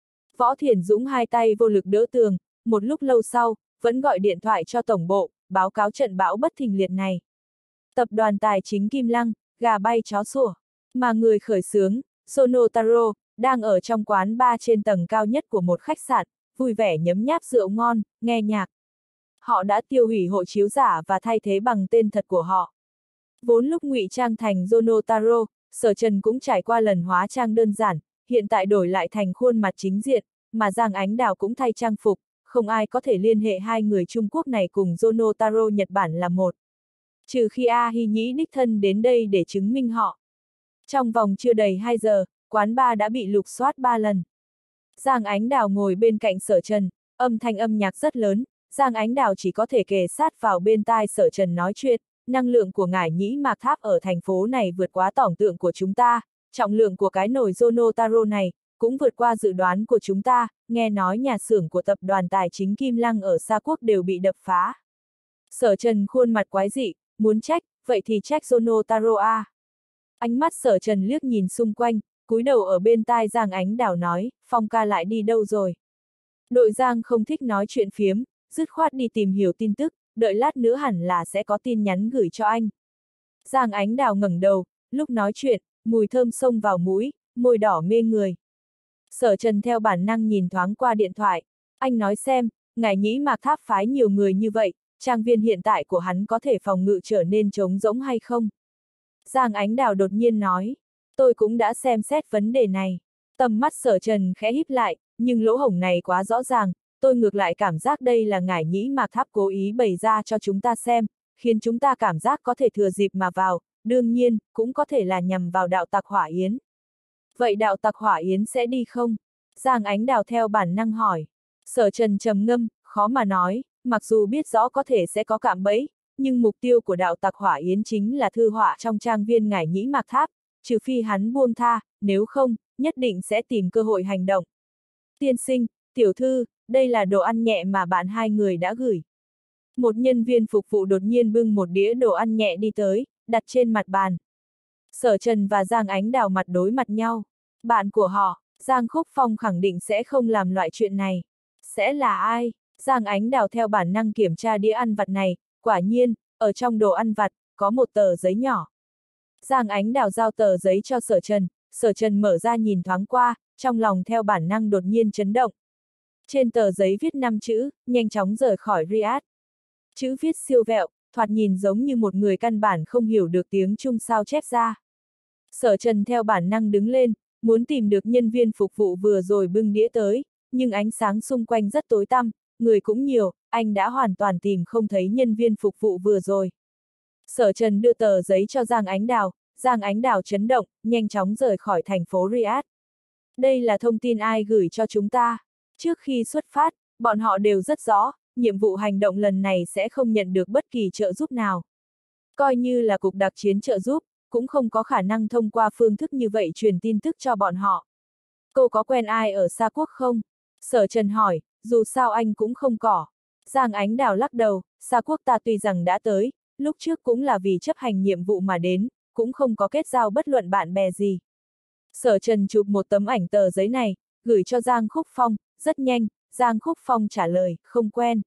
Võ Thiển Dũng hai tay vô lực đỡ tường, một lúc lâu sau, vẫn gọi điện thoại cho tổng bộ, báo cáo trận bão bất thình liệt này. Tập đoàn tài chính Kim Lăng, gà bay chó sủa, mà người khởi xướng, Zonotaro, đang ở trong quán bar trên tầng cao nhất của một khách sạn, vui vẻ nhấm nháp rượu ngon, nghe nhạc. Họ đã tiêu hủy hộ chiếu giả và thay thế bằng tên thật của họ. Vốn lúc ngụy trang thành Zonotaro, Sở Trần cũng trải qua lần hóa trang đơn giản, hiện tại đổi lại thành khuôn mặt chính diện, mà Giang Ánh Đào cũng thay trang phục, không ai có thể liên hệ hai người Trung Quốc này cùng Zonotaro Nhật Bản là một. Trừ khi A Hy Nhĩ đích thân đến đây để chứng minh họ. Trong vòng chưa đầy hai giờ, quán bar đã bị lục soát ba lần. Giang Ánh Đào ngồi bên cạnh Sở Trần, âm thanh âm nhạc rất lớn, Giang Ánh Đào chỉ có thể kề sát vào bên tai Sở Trần nói chuyện, năng lượng của Ngải Nhĩ Mạc Tháp ở thành phố này vượt quá tưởng tượng của chúng ta, trọng lượng của cái nồi Zonotaro này cũng vượt qua dự đoán của chúng ta, nghe nói nhà xưởng của tập đoàn tài chính Kim Lăng ở Sa Quốc đều bị đập phá. Sở Trần khuôn mặt quái dị, muốn trách, vậy thì trách Zonotaro a. Ánh mắt Sở Trần liếc nhìn xung quanh, cúi đầu ở bên tai Giang Ánh Đào nói, Phong ca lại đi đâu rồi? Đội Giang không thích nói chuyện phiếm, dứt khoát đi tìm hiểu tin tức, đợi lát nữa hẳn là sẽ có tin nhắn gửi cho anh. Giang Ánh Đào ngẩng đầu, lúc nói chuyện, mùi thơm xông vào mũi, môi đỏ mê người. Sở Trần theo bản năng nhìn thoáng qua điện thoại, anh nói xem, Ngải Nhĩ Mạc Tháp phái nhiều người như vậy, trang viên hiện tại của hắn có thể phòng ngự trở nên trống rỗng hay không? Giang Ánh Đào đột nhiên nói, tôi cũng đã xem xét vấn đề này. Tầm mắt Sở Trần khẽ híp lại, nhưng lỗ hổng này quá rõ ràng, tôi ngược lại cảm giác đây là Ngải Nhĩ Mạc Tháp cố ý bày ra cho chúng ta xem, khiến chúng ta cảm giác có thể thừa dịp mà vào, đương nhiên, cũng có thể là nhằm vào đạo tặc Hỏa Yến. Vậy đạo tặc Hỏa Yến sẽ đi không? Giang Ánh Đào theo bản năng hỏi. Sở Trần trầm ngâm, khó mà nói, mặc dù biết rõ có thể sẽ có cạm bẫy, nhưng mục tiêu của đạo tặc Hỏa Yến chính là thư họa trong trang viên Ngải Nhĩ Mạc Tháp, trừ phi hắn buông tha, nếu không, nhất định sẽ tìm cơ hội hành động. Tiên sinh, tiểu thư, đây là đồ ăn nhẹ mà bạn hai người đã gửi. Một nhân viên phục vụ đột nhiên bưng một đĩa đồ ăn nhẹ đi tới, đặt trên mặt bàn. Sở Trần và Giang Ánh Đào mặt đối mặt nhau. Bạn của họ, Giang Khúc Phong khẳng định sẽ không làm loại chuyện này. Sẽ là ai? Giang Ánh Đào theo bản năng kiểm tra đĩa ăn vặt này, quả nhiên, ở trong đồ ăn vặt, có một tờ giấy nhỏ. Giang Ánh Đào giao tờ giấy cho Sở Trần, Sở Trần mở ra nhìn thoáng qua, trong lòng theo bản năng đột nhiên chấn động. Trên tờ giấy viết năm chữ, nhanh chóng rời khỏi Riyadh. Chữ viết siêu vẹo, thoạt nhìn giống như một người căn bản không hiểu được tiếng Trung sao chép ra. Sở Trần theo bản năng đứng lên, muốn tìm được nhân viên phục vụ vừa rồi bưng đĩa tới, nhưng ánh sáng xung quanh rất tối tăm, người cũng nhiều, anh đã hoàn toàn tìm không thấy nhân viên phục vụ vừa rồi. Sở Trần đưa tờ giấy cho Giang Ánh Đào, Giang Ánh Đào chấn động, nhanh chóng rời khỏi thành phố Riyadh. Đây là thông tin ai gửi cho chúng ta. Trước khi xuất phát, bọn họ đều rất rõ, nhiệm vụ hành động lần này sẽ không nhận được bất kỳ trợ giúp nào. Coi như là cục đặc chiến trợ giúp, cũng không có khả năng thông qua phương thức như vậy truyền tin tức cho bọn họ. Cô có quen ai ở Sa Quốc không? Sở Trần hỏi, dù sao anh cũng không có. Giang Ánh Đào lắc đầu, Sa Quốc ta tuy rằng đã tới, lúc trước cũng là vì chấp hành nhiệm vụ mà đến, cũng không có kết giao bất luận bạn bè gì. Sở Trần chụp một tấm ảnh tờ giấy này, gửi cho Giang Khúc Phong, rất nhanh, Giang Khúc Phong trả lời, không quen.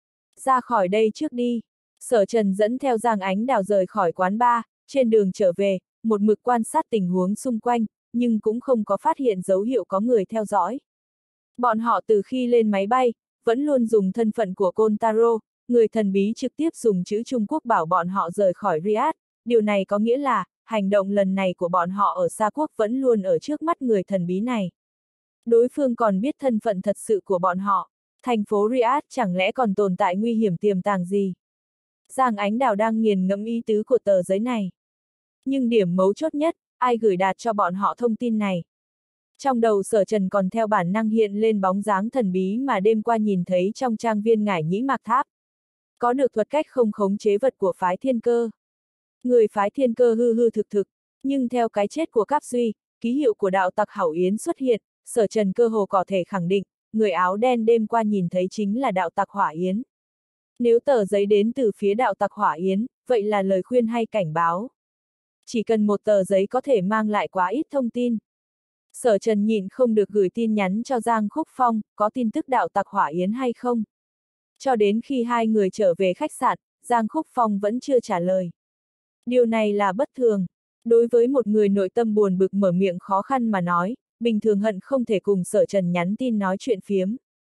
Ra khỏi đây trước đi. Sở Trần dẫn theo Giang Ánh Đào rời khỏi quán bar, trên đường trở về, một mực quan sát tình huống xung quanh, nhưng cũng không có phát hiện dấu hiệu có người theo dõi. Bọn họ từ khi lên máy bay, vẫn luôn dùng thân phận của Côn Taro, người thần bí trực tiếp dùng chữ Trung Quốc bảo bọn họ rời khỏi Riyadh. Điều này có nghĩa là, hành động lần này của bọn họ ở Sa Quốc vẫn luôn ở trước mắt người thần bí này. Đối phương còn biết thân phận thật sự của bọn họ, thành phố Riyadh chẳng lẽ còn tồn tại nguy hiểm tiềm tàng gì? Giang Ánh Đào đang nghiền ngẫm ý tứ của tờ giấy này. Nhưng điểm mấu chốt nhất, ai gửi đạt cho bọn họ thông tin này? Trong đầu Sở Trần còn theo bản năng hiện lên bóng dáng thần bí mà đêm qua nhìn thấy trong trang viên Ngải Nhĩ Mạc Tháp. Có được thuật cách không khống chế vật của phái Thiên Cơ. Người phái Thiên Cơ hư hư thực thực, nhưng theo cái chết của Cáp Duy, ký hiệu của đạo tặc Hảo Yến xuất hiện, Sở Trần cơ hồ có thể khẳng định, người áo đen đêm qua nhìn thấy chính là đạo tặc Hỏa Yến. Nếu tờ giấy đến từ phía đạo tặc Hỏa Yến, vậy là lời khuyên hay cảnh báo. Chỉ cần một tờ giấy có thể mang lại quá ít thông tin. Sở Trần nhịn không được gửi tin nhắn cho Giang Khúc Phong, có tin tức đạo tặc Hỏa Yến hay không? Cho đến khi hai người trở về khách sạn, Giang Khúc Phong vẫn chưa trả lời. Điều này là bất thường. Đối với một người nội tâm buồn bực mở miệng khó khăn mà nói, bình thường hận không thể cùng Sở Trần nhắn tin nói chuyện phiếm.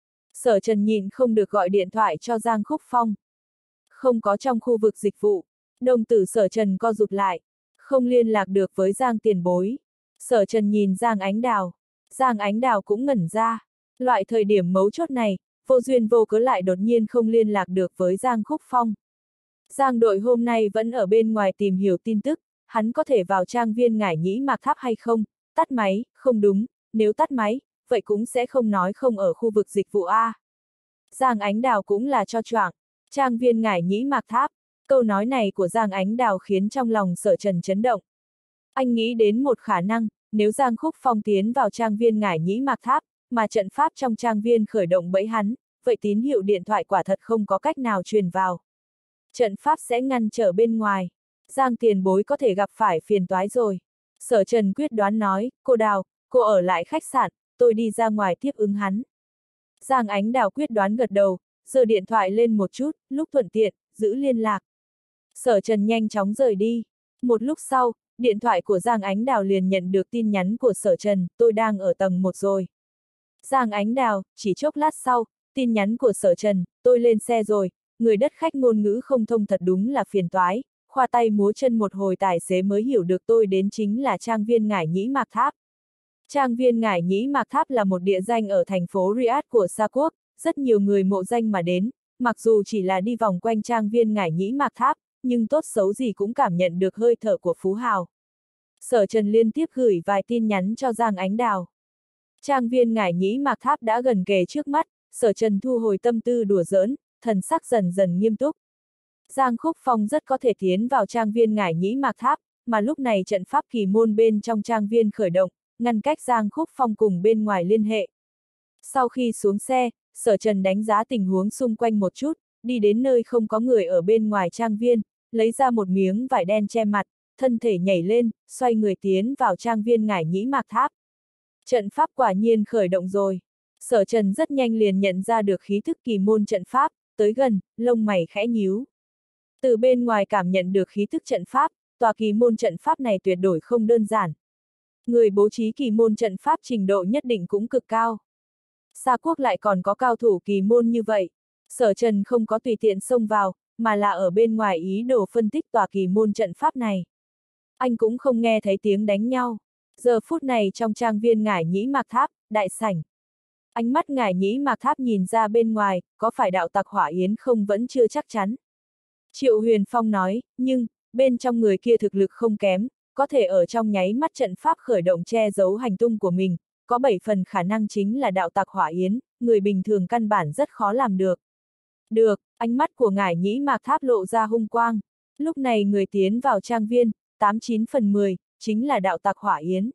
Sở Trần nhịn không được gọi điện thoại cho Giang Khúc Phong. Không có trong khu vực dịch vụ. Đồng tử Sở Trần co rụt lại. Không liên lạc được với Giang tiền bối. Sở Trần nhìn Giang Ánh Đào. Giang Ánh Đào cũng ngẩn ra. Loại thời điểm mấu chốt này, vô duyên vô cớ lại đột nhiên không liên lạc được với Giang Khúc Phong. Giang đội hôm nay vẫn ở bên ngoài tìm hiểu tin tức, hắn có thể vào trang viên Ngải Nhĩ Mạc Tháp hay không? Tắt máy, không đúng, nếu tắt máy, vậy cũng sẽ không nói không ở khu vực dịch vụ A. Giang Ánh Đào cũng là cho choạng, trang viên Ngải Nhĩ Mạc Tháp, câu nói này của Giang Ánh Đào khiến trong lòng Sở Trần chấn động. Anh nghĩ đến một khả năng, nếu Giang Khúc Phong tiến vào trang viên Ngải Nhĩ Mạc Tháp, mà trận pháp trong trang viên khởi động bẫy hắn, vậy tín hiệu điện thoại quả thật không có cách nào truyền vào. Trận pháp sẽ ngăn trở bên ngoài. Giang tiền bối có thể gặp phải phiền toái rồi. Sở Trần quyết đoán nói, cô Đào, cô ở lại khách sạn, tôi đi ra ngoài tiếp ứng hắn. Giang Ánh Đào quyết đoán gật đầu, giơ điện thoại lên một chút, lúc thuận tiện, giữ liên lạc. Sở Trần nhanh chóng rời đi. Một lúc sau, điện thoại của Giang Ánh Đào liền nhận được tin nhắn của Sở Trần, tôi đang ở tầng một rồi. Giang Ánh Đào, chỉ chốc lát sau, tin nhắn của Sở Trần, tôi lên xe rồi, người đất khách ngôn ngữ không thông thật đúng là phiền toái, khoa tay múa chân một hồi tài xế mới hiểu được tôi đến chính là trang viên Ngải Nhĩ Mạc Tháp. Trang viên Ngải Nhĩ Mạc Tháp là một địa danh ở thành phố Riyadh của Sa Quốc, rất nhiều người mộ danh mà đến, mặc dù chỉ là đi vòng quanh trang viên Ngải Nhĩ Mạc Tháp, nhưng tốt xấu gì cũng cảm nhận được hơi thở của phú hào. Sở Trần liên tiếp gửi vài tin nhắn cho Giang Ánh Đào. Trang viên Ngải Nhĩ Mạc Tháp đã gần kề trước mắt, Sở Trần thu hồi tâm tư đùa giỡn, thần sắc dần dần nghiêm túc. Giang Khúc Phong rất có thể tiến vào trang viên Ngải Nhĩ Mạc Tháp, mà lúc này trận pháp kỳ môn bên trong trang viên khởi động, ngăn cách Giang Khúc Phong cùng bên ngoài liên hệ. Sau khi xuống xe, Sở Trần đánh giá tình huống xung quanh một chút, đi đến nơi không có người ở bên ngoài trang viên, lấy ra một miếng vải đen che mặt, thân thể nhảy lên, xoay người tiến vào trang viên Ngải Nhĩ Mạc Tháp. Trận pháp quả nhiên khởi động rồi. Sở Trần rất nhanh liền nhận ra được khí thức kỳ môn trận pháp, tới gần, lông mày khẽ nhíu. Từ bên ngoài cảm nhận được khí thức trận pháp, tòa kỳ môn trận pháp này tuyệt đối không đơn giản. Người bố trí kỳ môn trận pháp trình độ nhất định cũng cực cao. Sa Quốc lại còn có cao thủ kỳ môn như vậy. Sở Trần không có tùy tiện xông vào, mà là ở bên ngoài ý đồ phân tích tòa kỳ môn trận pháp này. Anh cũng không nghe thấy tiếng đánh nhau. Giờ phút này trong trang viên Ngải Nhĩ Mạc Tháp, đại sảnh. Ánh mắt Ngải Nhĩ Mạc Tháp nhìn ra bên ngoài, có phải đạo tặc Hỏa Yến không vẫn chưa chắc chắn. Triệu Huyền Phong nói, nhưng, bên trong người kia thực lực không kém, có thể ở trong nháy mắt trận pháp khởi động che giấu hành tung của mình, có bảy phần khả năng chính là đạo tặc Hỏa Yến, người bình thường căn bản rất khó làm được. Được, ánh mắt của Ngải Nhĩ Mạc Tháp lộ ra hung quang. Lúc này người tiến vào trang viên, tám chín phần mười, chính là đạo tặc Hỏa Yến.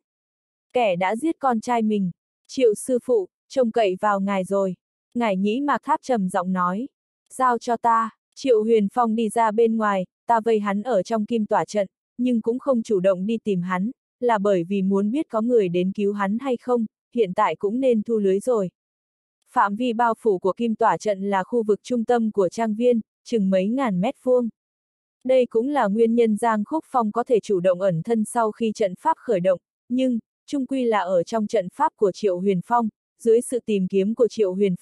Kẻ đã giết con trai mình. Triệu sư phụ, trông cậy vào ngài rồi. Ngải Nhĩ Mạc Tháp trầm giọng nói. Giao cho ta. Triệu Huyền Phong đi ra bên ngoài, ta vây hắn ở trong kim tỏa trận, nhưng cũng không chủ động đi tìm hắn, là bởi vì muốn biết có người đến cứu hắn hay không, hiện tại cũng nên thu lưới rồi. Phạm vi bao phủ của kim tỏa trận là khu vực trung tâm của trang viên, chừng mấy ngàn mét vuông. Đây cũng là nguyên nhân Giang Khúc Phong có thể chủ động ẩn thân sau khi trận pháp khởi động, nhưng, chung quy là ở trong trận pháp của Triệu Huyền Phong, dưới sự tìm kiếm của Triệu Huyền Phong,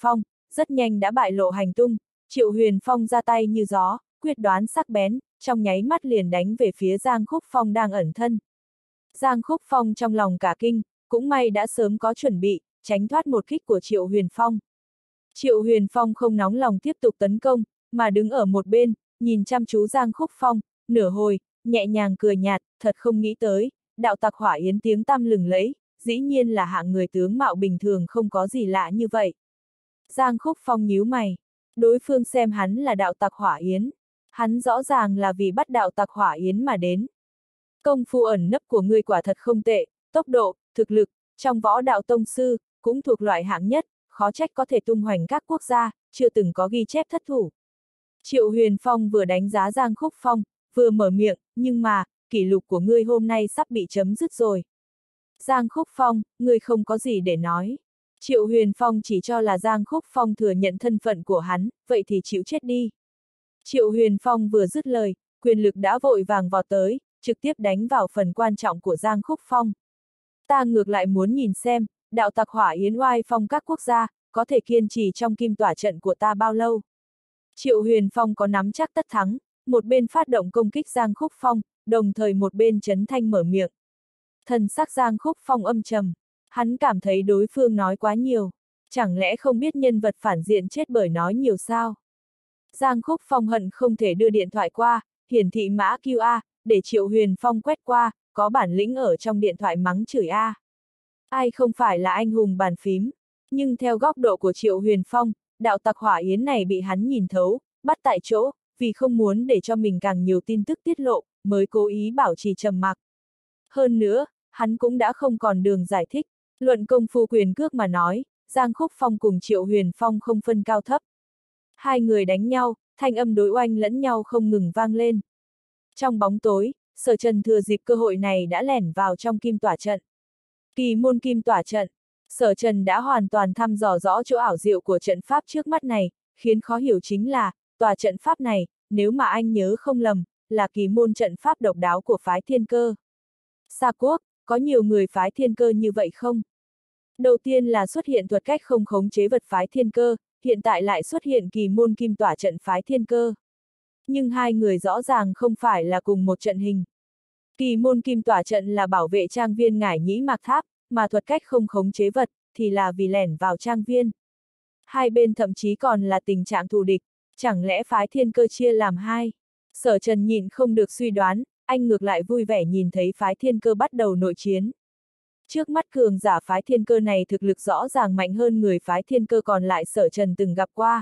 rất nhanh đã bại lộ hành tung. Triệu Huyền Phong ra tay như gió, quyết đoán sắc bén, trong nháy mắt liền đánh về phía Giang Khúc Phong đang ẩn thân. Giang Khúc Phong trong lòng cả kinh, cũng may đã sớm có chuẩn bị, tránh thoát một kích của Triệu Huyền Phong. Triệu Huyền Phong không nóng lòng tiếp tục tấn công, mà đứng ở một bên, nhìn chăm chú Giang Khúc Phong, nửa hồi, nhẹ nhàng cười nhạt, thật không nghĩ tới, đạo tặc Hỏa Yến tiếng tăm lừng lẫy, dĩ nhiên là hạng người tướng mạo bình thường không có gì lạ như vậy. Giang Khúc Phong nhíu mày, đối phương xem hắn là đạo tặc Hỏa Yến, hắn rõ ràng là vì bắt đạo tặc Hỏa Yến mà đến. Công phu ẩn nấp của ngươi quả thật không tệ, tốc độ, thực lực, trong võ đạo tông sư, cũng thuộc loại hạng nhất, khó trách có thể tung hoành các quốc gia, chưa từng có ghi chép thất thủ. Triệu Huyền Phong vừa đánh giá Giang Khúc Phong, vừa mở miệng, nhưng mà, kỷ lục của ngươi hôm nay sắp bị chấm dứt rồi. Giang Khúc Phong, ngươi không có gì để nói. Triệu Huyền Phong chỉ cho là Giang Khúc Phong thừa nhận thân phận của hắn, vậy thì chịu chết đi. Triệu Huyền Phong vừa dứt lời, quyền lực đã vội vàng vọt tới, trực tiếp đánh vào phần quan trọng của Giang Khúc Phong. Ta ngược lại muốn nhìn xem, đạo tặc Hỏa Yến oai phong các quốc gia, có thể kiên trì trong kim tỏa trận của ta bao lâu. Triệu Huyền Phong có nắm chắc tất thắng, một bên phát động công kích Giang Khúc Phong, đồng thời một bên trấn thanh mở miệng. Thần sắc Giang Khúc Phong âm trầm, hắn cảm thấy đối phương nói quá nhiều, chẳng lẽ không biết nhân vật phản diện chết bởi nói nhiều sao? Giang Khúc Phong hận không thể đưa điện thoại qua, hiển thị mã quy rờ, để Triệu Huyền Phong quét qua, có bản lĩnh ở trong điện thoại mắng chửi a. Ai không phải là anh hùng bàn phím, nhưng theo góc độ của Triệu Huyền Phong, đạo tặc Hỏa Yến này bị hắn nhìn thấu, bắt tại chỗ, vì không muốn để cho mình càng nhiều tin tức tiết lộ, mới cố ý bảo trì trầm mặc. Hơn nữa, hắn cũng đã không còn đường giải thích, luận công phu quyền cước mà nói, Giang Khúc Phong cùng Triệu Huyền Phong không phân cao thấp. Hai người đánh nhau, thanh âm đối oanh lẫn nhau không ngừng vang lên. Trong bóng tối, Sở Trần thừa dịp cơ hội này đã lẻn vào trong kim tỏa trận. Kỳ môn kim tỏa trận, Sở Trần đã hoàn toàn thăm dò rõ chỗ ảo diệu của trận pháp trước mắt này, khiến khó hiểu chính là, tòa trận pháp này, nếu mà anh nhớ không lầm, là kỳ môn trận pháp độc đáo của phái Thiên Cơ. Sa Quốc, có nhiều người phái Thiên Cơ như vậy không? Đầu tiên là xuất hiện thuật cách không khống chế vật phái Thiên Cơ, hiện tại lại xuất hiện kỳ môn kim tỏa trận phái Thiên Cơ. Nhưng hai người rõ ràng không phải là cùng một trận hình. Kỳ môn kim tỏa trận là bảo vệ trang viên Ngải Nhĩ Mạc Tháp, mà thuật cách không khống chế vật, thì là vì lẻn vào trang viên. Hai bên thậm chí còn là tình trạng thù địch, chẳng lẽ phái Thiên Cơ chia làm hai? Sở Trần nhịn không được suy đoán, anh ngược lại vui vẻ nhìn thấy phái Thiên Cơ bắt đầu nội chiến. Trước mắt cường giả phái Thiên Cơ này thực lực rõ ràng mạnh hơn người phái Thiên Cơ còn lại Sở Trần từng gặp qua.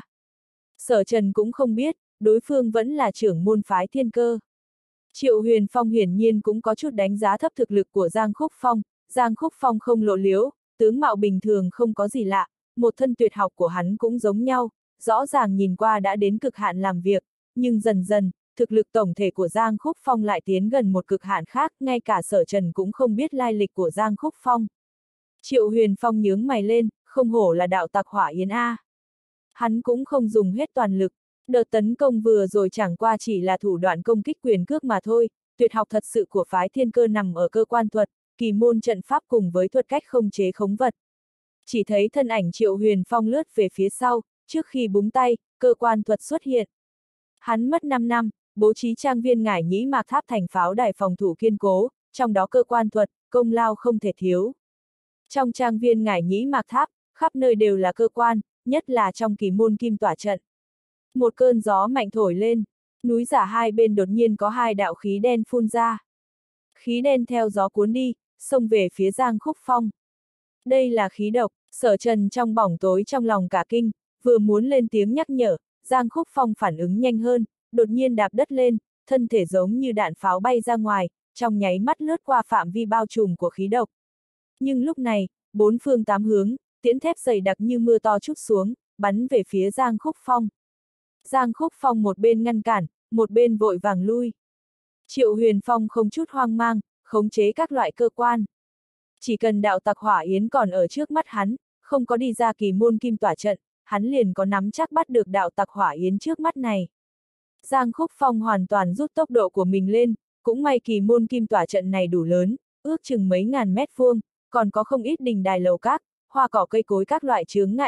Sở Trần cũng không biết, đối phương vẫn là trưởng môn phái Thiên Cơ. Triệu Huyền Phong hiển nhiên cũng có chút đánh giá thấp thực lực của Giang Khúc Phong, Giang Khúc Phong không lộ liễu, tướng mạo bình thường không có gì lạ, một thân tuyệt học của hắn cũng giống nhau, rõ ràng nhìn qua đã đến cực hạn làm việc, nhưng dần dần, thực lực tổng thể của Giang Khúc Phong lại tiến gần một cực hạn khác, ngay cả Sở Trần cũng không biết lai lịch của Giang Khúc Phong. Triệu Huyền Phong nhướng mày lên, không hổ là đạo tặc Hỏa Yến A. Hắn cũng không dùng hết toàn lực, đợt tấn công vừa rồi chẳng qua chỉ là thủ đoạn công kích quyền cước mà thôi, tuyệt học thật sự của phái Thiên Cơ nằm ở cơ quan thuật, kỳ môn trận pháp cùng với thuật cách không chế khống vật. Chỉ thấy thân ảnh Triệu Huyền Phong lướt về phía sau, trước khi búng tay, cơ quan thuật xuất hiện. Hắn mất năm năm, bố trí trang viên Ngải Nhĩ Mạc Tháp thành pháo đài phòng thủ kiên cố, trong đó cơ quan thuật, công lao không thể thiếu. Trong trang viên Ngải Nhĩ Mạc Tháp, khắp nơi đều là cơ quan, nhất là trong kỳ môn kim tỏa trận. Một cơn gió mạnh thổi lên, núi giả hai bên đột nhiên có hai đạo khí đen phun ra. Khí đen theo gió cuốn đi, xông về phía Giang Khúc Phong. Đây là khí độc, Sở Trần trong bóng tối trong lòng cả kinh, vừa muốn lên tiếng nhắc nhở, Giang Khúc Phong phản ứng nhanh hơn, đột nhiên đạp đất lên, thân thể giống như đạn pháo bay ra ngoài, trong nháy mắt lướt qua phạm vi bao trùm của khí độc. Nhưng lúc này, bốn phương tám hướng, tiễn thép dày đặc như mưa to trút xuống, bắn về phía Giang Khúc Phong. Giang Khúc Phong một bên ngăn cản, một bên vội vàng lui. Triệu Huyền Phong không chút hoang mang, khống chế các loại cơ quan. Chỉ cần đạo tặc Hỏa Yến còn ở trước mắt hắn, không có đi ra kỳ môn kim tỏa trận, hắn liền có nắm chắc bắt được đạo tặc Hỏa Yến trước mắt này. Giang Khúc Phong hoàn toàn rút tốc độ của mình lên, cũng may kỳ môn kim tỏa trận này đủ lớn, ước chừng mấy ngàn mét vuông, còn có không ít đình đài lầu các, hoa cỏ cây cối các loại chướng ngại vật,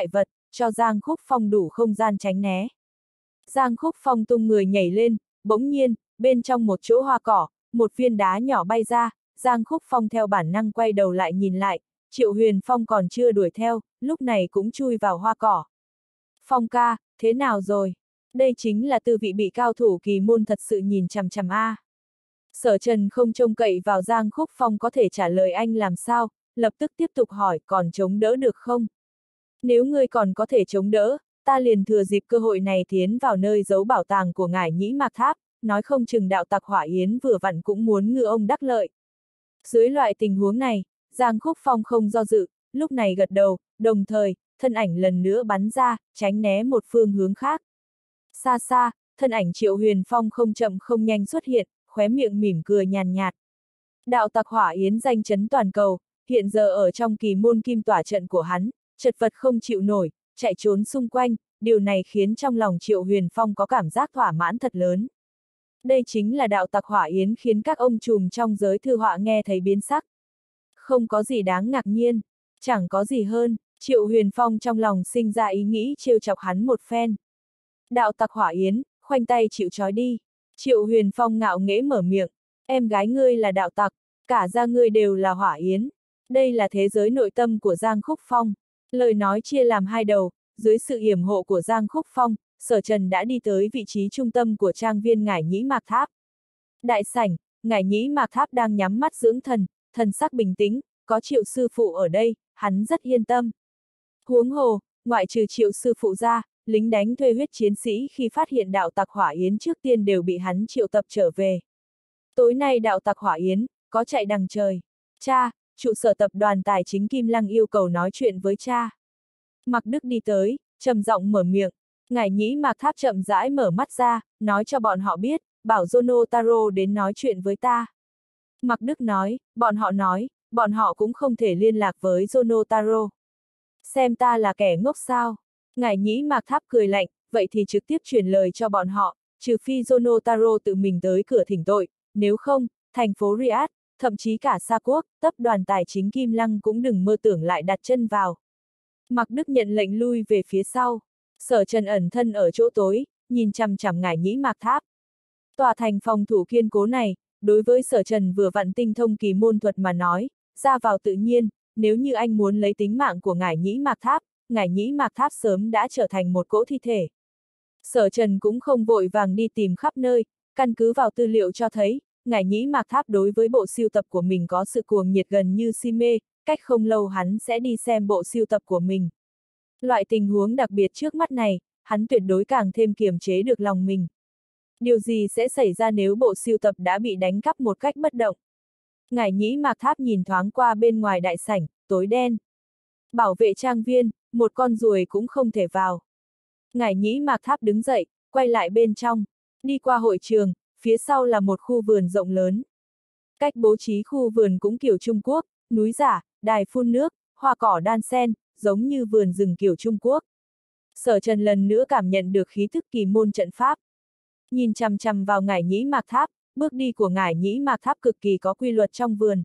cho Giang Khúc Phong đủ không gian tránh né. Giang Khúc Phong tung người nhảy lên, bỗng nhiên, bên trong một chỗ hoa cỏ, một viên đá nhỏ bay ra, Giang Khúc Phong theo bản năng quay đầu lại nhìn lại, Triệu Huyền Phong còn chưa đuổi theo, lúc này cũng chui vào hoa cỏ. Phong ca, thế nào rồi? Đây chính là tư vị bị cao thủ kỳ môn thật sự nhìn chằm chằm a. Sở Trần không trông cậy vào Giang Khúc Phong có thể trả lời anh làm sao, lập tức tiếp tục hỏi còn chống đỡ được không? Nếu ngươi còn có thể chống đỡ, ta liền thừa dịp cơ hội này tiến vào nơi giấu bảo tàng của ngải Nhĩ Mạc Tháp, nói không chừng đạo tặc Hỏa Yến vừa vặn cũng muốn ngư ông đắc lợi. Dưới loại tình huống này, Giang Khúc Phong không do dự, lúc này gật đầu, đồng thời, thân ảnh lần nữa bắn ra, tránh né một phương hướng khác. Xa xa, thân ảnh Triệu Huyền Phong không chậm không nhanh xuất hiện, khóe miệng mỉm cười nhàn nhạt. Đạo tặc Hỏa Yến danh chấn toàn cầu, hiện giờ ở trong kỳ môn kim tỏa trận của hắn, chật vật không chịu nổi, chạy trốn xung quanh, điều này khiến trong lòng Triệu Huyền Phong có cảm giác thỏa mãn thật lớn. Đây chính là đạo tặc Hỏa Yến khiến các ông trùm trong giới thư họa nghe thấy biến sắc. Không có gì đáng ngạc nhiên, chẳng có gì hơn, Triệu Huyền Phong trong lòng sinh ra ý nghĩ trêu chọc hắn một phen. Đạo tặc Hỏa Yến, khoanh tay chịu trói đi. Triệu Huyền Phong ngạo nghễ mở miệng, em gái ngươi là đạo tặc, cả gia ngươi đều là Hỏa Yến. Đây là thế giới nội tâm của Giang Khúc Phong. Lời nói chia làm hai đầu, dưới sự yểm hộ của Giang Khúc Phong, Sở Trần đã đi tới vị trí trung tâm của trang viên ngải Nhĩ Mạc Tháp. Đại sảnh, ngải Nhĩ Mạc Tháp đang nhắm mắt dưỡng thần, thần sắc bình tĩnh, có Triệu sư phụ ở đây, hắn rất yên tâm. Huống hồ, ngoại trừ Triệu sư phụ ra, lính đánh thuê huyết chiến sĩ khi phát hiện đạo tặc Hỏa Yến trước tiên đều bị hắn triệu tập trở về. Tối nay đạo tặc Hỏa Yến, có chạy đằng trời. Cha, trụ sở tập đoàn tài chính Kim Lăng yêu cầu nói chuyện với cha. Mạc Đức đi tới, trầm giọng mở miệng, ngải Nhĩ Mạc Tháp chậm rãi mở mắt ra, nói cho bọn họ biết, bảo Jono Taro đến nói chuyện với ta. Mạc Đức nói, bọn họ nói, bọn họ cũng không thể liên lạc với Jono Taro. Xem ta là kẻ ngốc sao? Ngải Nhĩ Mạc Tháp cười lạnh, vậy thì trực tiếp truyền lời cho bọn họ, trừ phi Jono Taro tự mình tới cửa thỉnh tội, nếu không, thành phố Riyadh, thậm chí cả Sa Quốc, tập đoàn tài chính Kim Lăng cũng đừng mơ tưởng lại đặt chân vào. Mạc Đức nhận lệnh lui về phía sau. Sở Trần ẩn thân ở chỗ tối, nhìn chằm chằm ngải Nhĩ Mạc Tháp. Tòa thành phòng thủ kiên cố này, đối với Sở Trần vừa vặn tinh thông kỳ môn thuật mà nói, ra vào tự nhiên, nếu như anh muốn lấy tính mạng của ngải Nhĩ Mạc Tháp, ngải Nhĩ Mạc Tháp sớm đã trở thành một cỗ thi thể. Sở Trần cũng không vội vàng đi tìm khắp nơi, căn cứ vào tư liệu cho thấy, ngải Nhĩ Mạc Tháp đối với bộ sưu tập của mình có sự cuồng nhiệt gần như si mê, cách không lâu hắn sẽ đi xem bộ sưu tập của mình. Loại tình huống đặc biệt trước mắt này, hắn tuyệt đối càng thêm kiềm chế được lòng mình. Điều gì sẽ xảy ra nếu bộ sưu tập đã bị đánh cắp một cách bất động? Ngải Nhĩ Mạc Tháp nhìn thoáng qua bên ngoài đại sảnh, tối đen. Bảo vệ trang viên, một con ruồi cũng không thể vào. Ngải Nhĩ Mạc Tháp đứng dậy, quay lại bên trong, đi qua hội trường, phía sau là một khu vườn rộng lớn. Cách bố trí khu vườn cũng kiểu Trung Quốc, núi giả, đài phun nước, hoa cỏ đan sen, giống như vườn rừng kiểu Trung Quốc. Sở Trần lần nữa cảm nhận được khí thức kỳ môn trận pháp. Nhìn chằm chằm vào ngải Nhĩ Mạc Tháp, bước đi của ngải Nhĩ Mạc Tháp cực kỳ có quy luật trong vườn.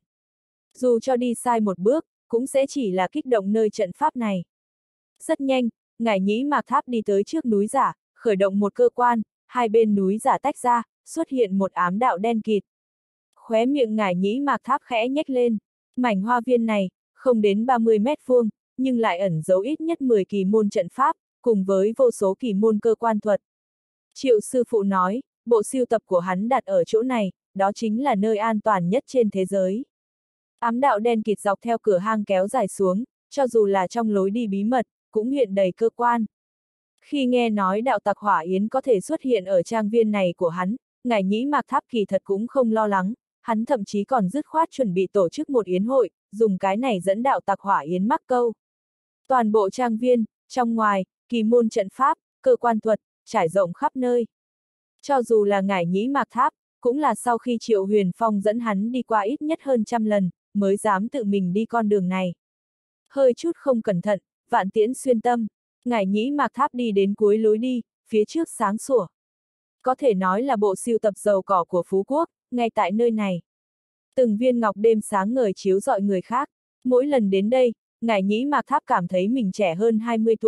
Dù cho đi sai một bước, cũng sẽ chỉ là kích động nơi trận pháp này. Rất nhanh, ngải Nhĩ Mạc Tháp đi tới trước núi giả, khởi động một cơ quan, hai bên núi giả tách ra, xuất hiện một ám đạo đen kịt. Khóe miệng ngải Nhĩ Mạc Tháp khẽ nhếch lên, mảnh hoa viên này, không đến ba mươi mét vuông, nhưng lại ẩn giấu ít nhất mười kỳ môn trận pháp, cùng với vô số kỳ môn cơ quan thuật. Triệu sư phụ nói, bộ sưu tập của hắn đặt ở chỗ này, đó chính là nơi an toàn nhất trên thế giới. Ám đạo đen kịt dọc theo cửa hang kéo dài xuống, cho dù là trong lối đi bí mật, cũng hiện đầy cơ quan. Khi nghe nói đạo tặc Hỏa Yến có thể xuất hiện ở trang viên này của hắn, ngải Nhĩ Mạc Tháp kỳ thật cũng không lo lắng, hắn thậm chí còn dứt khoát chuẩn bị tổ chức một yến hội, dùng cái này dẫn đạo tặc Hỏa Yến mắc câu. Toàn bộ trang viên, trong ngoài, kỳ môn trận pháp, cơ quan thuật, trải rộng khắp nơi. Cho dù là ngải Nhĩ Mạc Tháp, cũng là sau khi Triệu Huyền Phong dẫn hắn đi qua ít nhất hơn trăm lần, mới dám tự mình đi con đường này. Hơi chút không cẩn thận, vạn tiễn xuyên tâm, ngải Nhĩ Mạc Tháp đi đến cuối lối đi, phía trước sáng sủa. Có thể nói là bộ sưu tập dầu cỏ của Phú Quốc, ngay tại nơi này. Từng viên ngọc đêm sáng ngời chiếu rọi người khác. Mỗi lần đến đây, ngải Nhĩ Mạc Tháp cảm thấy mình trẻ hơn hai mươi tuổi,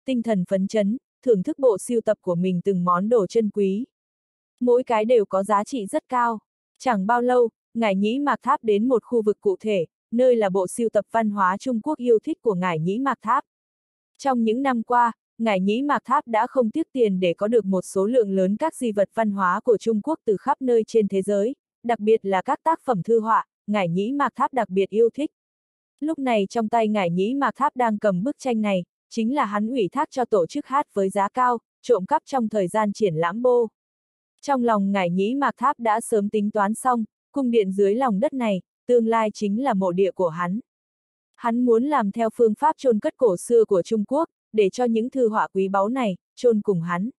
tinh thần phấn chấn, thưởng thức bộ sưu tập của mình từng món đồ chân quý. Mỗi cái đều có giá trị rất cao. Chẳng bao lâu, Ngải Nhĩ Mạc Tháp đến một khu vực cụ thể, nơi là bộ sưu tập văn hóa Trung Quốc yêu thích của Ngải Nhĩ Mạc Tháp. Trong những năm qua, Ngải Nhĩ Mạc Tháp đã không tiếc tiền để có được một số lượng lớn các di vật văn hóa của Trung Quốc từ khắp nơi trên thế giới, đặc biệt là các tác phẩm thư họa, Ngải Nhĩ Mạc Tháp đặc biệt yêu thích. Lúc này trong tay Ngải Nhĩ Mạc Tháp đang cầm bức tranh này, chính là hắn ủy thác cho tổ chức hát với giá cao, trộm cắp trong thời gian triển lãm bô. Trong lòng Ngải Nhĩ Mạc Tháp đã sớm tính toán xong, cung điện dưới lòng đất này, tương lai chính là mộ địa của hắn. Hắn muốn làm theo phương pháp chôn cất cổ xưa của Trung Quốc, để cho những thư họa quý báu này, chôn cùng hắn.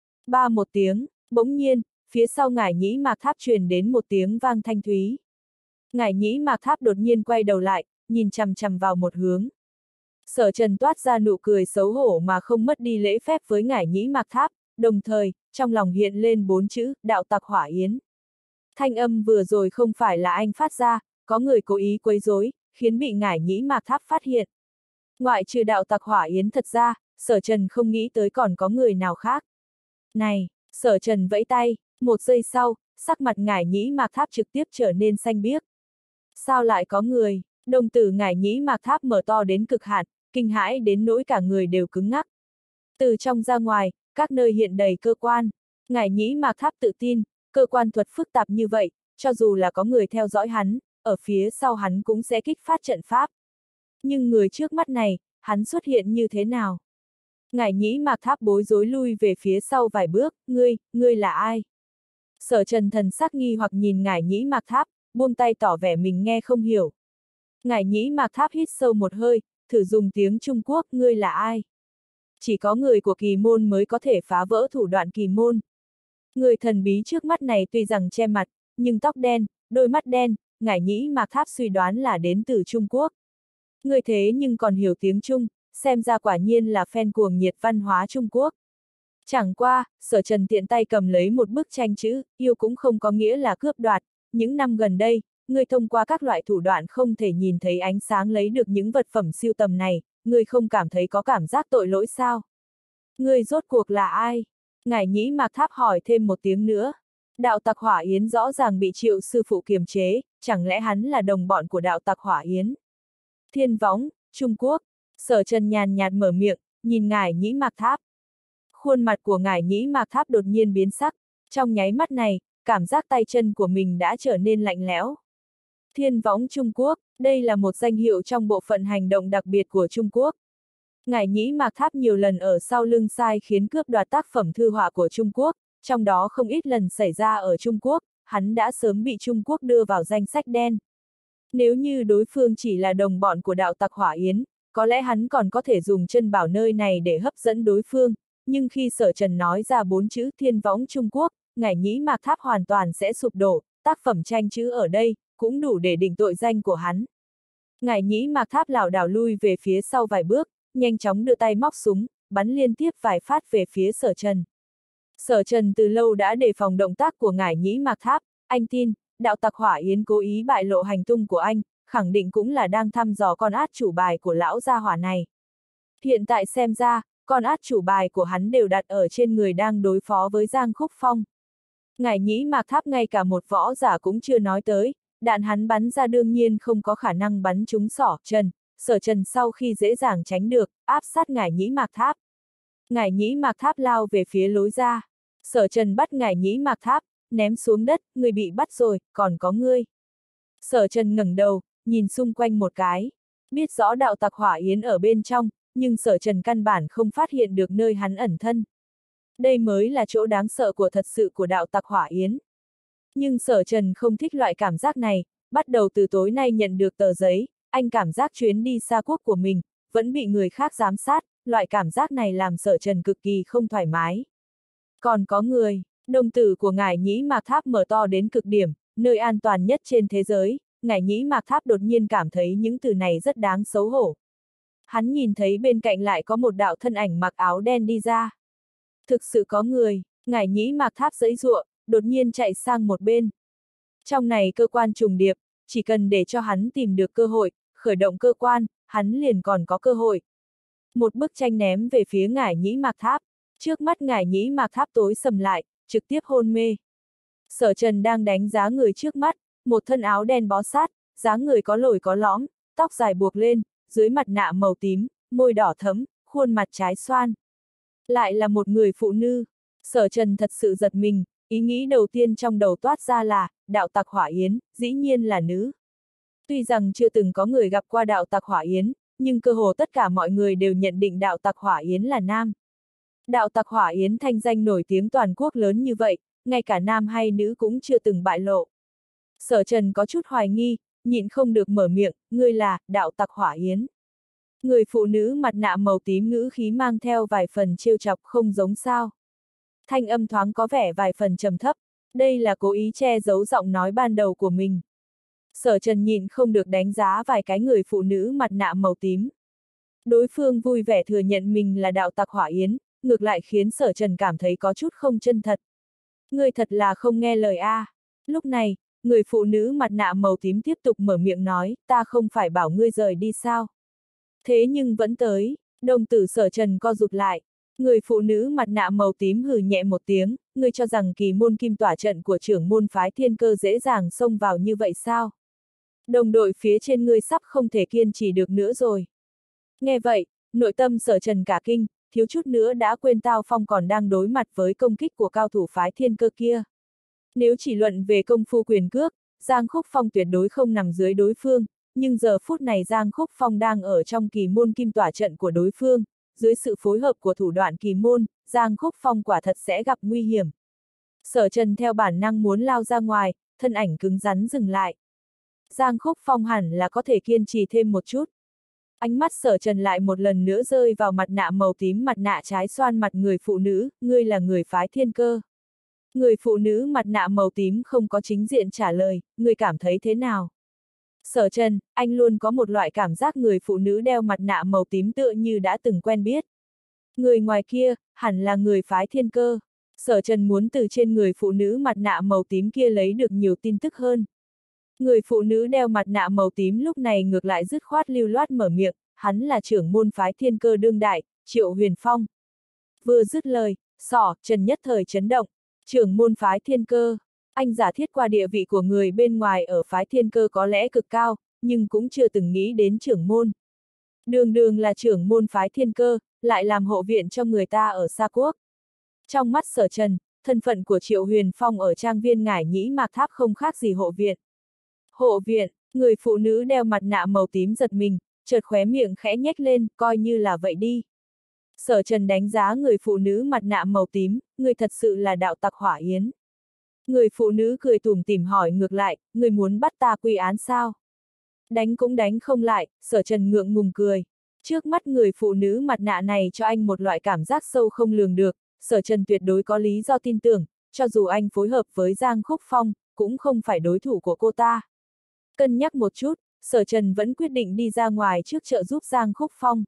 Ba một tiếng, bỗng nhiên, phía sau Ngải Nhĩ Mạc Tháp truyền đến một tiếng vang thanh thúy. Ngải Nhĩ Mạc Tháp đột nhiên quay đầu lại, nhìn chằm chằm vào một hướng. Sở Trần toát ra nụ cười xấu hổ mà không mất đi lễ phép với Ngải Nhĩ Mạc Tháp, đồng thời, trong lòng hiện lên bốn chữ, đạo tặc hỏa yến. Thanh âm vừa rồi không phải là anh phát ra, có người cố ý quấy rối, khiến bị Ngải Nhĩ Mạc Tháp phát hiện. Ngoại trừ đạo tặc hỏa yến thật ra, Sở Trần không nghĩ tới còn có người nào khác. Này, Sở Trần vẫy tay, một giây sau, sắc mặt Ngải Nhĩ Mạc Tháp trực tiếp trở nên xanh biếc. Sao lại có người? Đồng tử Ngải Nhĩ Mạc Tháp mở to đến cực hạn, kinh hãi đến nỗi cả người đều cứng ngắc. Từ trong ra ngoài, các nơi hiện đầy cơ quan. Ngải Nhĩ Mạc Tháp tự tin, cơ quan thuật phức tạp như vậy, cho dù là có người theo dõi hắn, ở phía sau hắn cũng sẽ kích phát trận pháp. Nhưng người trước mắt này, hắn xuất hiện như thế nào? Ngải Nhĩ Mạc Tháp bối rối lui về phía sau vài bước, ngươi, ngươi là ai? Sở Trần thần sắc nghi hoặc nhìn Ngải Nhĩ Mạc Tháp, buông tay tỏ vẻ mình nghe không hiểu. Ngải Nhĩ Mạc Tháp hít sâu một hơi, thử dùng tiếng Trung Quốc, ngươi là ai? Chỉ có người của kỳ môn mới có thể phá vỡ thủ đoạn kỳ môn. Người thần bí trước mắt này tuy rằng che mặt, nhưng tóc đen, đôi mắt đen, Ngải Nhĩ Mạc Tháp suy đoán là đến từ Trung Quốc. Người thế nhưng còn hiểu tiếng Trung, xem ra quả nhiên là fan cuồng nhiệt văn hóa Trung Quốc. Chẳng qua, Sở Trần tiện tay cầm lấy một bức tranh chữ, yêu cũng không có nghĩa là cướp đoạt. Những năm gần đây, người thông qua các loại thủ đoạn không thể nhìn thấy ánh sáng lấy được những vật phẩm siêu tầm này, người không cảm thấy có cảm giác tội lỗi sao? Người rốt cuộc là ai? Ngải Nhĩ Mạc Tháp hỏi thêm một tiếng nữa. Đạo tặc hỏa yến rõ ràng bị Triệu sư phụ kiềm chế, chẳng lẽ hắn là đồng bọn của đạo tặc hỏa yến? Thiên Võng, Trung Quốc. Sở Trần nhàn nhạt mở miệng, nhìn Ngải Nhĩ Mạc Tháp. Khuôn mặt của Ngải Nhĩ Mạc Tháp đột nhiên biến sắc, trong nháy mắt này, cảm giác tay chân của mình đã trở nên lạnh lẽo. Thiên Võng Trung Quốc, đây là một danh hiệu trong bộ phận hành động đặc biệt của Trung Quốc. Ngải Nhĩ Mạc Tháp nhiều lần ở sau lưng sai khiến cướp đoạt tác phẩm thư họa của Trung Quốc, trong đó không ít lần xảy ra ở Trung Quốc, hắn đã sớm bị Trung Quốc đưa vào danh sách đen. Nếu như đối phương chỉ là đồng bọn của đạo tặc hỏa yến, có lẽ hắn còn có thể dùng chân bảo nơi này để hấp dẫn đối phương, nhưng khi Sở Trần nói ra bốn chữ Thiên Võng Trung Quốc, Ngải Nhĩ Mạc Tháp hoàn toàn sẽ sụp đổ, tác phẩm tranh chữ ở đây, cũng đủ để định tội danh của hắn. Ngải Nhĩ Mạc Tháp lảo đảo lui về phía sau vài bước, nhanh chóng đưa tay móc súng, bắn liên tiếp vài phát về phía Sở Trần. Sở Trần từ lâu đã đề phòng động tác của Ngải Nhĩ Mạc Tháp, anh tin, đạo tặc hỏa yến cố ý bại lộ hành tung của anh, khẳng định cũng là đang thăm dò con át chủ bài của lão gia hỏa này. Hiện tại xem ra, con át chủ bài của hắn đều đặt ở trên người đang đối phó với Giang Khúc Phong. Ngải Nhĩ Mạc Tháp ngay cả một võ giả cũng chưa nói tới, đạn hắn bắn ra đương nhiên không có khả năng bắn trúng Sở Trần. Sở Trần sau khi dễ dàng tránh được, áp sát Ngải Nhĩ Mạc Tháp. Ngải Nhĩ Mạc Tháp lao về phía lối ra. Sở Trần bắt Ngải Nhĩ Mạc Tháp, ném xuống đất, người bị bắt rồi, còn có ngươi. Sở Trần ngẩng đầu, nhìn xung quanh một cái. Biết rõ đạo tặc hỏa yến ở bên trong, nhưng Sở Trần căn bản không phát hiện được nơi hắn ẩn thân. Đây mới là chỗ đáng sợ của thật sự của đạo tặc hỏa yến. Nhưng Sở Trần không thích loại cảm giác này, bắt đầu từ tối nay nhận được tờ giấy, anh cảm giác chuyến đi xa quốc của mình, vẫn bị người khác giám sát, loại cảm giác này làm Sở Trần cực kỳ không thoải mái. Còn có người, đồng tử của Ngải Nhĩ Mạc Tháp mở to đến cực điểm, nơi an toàn nhất trên thế giới, Ngải Nhĩ Mạc Tháp đột nhiên cảm thấy những từ này rất đáng xấu hổ. Hắn nhìn thấy bên cạnh lại có một đạo thân ảnh mặc áo đen đi ra. Thực sự có người, Ngải Nhĩ Mạc Tháp giãy giụa, đột nhiên chạy sang một bên. Trong này cơ quan trùng điệp, chỉ cần để cho hắn tìm được cơ hội, khởi động cơ quan, hắn liền còn có cơ hội. một bức tranh ném về phía Ngải Nhĩ Mạc Tháp. Trước mắt Ngải Nhĩ Mạc Tháp tối sầm lại, trực tiếp hôn mê. Sở Trần đang đánh giá người trước mắt, một thân áo đen bó sát, dáng người có lồi có lõm, tóc dài buộc lên, dưới mặt nạ màu tím, môi đỏ thẫm, khuôn mặt trái xoan. Lại là một người phụ nữ. Sở Trần thật sự giật mình, ý nghĩ đầu tiên trong đầu toát ra là, đạo tặc Hỏa Yến, dĩ nhiên là nữ. Tuy rằng chưa từng có người gặp qua đạo tặc Hỏa Yến, nhưng cơ hồ tất cả mọi người đều nhận định đạo tặc Hỏa Yến là nam. Đạo tặc Hỏa Yến thanh danh nổi tiếng toàn quốc lớn như vậy, ngay cả nam hay nữ cũng chưa từng bại lộ. Sở Trần có chút hoài nghi, nhịn không được mở miệng, ngươi là, đạo tặc Hỏa Yến. Người phụ nữ mặt nạ màu tím ngữ khí mang theo vài phần trêu chọc không giống sao. Thanh âm thoáng có vẻ vài phần trầm thấp, đây là cố ý che giấu giọng nói ban đầu của mình. Sở Trần nhịn không được đánh giá vài cái người phụ nữ mặt nạ màu tím. Đối phương vui vẻ thừa nhận mình là đạo tặc Hỏa Yến, ngược lại khiến Sở Trần cảm thấy có chút không chân thật. Ngươi thật là không nghe lời a. À. Lúc này, người phụ nữ mặt nạ màu tím tiếp tục mở miệng nói, ta không phải bảo ngươi rời đi sao. Thế nhưng vẫn tới, đồng tử Sở Trần co rụt lại. Người phụ nữ mặt nạ màu tím hừ nhẹ một tiếng, ngươi cho rằng kỳ môn kim tỏa trận của trưởng môn phái Thiên Cơ dễ dàng xông vào như vậy sao? Đồng đội phía trên ngươi sắp không thể kiên trì được nữa rồi. Nghe vậy, nội tâm Sở Trần cả kinh, thiếu chút nữa đã quên Tao Phong còn đang đối mặt với công kích của cao thủ phái Thiên Cơ kia. Nếu chỉ luận về công phu quyền cước, Giang Khúc Phong tuyệt đối không nằm dưới đối phương, nhưng giờ phút này Giang Khúc Phong đang ở trong kỳ môn kim tỏa trận của đối phương, dưới sự phối hợp của thủ đoạn kỳ môn, Giang Khúc Phong quả thật sẽ gặp nguy hiểm. Sở Trần theo bản năng muốn lao ra ngoài, thân ảnh cứng rắn dừng lại. Giang Khúc Phong hẳn là có thể kiên trì thêm một chút. Ánh mắt Sở Trần lại một lần nữa rơi vào mặt nạ màu tím mặt nạ trái xoan mặt người phụ nữ, ngươi là người phái Thiên Cơ. Người phụ nữ mặt nạ màu tím không có chính diện trả lời, ngươi cảm thấy thế nào? Sở Trần, anh luôn có một loại cảm giác người phụ nữ đeo mặt nạ màu tím tựa như đã từng quen biết. Người ngoài kia, hẳn là người phái Thiên Cơ. Sở Trần muốn từ trên người phụ nữ mặt nạ màu tím kia lấy được nhiều tin tức hơn. Người phụ nữ đeo mặt nạ màu tím lúc này ngược lại dứt khoát lưu loát mở miệng, hắn là trưởng môn phái Thiên Cơ đương đại, Triệu Huyền Phong. Vừa dứt lời, Sở Trần nhất thời chấn động, trưởng môn phái Thiên Cơ. Anh giả thiết qua địa vị của người bên ngoài ở phái Thiên Cơ có lẽ cực cao, nhưng cũng chưa từng nghĩ đến trưởng môn. Đường đường là trưởng môn phái Thiên Cơ, lại làm hộ viện cho người ta ở Sa Quốc. Trong mắt Sở Trần, thân phận của Triệu Huyền Phong ở trang viên Ngải Nhĩ Mạc Tháp không khác gì hộ viện. Hộ viện, người phụ nữ đeo mặt nạ màu tím giật mình, chợt khóe miệng khẽ nhếch lên, coi như là vậy đi. Sở Trần đánh giá người phụ nữ mặt nạ màu tím, người thật sự là đạo tặc Hỏa Yến. Người phụ nữ cười tủm tỉm hỏi ngược lại, người muốn bắt ta quy án sao? Đánh cũng đánh không lại, Sở Trần ngượng ngùng cười. Trước mắt người phụ nữ mặt nạ này cho anh một loại cảm giác sâu không lường được, Sở Trần tuyệt đối có lý do tin tưởng, cho dù anh phối hợp với Giang Khúc Phong, cũng không phải đối thủ của cô ta. Cân nhắc một chút, Sở Trần vẫn quyết định đi ra ngoài trước trợ giúp Giang Khúc Phong.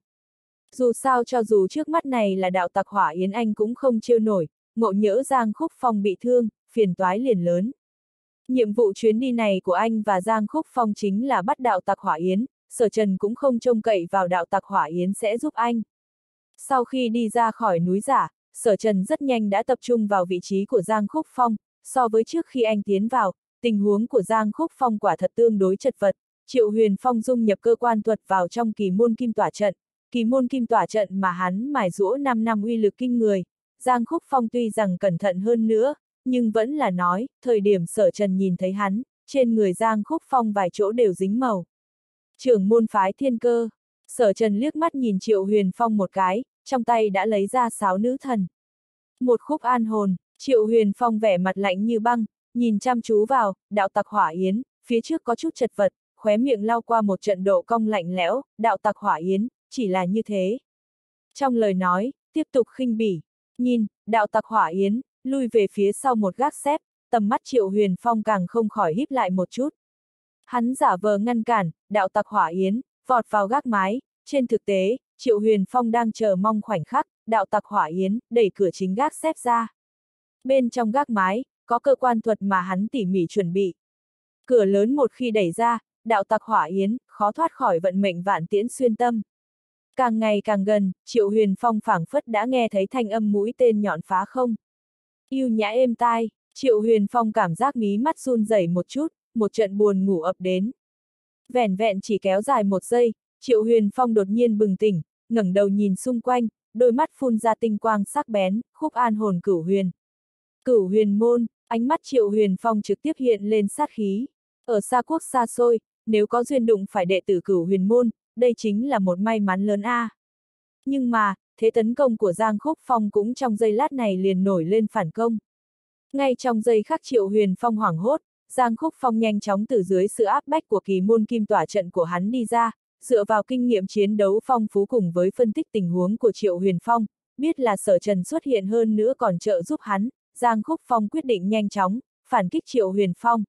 Dù sao cho dù trước mắt này là đạo tặc Hỏa Yến anh cũng không trêu nổi, ngộ nhỡ Giang Khúc Phong bị thương, phiền toái liền lớn. Nhiệm vụ chuyến đi này của anh và Giang Khúc Phong chính là bắt đạo tặc Hỏa Yến, Sở Trần cũng không trông cậy vào đạo tặc Hỏa Yến sẽ giúp anh. Sau khi đi ra khỏi núi giả, Sở Trần rất nhanh đã tập trung vào vị trí của Giang Khúc Phong, so với trước khi anh tiến vào, tình huống của Giang Khúc Phong quả thật tương đối chật vật. Triệu Huyền Phong dung nhập cơ quan thuật vào trong kỳ môn kim tỏa trận, kỳ môn kim tỏa trận mà hắn mài giũa năm năm uy lực kinh người. Giang Khúc Phong tuy rằng cẩn thận hơn nữa, nhưng vẫn là nói, thời điểm Sở Trần nhìn thấy hắn, trên người Giang Khúc Phong vài chỗ đều dính màu. Trưởng môn phái Thiên Cơ, Sở Trần liếc mắt nhìn Triệu Huyền Phong một cái, trong tay đã lấy ra sáo nữ thần. Một khúc an hồn, Triệu Huyền Phong vẻ mặt lạnh như băng, nhìn chăm chú vào, đạo tặc Hỏa Yến, phía trước có chút chật vật, khóe miệng lau qua một trận độ cong lạnh lẽo, đạo tặc Hỏa Yến, chỉ là như thế. Trong lời nói, tiếp tục khinh bỉ, nhìn, đạo tặc Hỏa Yến, lui về phía sau một gác xếp, tầm mắt Triệu Huyền Phong càng không khỏi híp lại một chút. Hắn giả vờ ngăn cản, đạo tặc Hỏa Yến, vọt vào gác mái, trên thực tế, Triệu Huyền Phong đang chờ mong khoảnh khắc, đạo tặc Hỏa Yến, đẩy cửa chính gác xếp ra. Bên trong gác mái, có cơ quan thuật mà hắn tỉ mỉ chuẩn bị. Cửa lớn một khi đẩy ra, đạo tặc Hỏa Yến, khó thoát khỏi vận mệnh vạn tiễn xuyên tâm. Càng ngày càng gần, Triệu Huyền Phong phảng phất đã nghe thấy thanh âm mũi tên nhọn phá không. Yêu nhã êm tai, Triệu Huyền Phong cảm giác mí mắt run rẩy một chút, một trận buồn ngủ ập đến. Vẻn vẹn chỉ kéo dài một giây, Triệu Huyền Phong đột nhiên bừng tỉnh, ngẩng đầu nhìn xung quanh, đôi mắt phun ra tinh quang sắc bén, khúc an hồn cửu huyền. Cửu huyền môn, ánh mắt Triệu Huyền Phong trực tiếp hiện lên sát khí. Ở xa quốc xa xôi, nếu có duyên đụng phải đệ tử cửu huyền môn, đây chính là một may mắn lớn a. À. Nhưng mà, thế tấn công của Giang Khúc Phong cũng trong giây lát này liền nổi lên phản công. Ngay trong giây khắc Triệu Huyền Phong hoảng hốt, Giang Khúc Phong nhanh chóng từ dưới sự áp bách của kỳ môn kim tỏa trận của hắn đi ra, dựa vào kinh nghiệm chiến đấu phong phú cùng với phân tích tình huống của Triệu Huyền Phong, biết là Sở Trần xuất hiện hơn nữa còn trợ giúp hắn, Giang Khúc Phong quyết định nhanh chóng, phản kích Triệu Huyền Phong.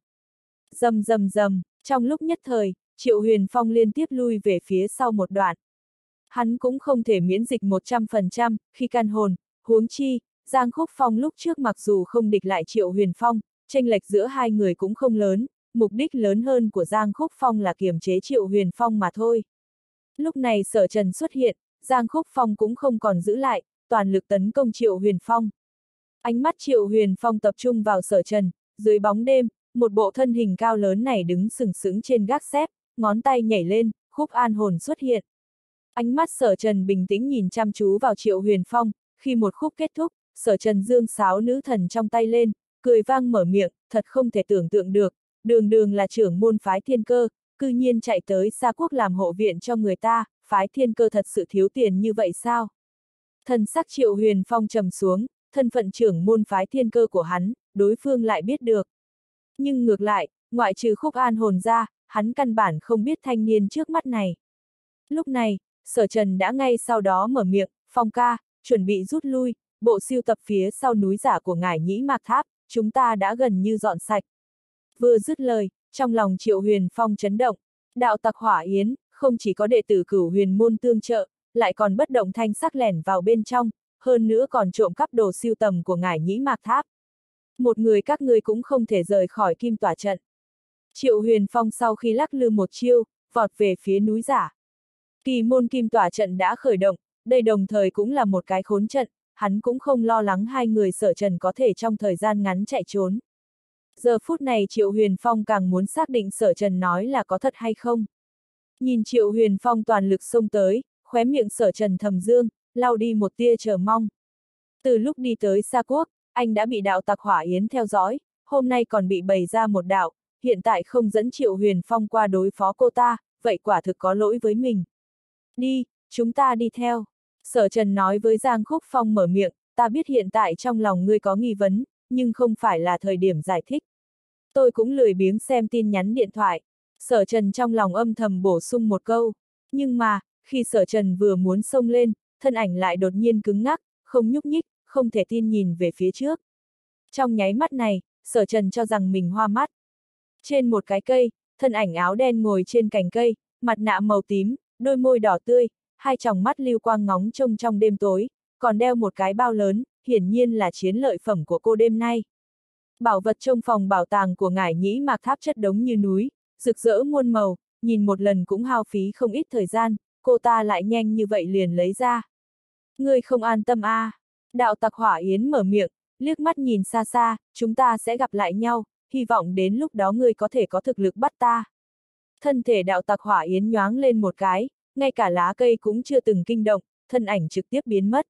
Rầm rầm rầm, trong lúc nhất thời, Triệu Huyền Phong liên tiếp lui về phía sau một đoạn. Hắn cũng không thể miễn dịch một trăm phần trăm, khi can hồn, huống chi, Giang Khúc Phong lúc trước mặc dù không địch lại Triệu Huyền Phong, chênh lệch giữa hai người cũng không lớn, mục đích lớn hơn của Giang Khúc Phong là kiềm chế Triệu Huyền Phong mà thôi. Lúc này Sở Trần xuất hiện, Giang Khúc Phong cũng không còn giữ lại, toàn lực tấn công Triệu Huyền Phong. Ánh mắt Triệu Huyền Phong tập trung vào Sở Trần, dưới bóng đêm, một bộ thân hình cao lớn này đứng sừng sững trên gác xếp, ngón tay nhảy lên, khúc an hồn xuất hiện. Ánh mắt Sở Trần bình tĩnh nhìn chăm chú vào Triệu Huyền Phong, khi một khúc kết thúc, Sở Trần dương sáo nữ thần trong tay lên, cười vang mở miệng, thật không thể tưởng tượng được, đường đường là trưởng môn phái Thiên Cơ, cư nhiên chạy tới Sa Quốc làm hộ viện cho người ta, phái Thiên Cơ thật sự thiếu tiền như vậy sao? Thần sắc Triệu Huyền Phong trầm xuống, thân phận trưởng môn phái Thiên Cơ của hắn, đối phương lại biết được. Nhưng ngược lại, ngoại trừ khúc an hồn ra, hắn căn bản không biết thanh niên trước mắt này. Lúc này, Sở Trần đã ngay sau đó mở miệng, Phong ca, chuẩn bị rút lui, bộ siêu tập phía sau núi giả của ngải Nhĩ Mạc Tháp, chúng ta đã gần như dọn sạch. Vừa dứt lời, trong lòng Triệu Huyền Phong chấn động, đạo tặc Hỏa Yến, không chỉ có đệ tử cửu huyền môn tương trợ, lại còn bất động thanh sắc lẻn vào bên trong, hơn nữa còn trộm cắp đồ siêu tầm của ngải Nhĩ Mạc Tháp. Một người các ngươi cũng không thể rời khỏi kim tỏa trận. Triệu Huyền Phong sau khi lắc lư một chiêu, vọt về phía núi giả. Kỳ môn kim tỏa trận đã khởi động, đây đồng thời cũng là một cái khốn trận, hắn cũng không lo lắng hai người Sở Trần có thể trong thời gian ngắn chạy trốn. Giờ phút này Triệu Huyền Phong càng muốn xác định Sở Trần nói là có thật hay không. Nhìn Triệu Huyền Phong toàn lực xông tới, khóe miệng Sở Trần thầm dương, lau đi một tia chờ mong. Từ lúc đi tới Sa Quốc, anh đã bị đạo tặc Hỏa Yến theo dõi, hôm nay còn bị bày ra một đạo, hiện tại không dẫn Triệu Huyền Phong qua đối phó cô ta, vậy quả thực có lỗi với mình. Đi, chúng ta đi theo. Sở Trần nói với Giang Khúc Phong mở miệng, ta biết hiện tại trong lòng ngươi có nghi vấn, nhưng không phải là thời điểm giải thích. Tôi cũng lười biếng xem tin nhắn điện thoại. Sở Trần trong lòng âm thầm bổ sung một câu. Nhưng mà, khi Sở Trần vừa muốn xông lên, thân ảnh lại đột nhiên cứng ngắc, không nhúc nhích, không thể tin nhìn về phía trước. Trong nháy mắt này, Sở Trần cho rằng mình hoa mắt. Trên một cái cây, thân ảnh áo đen ngồi trên cành cây, mặt nạ màu tím, đôi môi đỏ tươi, hai tròng mắt lưu quang ngóng trông trong đêm tối, còn đeo một cái bao lớn, hiển nhiên là chiến lợi phẩm của cô đêm nay. Bảo vật trong phòng bảo tàng của ngải Nhĩ Mạc Tháp chất đống như núi, rực rỡ muôn màu, nhìn một lần cũng hao phí không ít thời gian, cô ta lại nhanh như vậy liền lấy ra. Ngươi không an tâm a? À. Đạo tặc Hỏa Yến mở miệng, liếc mắt nhìn xa xa, chúng ta sẽ gặp lại nhau, hy vọng đến lúc đó ngươi có thể có thực lực bắt ta. Thân thể đạo tặc Hỏa Yến nhoáng lên một cái, ngay cả lá cây cũng chưa từng kinh động, thân ảnh trực tiếp biến mất.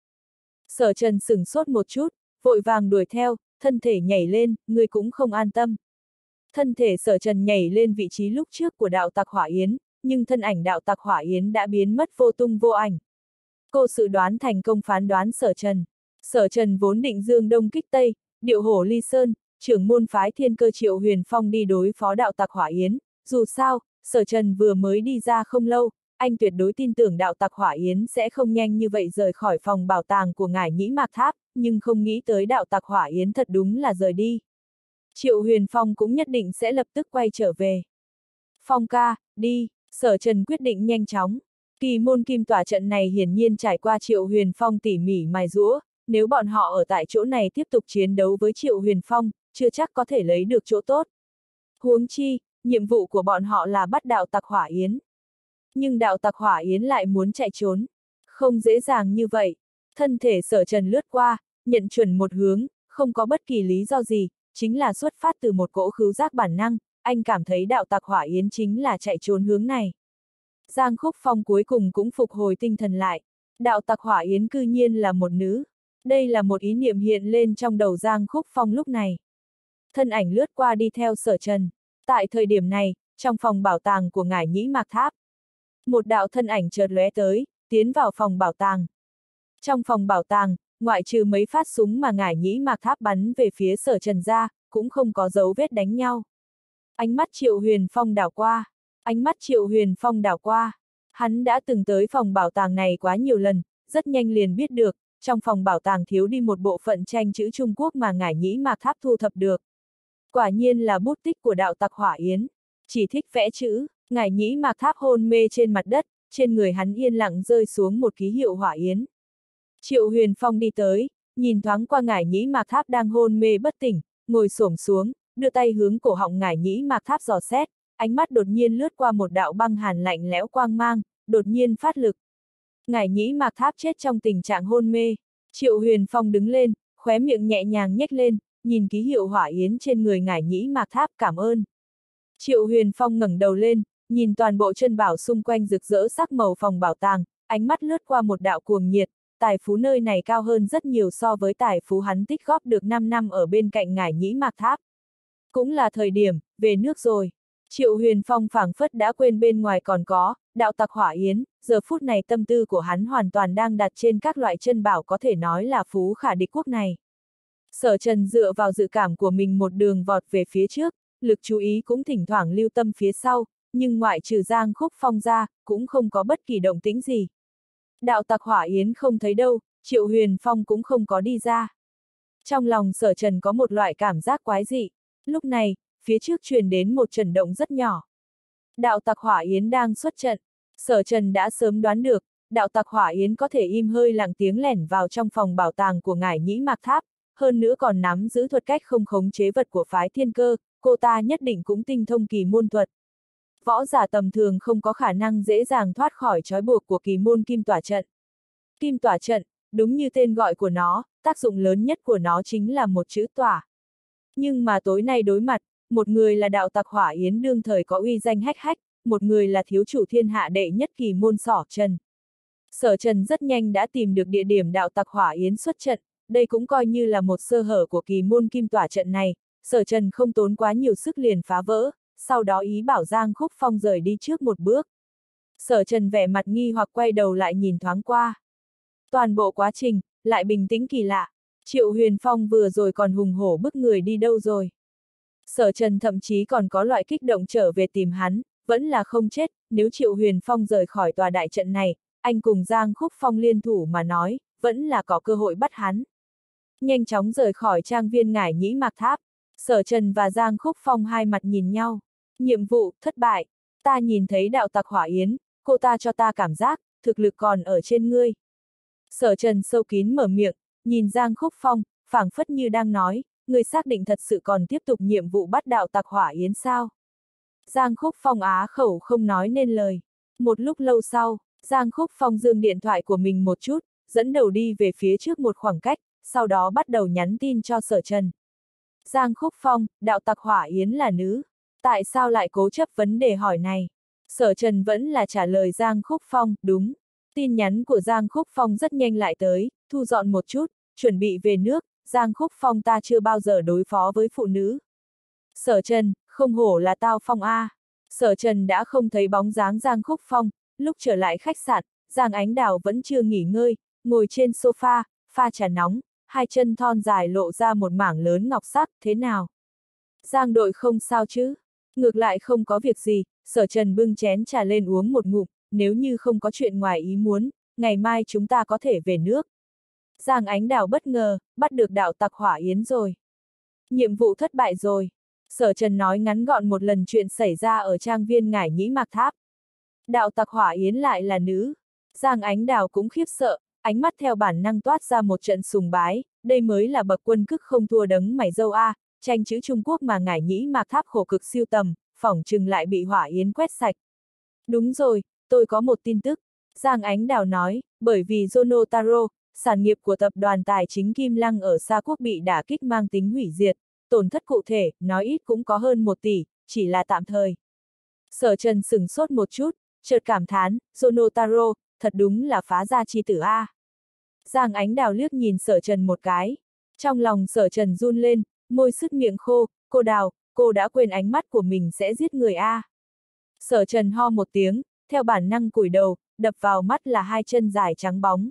Sở Trần sửng sốt một chút, vội vàng đuổi theo, thân thể nhảy lên, ngươi cũng không an tâm. Thân thể Sở Trần nhảy lên vị trí lúc trước của đạo tặc Hỏa Yến, nhưng thân ảnh đạo tặc Hỏa Yến đã biến mất vô tung vô ảnh. Cô dự đoán thành công phán đoán Sở Trần. Sở Trần vốn định dương đông kích tây, điệu hổ ly sơn, trưởng môn phái Thiên Cơ Triệu Huyền Phong đi đối phó đạo tặc Hỏa Yến. Dù sao, Sở Trần vừa mới đi ra không lâu, anh tuyệt đối tin tưởng đạo tặc Hỏa Yến sẽ không nhanh như vậy rời khỏi phòng bảo tàng của ngải Nhĩ Mạc Tháp, nhưng không nghĩ tới đạo tặc Hỏa Yến thật đúng là rời đi. Triệu Huyền Phong cũng nhất định sẽ lập tức quay trở về. Phong ca, đi, Sở Trần quyết định nhanh chóng. Kỳ môn kim tỏa trận này hiển nhiên trải qua Triệu Huyền Phong tỉ mỉ mài giũa, nếu bọn họ ở tại chỗ này tiếp tục chiến đấu với Triệu Huyền Phong, chưa chắc có thể lấy được chỗ tốt. Huống chi, nhiệm vụ của bọn họ là bắt đạo tặc Hỏa Yến. Nhưng đạo tặc Hỏa Yến lại muốn chạy trốn. Không dễ dàng như vậy. Thân thể Sở Trần lướt qua, nhận chuẩn một hướng, không có bất kỳ lý do gì, chính là xuất phát từ một cỗ khứu giác bản năng, anh cảm thấy đạo tặc hỏa yến chính là chạy trốn hướng này. Giang Khúc Phong cuối cùng cũng phục hồi tinh thần lại. Đạo tặc hỏa yến cư nhiên là một nữ. Đây là một ý niệm hiện lên trong đầu Giang Khúc Phong lúc này. Thân ảnh lướt qua đi theo Sở Trần. Tại thời điểm này, trong phòng bảo tàng của ngải Nhĩ Mạc Tháp, một đạo thân ảnh chợt lóe tới, tiến vào phòng bảo tàng. Trong phòng bảo tàng, ngoại trừ mấy phát súng mà ngải Nhĩ Mạc Tháp bắn về phía Sở Trần ra, cũng không có dấu vết đánh nhau. Ánh mắt Triệu Huyền Phong đảo qua. Ánh mắt Triệu Huyền Phong đảo qua. Hắn đã từng tới phòng bảo tàng này quá nhiều lần, rất nhanh liền biết được, trong phòng bảo tàng thiếu đi một bộ phận tranh chữ Trung Quốc mà ngải Nhĩ Mạc Tháp thu thập được. Quả nhiên là bút tích của đạo tặc hỏa yến. Chỉ thích vẽ chữ, ngải Nhĩ Mạc Tháp hôn mê trên mặt đất, trên người hắn yên lặng rơi xuống một ký hiệu hỏa yến. Triệu Huyền Phong đi tới, nhìn thoáng qua ngải Nhĩ Mạc Tháp đang hôn mê bất tỉnh, ngồi xổm xuống, đưa tay hướng cổ họng ngải Nhĩ Mạc Tháp dò xét, ánh mắt đột nhiên lướt qua một đạo băng hàn lạnh lẽo quang mang, đột nhiên phát lực. Ngải Nhĩ Mạc Tháp chết trong tình trạng hôn mê. Triệu Huyền Phong đứng lên, khóe miệng nhẹ nhàng nhếch lên, nhìn ký hiệu hỏa yến trên người ngải Nhĩ Mạc Tháp, cảm ơn. Triệu Huyền Phong ngẩng đầu lên, nhìn toàn bộ chân bảo xung quanh rực rỡ sắc màu phòng bảo tàng, ánh mắt lướt qua một đạo cuồng nhiệt, tài phú nơi này cao hơn rất nhiều so với tài phú hắn tích góp được năm năm ở bên cạnh ngải Nhĩ Mạc Tháp. Cũng là thời điểm, về nước rồi. Triệu Huyền Phong phảng phất đã quên bên ngoài còn có, đạo tặc hỏa yến, giờ phút này tâm tư của hắn hoàn toàn đang đặt trên các loại chân bảo có thể nói là phú khả địch quốc này. Sở Trần dựa vào dự cảm của mình một đường vọt về phía trước, lực chú ý cũng thỉnh thoảng lưu tâm phía sau, nhưng ngoại trừ Giang Khúc Phong ra, cũng không có bất kỳ động tĩnh gì. Đạo tặc hỏa yến không thấy đâu, Triệu Huyền Phong cũng không có đi ra. Trong lòng Sở Trần có một loại cảm giác quái dị. Lúc này, phía trước truyền đến một trận động rất nhỏ. Đạo tặc hỏa yến đang xuất trận. Sở Trần đã sớm đoán được, đạo tặc hỏa yến có thể im hơi lặng tiếng lẻn vào trong phòng bảo tàng của ngải Nhĩ Mạc Tháp, hơn nữa còn nắm giữ thuật cách không khống chế vật của phái Thiên Cơ, cô ta nhất định cũng tinh thông kỳ môn thuật. Võ giả tầm thường không có khả năng dễ dàng thoát khỏi trói buộc của kỳ môn kim tỏa trận. Kim tỏa trận, đúng như tên gọi của nó, tác dụng lớn nhất của nó chính là một chữ tỏa. Nhưng mà tối nay đối mặt, một người là đạo tặc hỏa yến đương thời có uy danh hách hách, một người là thiếu chủ thiên hạ đệ nhất kỳ môn Sở Trần. Sở Trần rất nhanh đã tìm được địa điểm đạo tặc hỏa yến xuất trận, đây cũng coi như là một sơ hở của kỳ môn kim tỏa trận này, Sở Trần không tốn quá nhiều sức liền phá vỡ, sau đó ý bảo Giang Khúc Phong rời đi trước một bước. Sở Trần vẻ mặt nghi hoặc quay đầu lại nhìn thoáng qua. Toàn bộ quá trình, lại bình tĩnh kỳ lạ. Triệu Huyền Phong vừa rồi còn hùng hổ bức người đi đâu rồi. Sở Trần thậm chí còn có loại kích động trở về tìm hắn, vẫn là không chết, nếu Triệu Huyền Phong rời khỏi tòa đại trận này, anh cùng Giang Khúc Phong liên thủ mà nói, vẫn là có cơ hội bắt hắn. Nhanh chóng rời khỏi trang viên ngải Nhĩ Mạc Tháp, Sở Trần và Giang Khúc Phong hai mặt nhìn nhau. Nhiệm vụ, thất bại. Ta nhìn thấy đạo tặc hỏa yến, cô ta cho ta cảm giác, thực lực còn ở trên ngươi. Sở Trần sâu kín mở miệng, nhìn Giang Khúc Phong, phảng phất như đang nói, ngươi xác định thật sự còn tiếp tục nhiệm vụ bắt đạo tặc hỏa yến sao? Giang Khúc Phong á khẩu không nói nên lời. Một lúc lâu sau, Giang Khúc Phong giương điện thoại của mình một chút, dẫn đầu đi về phía trước một khoảng cách, sau đó bắt đầu nhắn tin cho Sở Trần. Giang Khúc Phong, đạo tặc hỏa yến là nữ. Tại sao lại cố chấp vấn đề hỏi này? Sở Trần vẫn là trả lời Giang Khúc Phong, đúng. Tin nhắn của Giang Khúc Phong rất nhanh lại tới, thu dọn một chút, chuẩn bị về nước, Giang Khúc Phong ta chưa bao giờ đối phó với phụ nữ. Sở Trần, không hổ là tao Phong A. Sở Trần đã không thấy bóng dáng Giang Khúc Phong, lúc trở lại khách sạn, Giang Ánh Đào vẫn chưa nghỉ ngơi, ngồi trên sofa, pha trà nóng, hai chân thon dài lộ ra một mảng lớn ngọc sắc, thế nào? Giang đội không sao chứ? Ngược lại không có việc gì, Sở Trần bưng chén trà lên uống một ngụm, nếu như không có chuyện ngoài ý muốn, ngày mai chúng ta có thể về nước. Giang Ánh Đào bất ngờ, bắt được đạo tặc hỏa yến rồi. Nhiệm vụ thất bại rồi. Sở Trần nói ngắn gọn một lần chuyện xảy ra ở trang viên ngải Nhĩ Mạc Tháp. Đạo tặc hỏa yến lại là nữ. Giang Ánh Đào cũng khiếp sợ, ánh mắt theo bản năng toát ra một trận sùng bái, đây mới là bậc quân cức không thua đấng mày dâu A, tranh chữ Trung Quốc mà ngải Nhĩ Mạc Tháp khổ cực siêu tầm, phỏng chừng lại bị hỏa yến quét sạch. Đúng rồi, tôi có một tin tức. Giang Ánh Đào nói, bởi vì Zonotaro, sản nghiệp của tập đoàn tài chính Kim Lăng ở Sa Quốc bị đả kích mang tính hủy diệt, tổn thất cụ thể, nói ít cũng có hơn một tỷ, chỉ là tạm thời. Sở Trần sửng sốt một chút, chợt cảm thán, Zonotaro, thật đúng là phá gia chi tử a. Giang Ánh Đào liếc nhìn Sở Trần một cái. Trong lòng Sở Trần run lên, môi sứt miệng khô, cô Đào, cô đã quên ánh mắt của mình sẽ giết người a. Sở Trần ho một tiếng, theo bản năng cúi đầu, đập vào mắt là hai chân dài trắng bóng.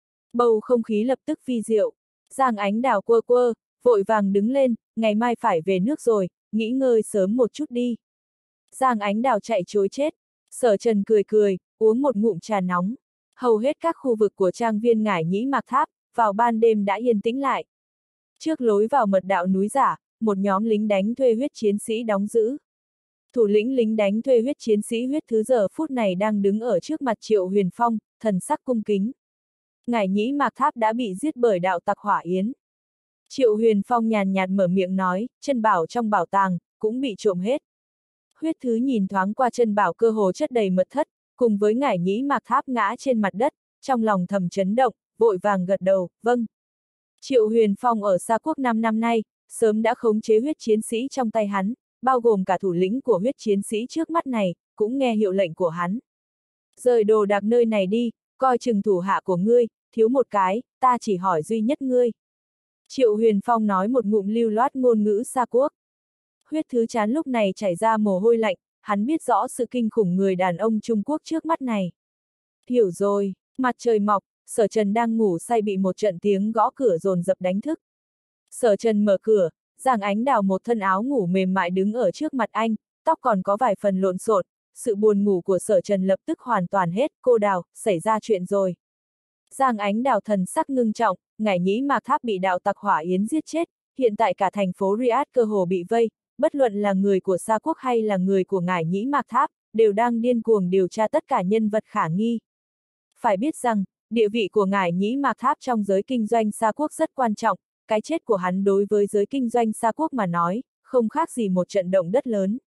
Bầu không khí lập tức vi diệu. Giang Ánh Đào quơ quơ, vội vàng đứng lên, ngày mai phải về nước rồi, nghỉ ngơi sớm một chút đi. Giang Ánh Đào chạy trối chết. Sở Trần cười cười, uống một ngụm trà nóng. Hầu hết các khu vực của trang viên Ngải Nhĩ Mạc Tháp, vào ban đêm đã yên tĩnh lại. Trước lối vào mật đạo núi giả, một nhóm lính đánh thuê huyết chiến sĩ đóng giữ. Thủ lĩnh lính đánh thuê huyết chiến sĩ huyết thứ giờ phút này đang đứng ở trước mặt Triệu Huyền Phong, thần sắc cung kính. Ngải Nhĩ Mạc Tháp đã bị giết bởi đạo tặc Hỏa Yến. Triệu Huyền Phong nhàn nhạt mở miệng nói, chân bảo trong bảo tàng, cũng bị trộm hết. Huyết thứ nhìn thoáng qua chân bảo cơ hồ chất đầy mật thất, cùng với Ngải Nhĩ Mạc Tháp ngã trên mặt đất, trong lòng thầm chấn động, vội vàng gật đầu, vâng. Triệu Huyền Phong ở Sa Quốc năm năm nay, sớm đã khống chế huyết chiến sĩ trong tay hắn, bao gồm cả thủ lĩnh của huyết chiến sĩ trước mắt này, cũng nghe hiệu lệnh của hắn. Rời đồ đạc nơi này đi, coi chừng thủ hạ của ngươi, thiếu một cái, ta chỉ hỏi duy nhất ngươi. Triệu Huyền Phong nói một ngụm lưu loát ngôn ngữ Sa Quốc. Huyết thứ chán lúc này chảy ra mồ hôi lạnh, hắn biết rõ sự kinh khủng người đàn ông Trung Quốc trước mắt này. Hiểu rồi, mặt trời mọc, Sở Trần đang ngủ say bị một trận tiếng gõ cửa dồn dập đánh thức. Sở Trần mở cửa, Giang Ánh Đào một thân áo ngủ mềm mại đứng ở trước mặt anh, tóc còn có vài phần lộn xộn, sự buồn ngủ của Sở Trần lập tức hoàn toàn hết, cô Đào, xảy ra chuyện rồi. Giang Ánh Đào thần sắc ngưng trọng, Ngải Nhĩ Mạc Tháp bị đạo tặc Hỏa Yến giết chết, hiện tại cả thành phố Riyadh cơ hồ bị vây, bất luận là người của Sa Quốc hay là người của Ngải Nhĩ Mạc Tháp, đều đang điên cuồng điều tra tất cả nhân vật khả nghi. Phải biết rằng, địa vị của Ngải Nhĩ Mạc Tháp trong giới kinh doanh Sa Quốc rất quan trọng, cái chết của hắn đối với giới kinh doanh Sa Quốc mà nói, không khác gì một trận động đất lớn.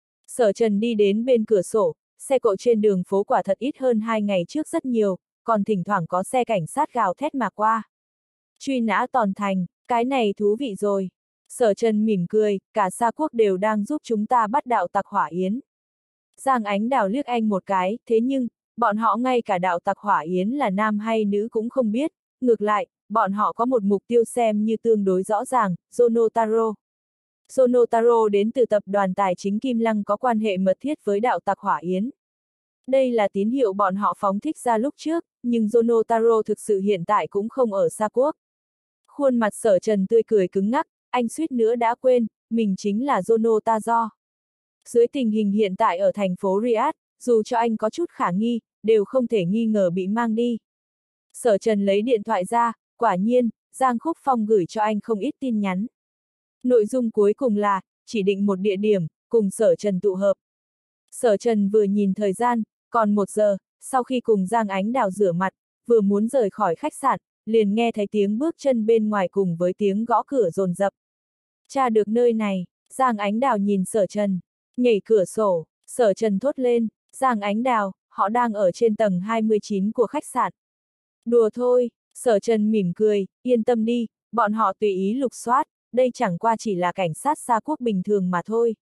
Sở Trần đi đến bên cửa sổ, xe cộ trên đường phố quả thật ít hơn hai ngày trước rất nhiều, còn thỉnh thoảng có xe cảnh sát gào thét mà qua. Truy nã toàn thành, cái này thú vị rồi. Sở Trần mỉm cười, cả Sa Quốc đều đang giúp chúng ta bắt đạo tặc Hỏa Yến. Giang Ánh Đào liếc anh một cái, thế nhưng, bọn họ ngay cả đạo tặc Hỏa Yến là nam hay nữ cũng không biết, ngược lại, bọn họ có một mục tiêu xem như tương đối rõ ràng, Zonotaro. Zonotaro đến từ tập đoàn tài chính Kim Lăng có quan hệ mật thiết với đạo tặc Hỏa Yến. Đây là tín hiệu bọn họ phóng thích ra lúc trước, nhưng Zonotaro thực sự hiện tại cũng không ở Sa Quốc. Khuôn mặt Sở Trần tươi cười cứng ngắc, anh suýt nữa đã quên, mình chính là Zonotaro. Dưới tình hình hiện tại ở thành phố Riyadh, dù cho anh có chút khả nghi, đều không thể nghi ngờ bị mang đi. Sở Trần lấy điện thoại ra, quả nhiên, Giang Khúc Phong gửi cho anh không ít tin nhắn. Nội dung cuối cùng là, chỉ định một địa điểm, cùng Sở Trần tụ hợp. Sở Trần vừa nhìn thời gian, còn một giờ, sau khi cùng Giang Ánh Đào rửa mặt, vừa muốn rời khỏi khách sạn, liền nghe thấy tiếng bước chân bên ngoài cùng với tiếng gõ cửa dồn dập. Tra được nơi này, Giang Ánh Đào nhìn Sở Trần, nhảy cửa sổ, Sở Trần thốt lên, Giang Ánh Đào, họ đang ở trên tầng hai mươi chín của khách sạn. Đùa thôi, Sở Trần mỉm cười, yên tâm đi, bọn họ tùy ý lục soát, đây chẳng qua chỉ là cảnh sát Sa Quốc bình thường mà thôi.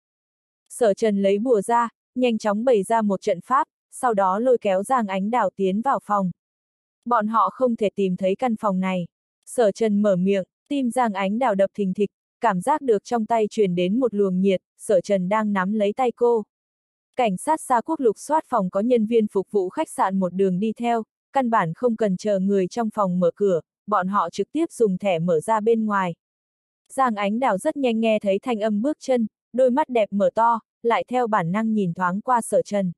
Sở Trần lấy bùa ra, nhanh chóng bày ra một trận pháp, sau đó lôi kéo Giang Ánh Đào tiến vào phòng. Bọn họ không thể tìm thấy căn phòng này. Sở Trần mở miệng, tim Giang Ánh Đào đập thình thịch, cảm giác được trong tay truyền đến một luồng nhiệt, Sở Trần đang nắm lấy tay cô. Cảnh sát Sa Quốc lục soát phòng có nhân viên phục vụ khách sạn một đường đi theo, căn bản không cần chờ người trong phòng mở cửa, bọn họ trực tiếp dùng thẻ mở ra bên ngoài. Giang Ánh Đào rất nhanh nghe thấy thanh âm bước chân, đôi mắt đẹp mở to, lại theo bản năng nhìn thoáng qua Sở Trần.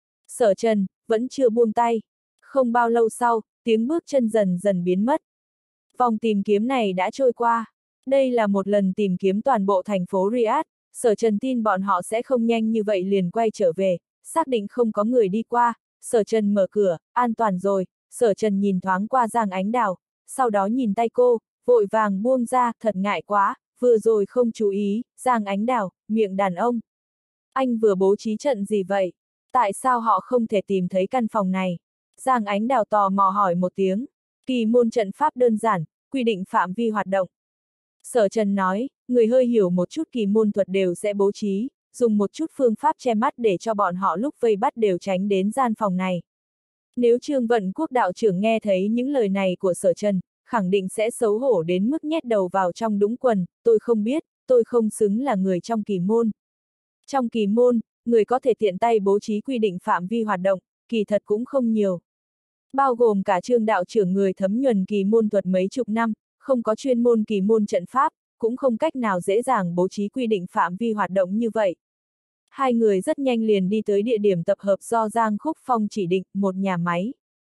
Sở Trần, vẫn chưa buông tay. Không bao lâu sau, tiếng bước chân dần dần biến mất. Vòng tìm kiếm này đã trôi qua. Đây là một lần tìm kiếm toàn bộ thành phố Riyadh, Sở Trần tin bọn họ sẽ không nhanh như vậy liền quay trở về, xác định không có người đi qua, Sở Trần mở cửa, an toàn rồi, Sở Trần nhìn thoáng qua Giang Ánh Đào, sau đó nhìn tay cô, vội vàng buông ra, thật ngại quá, vừa rồi không chú ý, Giang Ánh Đào, miệng đàn ông. Anh vừa bố trí trận gì vậy? Tại sao họ không thể tìm thấy căn phòng này? Giang Ánh Đào tò mò hỏi một tiếng. Kỳ môn trận pháp đơn giản, quy định phạm vi hoạt động. Sở Trần nói, người hơi hiểu một chút kỳ môn thuật đều sẽ bố trí, dùng một chút phương pháp che mắt để cho bọn họ lúc vây bắt đều tránh đến gian phòng này. Nếu Trương Vận Quốc đạo trưởng nghe thấy những lời này của Sở Trần, khẳng định sẽ xấu hổ đến mức nhét đầu vào trong đũng quần, tôi không biết, tôi không xứng là người trong kỳ môn. Trong kỳ môn, người có thể tiện tay bố trí quy định phạm vi hoạt động, kỳ thật cũng không nhiều. Bao gồm cả Trương đạo trưởng người thấm nhuần kỳ môn thuật mấy chục năm, không có chuyên môn kỳ môn trận pháp, cũng không cách nào dễ dàng bố trí quy định phạm vi hoạt động như vậy. Hai người rất nhanh liền đi tới địa điểm tập hợp do Giang Khúc Phong chỉ định, một nhà máy.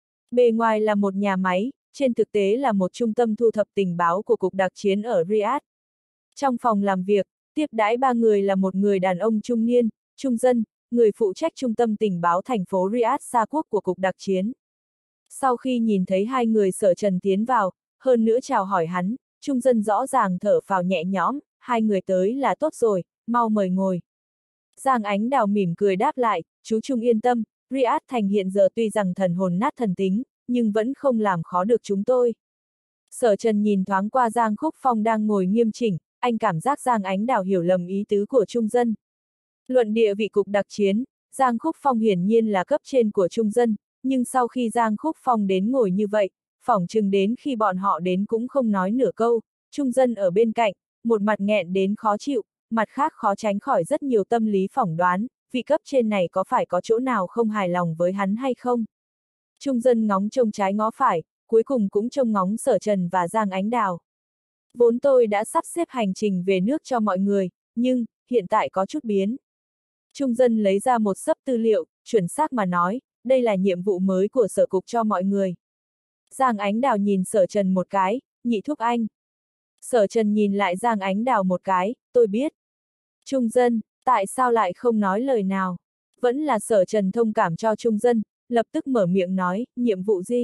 Bề ngoài là một nhà máy, trên thực tế là một trung tâm thu thập tình báo của Cục Đặc chiến ở Riyadh. Trong phòng làm việc, tiếp đãi ba người là một người đàn ông trung niên, trung dân, người phụ trách trung tâm tình báo thành phố Riyadh Sa Quốc của Cục Đặc chiến. Sau khi nhìn thấy hai người Sở Trần tiến vào, hơn nữa chào hỏi hắn, trung dân rõ ràng thở phào nhẹ nhõm, hai người tới là tốt rồi, mau mời ngồi. Giang Ánh Đào mỉm cười đáp lại, chú Trung yên tâm, Riyadh thành hiện giờ tuy rằng thần hồn nát thần tính, nhưng vẫn không làm khó được chúng tôi. Sở Trần nhìn thoáng qua Giang Khúc Phong đang ngồi nghiêm chỉnh, anh cảm giác Giang Ánh Đào hiểu lầm ý tứ của trung dân. Luận địa vị Cục Đặc chiến, Giang Khúc Phong hiển nhiên là cấp trên của trung dân, nhưng sau khi Giang Khúc Phong đến ngồi như vậy, phỏng chừng đến khi bọn họ đến cũng không nói nửa câu, trung dân ở bên cạnh, một mặt nghẹn đến khó chịu, mặt khác khó tránh khỏi rất nhiều tâm lý phỏng đoán, vị cấp trên này có phải có chỗ nào không hài lòng với hắn hay không. Trung dân ngóng trông trái ngó phải, cuối cùng cũng trông ngóng Sở Trần và Giang Ánh Đào. Vốn tôi đã sắp xếp hành trình về nước cho mọi người, nhưng, hiện tại có chút biến. Trung dân lấy ra một xấp tư liệu, chuẩn xác mà nói, đây là nhiệm vụ mới của Sở Cục cho mọi người. Giang Ánh Đào nhìn Sở Trần một cái, nhị thúc anh. Sở Trần nhìn lại Giang Ánh Đào một cái, tôi biết. Trung dân, tại sao lại không nói lời nào? Vẫn là Sở Trần thông cảm cho trung dân, lập tức mở miệng nói, nhiệm vụ gì?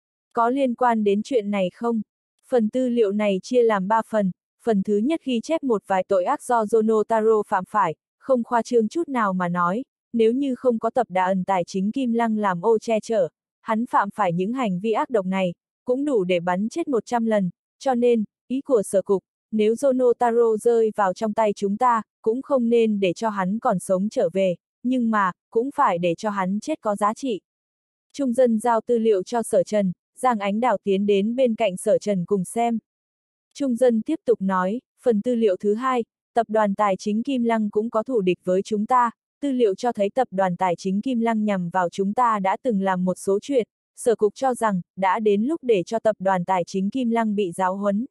Có liên quan đến chuyện này không? Phần tư liệu này chia làm ba phần, phần thứ nhất ghi chép một vài tội ác do Jono Taro phạm phải, không khoa trương chút nào mà nói, nếu như không có tập đoàn tài chính Kim Lăng làm ô che chở, hắn phạm phải những hành vi ác độc này, cũng đủ để bắn chết một trăm lần, cho nên, ý của Sở Cục, nếu Jono Taro rơi vào trong tay chúng ta, cũng không nên để cho hắn còn sống trở về, nhưng mà, cũng phải để cho hắn chết có giá trị. Trung dân giao tư liệu cho Sở Trần, Giang Ánh Đào tiến đến bên cạnh Sở Trần cùng xem. Trung dân tiếp tục nói, phần tư liệu thứ hai, tập đoàn tài chính Kim Lăng cũng có thù địch với chúng ta, tư liệu cho thấy tập đoàn tài chính Kim Lăng nhằm vào chúng ta đã từng làm một số chuyện, Sở Cục cho rằng, đã đến lúc để cho tập đoàn tài chính Kim Lăng bị giáo huấn.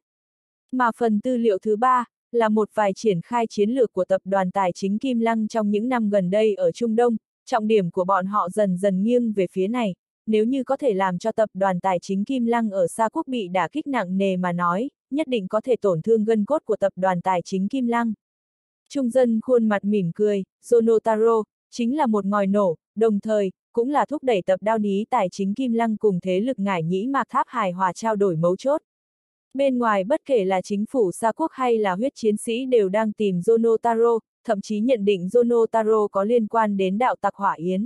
Mà phần tư liệu thứ ba, là một vài triển khai chiến lược của tập đoàn tài chính Kim Lăng trong những năm gần đây ở Trung Đông, trọng điểm của bọn họ dần dần nghiêng về phía này, nếu như có thể làm cho tập đoàn tài chính Kim Lăng ở Sa Quốc bị đả kích nặng nề mà nói, nhất định có thể tổn thương gân cốt của tập đoàn tài chính Kim Lăng. Trung dân khuôn mặt mỉm cười, Jono Taro, chính là một ngòi nổ, đồng thời, cũng là thúc đẩy tập đoàn tài chính Kim Lăng cùng thế lực Ngải Nhĩ Mạc Tháp hài hòa trao đổi mấu chốt. Bên ngoài bất kể là chính phủ Sa Quốc hay là huyết chiến sĩ đều đang tìm Jono Taro, thậm chí nhận định Jono Taro có liên quan đến đạo tặc Hỏa Yến.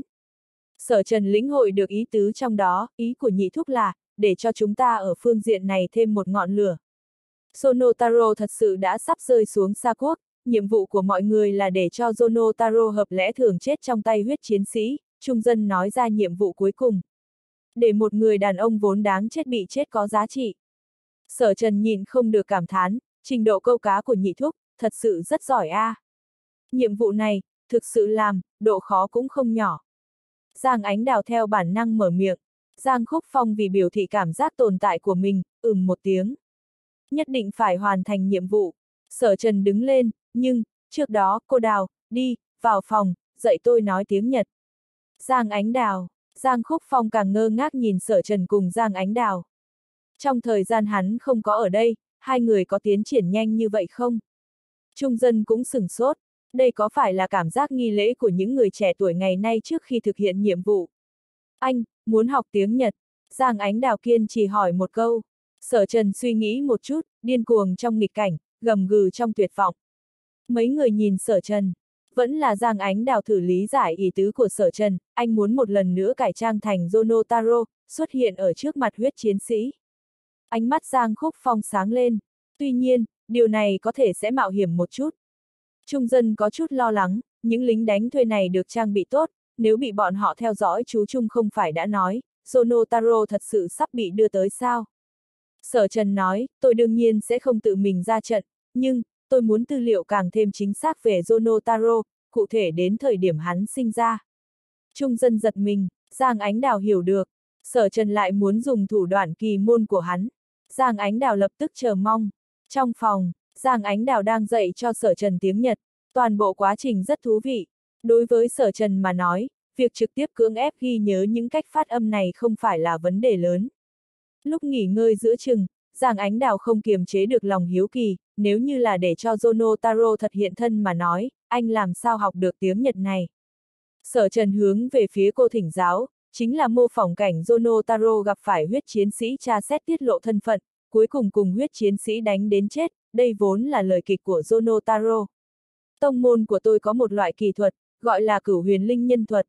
Sở Trần lĩnh hội được ý tứ trong đó, ý của nhị thúc là, để cho chúng ta ở phương diện này thêm một ngọn lửa. Jono Taro thật sự đã sắp rơi xuống Sa Quốc, nhiệm vụ của mọi người là để cho Jono Taro hợp lẽ thường chết trong tay huyết chiến sĩ, trung dân nói ra nhiệm vụ cuối cùng. Để một người đàn ông vốn đáng chết bị chết có giá trị. Sở Trần nhìn không được cảm thán, trình độ câu cá của nhị thúc, thật sự rất giỏi a. À. Nhiệm vụ này, thực sự làm, độ khó cũng không nhỏ. Giang Ánh Đào theo bản năng mở miệng, Giang Khúc Phong vì biểu thị cảm giác tồn tại của mình, ừm một tiếng. Nhất định phải hoàn thành nhiệm vụ. Sở Trần đứng lên, nhưng, trước đó, cô Đào, đi, vào phòng, dạy tôi nói tiếng Nhật. Giang Ánh Đào, Giang Khúc Phong càng ngơ ngác nhìn Sở Trần cùng Giang Ánh Đào. Trong thời gian hắn không có ở đây, hai người có tiến triển nhanh như vậy không? Trung dân cũng sửng sốt, đây có phải là cảm giác nghi lễ của những người trẻ tuổi ngày nay trước khi thực hiện nhiệm vụ? Anh, muốn học tiếng Nhật, Giang Ánh Đào kiên trì hỏi một câu. Sở Trần suy nghĩ một chút, điên cuồng trong nghịch cảnh, gầm gừ trong tuyệt vọng. Mấy người nhìn Sở Trần, Vẫn là Giang Ánh Đào thử lý giải ý tứ của Sở Trần, anh muốn một lần nữa cải trang thành Zonotaro, xuất hiện ở trước mặt huyết chiến sĩ. Ánh mắt Giang Khúc Phong sáng lên. Tuy nhiên, điều này có thể sẽ mạo hiểm một chút. Trung dân có chút lo lắng, những lính đánh thuê này được trang bị tốt, nếu bị bọn họ theo dõi chú Trung không phải đã nói, Zonotaro thật sự sắp bị đưa tới sao? Sở Trần nói, tôi đương nhiên sẽ không tự mình ra trận, nhưng, tôi muốn tư liệu càng thêm chính xác về Zonotaro, cụ thể đến thời điểm hắn sinh ra. Trung dân giật mình, Giang Ánh Đào hiểu được, Sở Trần lại muốn dùng thủ đoạn kỳ môn của hắn. Giang Ánh Đào lập tức chờ mong. Trong phòng, Giang Ánh Đào đang dạy cho Sở Trần tiếng Nhật, toàn bộ quá trình rất thú vị. Đối với Sở Trần mà nói, việc trực tiếp cưỡng ép ghi nhớ những cách phát âm này không phải là vấn đề lớn. Lúc nghỉ ngơi giữa chừng, Giang Ánh Đào không kiềm chế được lòng hiếu kỳ, nếu như là để cho Zonotaro thật hiện thân mà nói, anh làm sao học được tiếng Nhật này. Sở Trần hướng về phía cô thỉnh giáo, chính là mô phỏng cảnh Zonotaro gặp phải huyết chiến sĩ tra xét tiết lộ thân phận, cuối cùng cùng huyết chiến sĩ đánh đến chết, đây vốn là lời kịch của Zonotaro. Tông môn của tôi có một loại kỳ thuật, gọi là cửu huyền linh nhân thuật.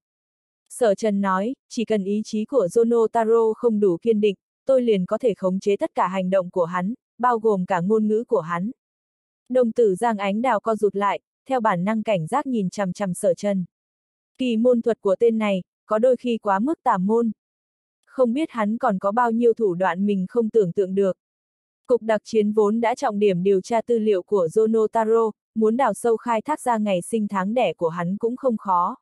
Sở Trần nói, chỉ cần ý chí của Zonotaro không đủ kiên định, tôi liền có thể khống chế tất cả hành động của hắn, bao gồm cả ngôn ngữ của hắn. Đồng tử Giang Ánh Đào co rụt lại, theo bản năng cảnh giác nhìn chằm chằm Sở Trần. Kỳ môn thuật của tên này, có đôi khi quá mức tà môn. Không biết hắn còn có bao nhiêu thủ đoạn mình không tưởng tượng được. Cục đặc chiến vốn đã trọng điểm điều tra tư liệu của Zonotaro, muốn đào sâu khai thác ra ngày sinh tháng đẻ của hắn cũng không khó.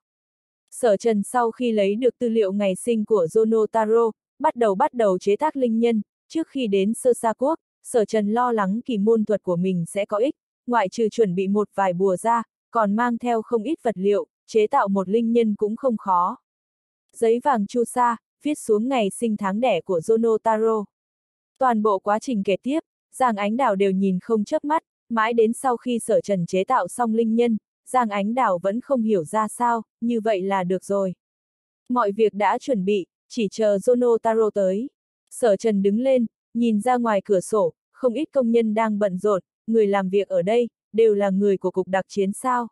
Sở Trần sau khi lấy được tư liệu ngày sinh của Zonotaro, bắt đầu bắt đầu chế tác linh nhân, trước khi đến Sơ Sa Quốc, Sở Trần lo lắng kỳ môn thuật của mình sẽ có ích, ngoại trừ chuẩn bị một vài bùa ra, còn mang theo không ít vật liệu, chế tạo một linh nhân cũng không khó. Giấy vàng chu sa, viết xuống ngày sinh tháng đẻ của Zonotaro. Toàn bộ quá trình kể tiếp, Giang Ánh Đào đều nhìn không chớp mắt, mãi đến sau khi Sở Trần chế tạo xong linh nhân, Giang Ánh Đào vẫn không hiểu ra sao, như vậy là được rồi. Mọi việc đã chuẩn bị, chỉ chờ Zonotaro tới. Sở Trần đứng lên, nhìn ra ngoài cửa sổ, không ít công nhân đang bận rộn, người làm việc ở đây, đều là người của cục đặc chiến sao.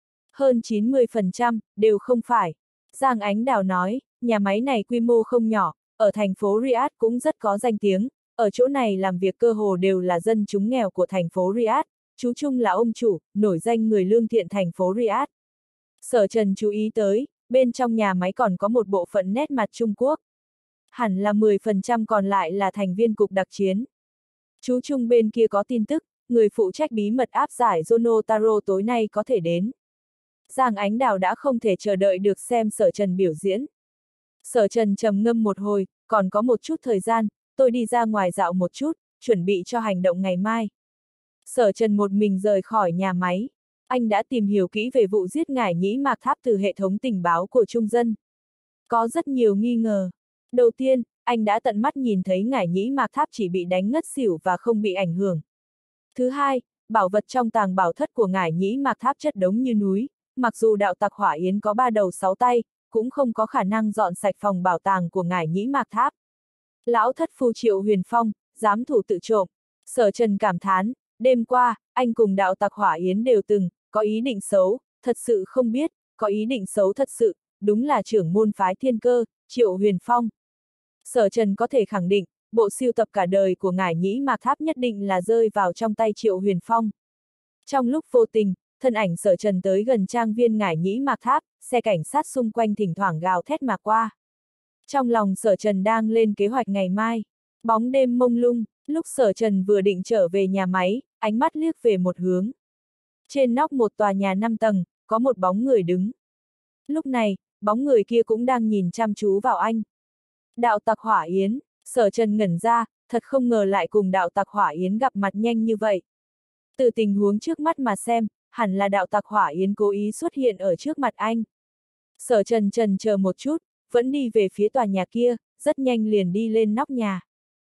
Hơn chín mươi phần trăm, đều không phải. Giang Ánh Đào nói, nhà máy này quy mô không nhỏ, ở thành phố Riyadh cũng rất có danh tiếng, ở chỗ này làm việc cơ hồ đều là dân chúng nghèo của thành phố Riyadh, chú Trung là ông chủ, nổi danh người lương thiện thành phố Riyadh. Sở Trần chú ý tới, bên trong nhà máy còn có một bộ phận nét mặt Trung Quốc. Hẳn là mười phần trăm còn lại là thành viên cục đặc chiến. Chú Trung bên kia có tin tức, người phụ trách bí mật áp giải Zonotaro tối nay có thể đến. Giang Ánh Đào đã không thể chờ đợi được xem Sở Trần biểu diễn. Sở Trần trầm ngâm một hồi, còn có một chút thời gian, tôi đi ra ngoài dạo một chút, chuẩn bị cho hành động ngày mai. Sở Trần một mình rời khỏi nhà máy. Anh đã tìm hiểu kỹ về vụ giết ngải nhĩ Mạc Tháp từ hệ thống tình báo của Trung dân. Có rất nhiều nghi ngờ. Đầu tiên, anh đã tận mắt nhìn thấy ngải nhĩ Mạc Tháp chỉ bị đánh ngất xỉu và không bị ảnh hưởng. Thứ hai, bảo vật trong tàng bảo thất của ngải nhĩ Mạc Tháp chất đống như núi, mặc dù đạo tặc Hỏa Yến có ba đầu sáu tay, cũng không có khả năng dọn sạch phòng bảo tàng của ngải nhĩ Mạc Tháp. Lão thất phu Triệu Huyền Phong, dám thủ tự trộm. Sở Trần cảm thán, đêm qua, anh cùng đạo tặc Hỏa Yến đều từng, có ý định xấu, thật sự không biết, có ý định xấu thật sự, đúng là trưởng môn phái Thiên Cơ, Triệu Huyền Phong. Sở Trần có thể khẳng định, bộ sưu tập cả đời của ngải nhĩ Mạc Tháp nhất định là rơi vào trong tay Triệu Huyền Phong. Trong lúc vô tình, thân ảnh Sở Trần tới gần trang viên ngải nhĩ Mạc Tháp, xe cảnh sát xung quanh thỉnh thoảng gào thét mà qua. Trong lòng Sở Trần đang lên kế hoạch ngày mai. Bóng đêm mông lung, lúc Sở Trần vừa định trở về nhà máy, ánh mắt liếc về một hướng. Trên nóc một tòa nhà năm tầng, có một bóng người đứng. Lúc này, bóng người kia cũng đang nhìn chăm chú vào anh. Đạo tặc Hỏa Yến, Sở Trần ngẩn ra, thật không ngờ lại cùng đạo tặc Hỏa Yến gặp mặt nhanh như vậy. Từ tình huống trước mắt mà xem, hẳn là đạo tặc Hỏa Yến cố ý xuất hiện ở trước mặt anh. Sở Trần trần chờ một chút, vẫn đi về phía tòa nhà kia, rất nhanh liền đi lên nóc nhà.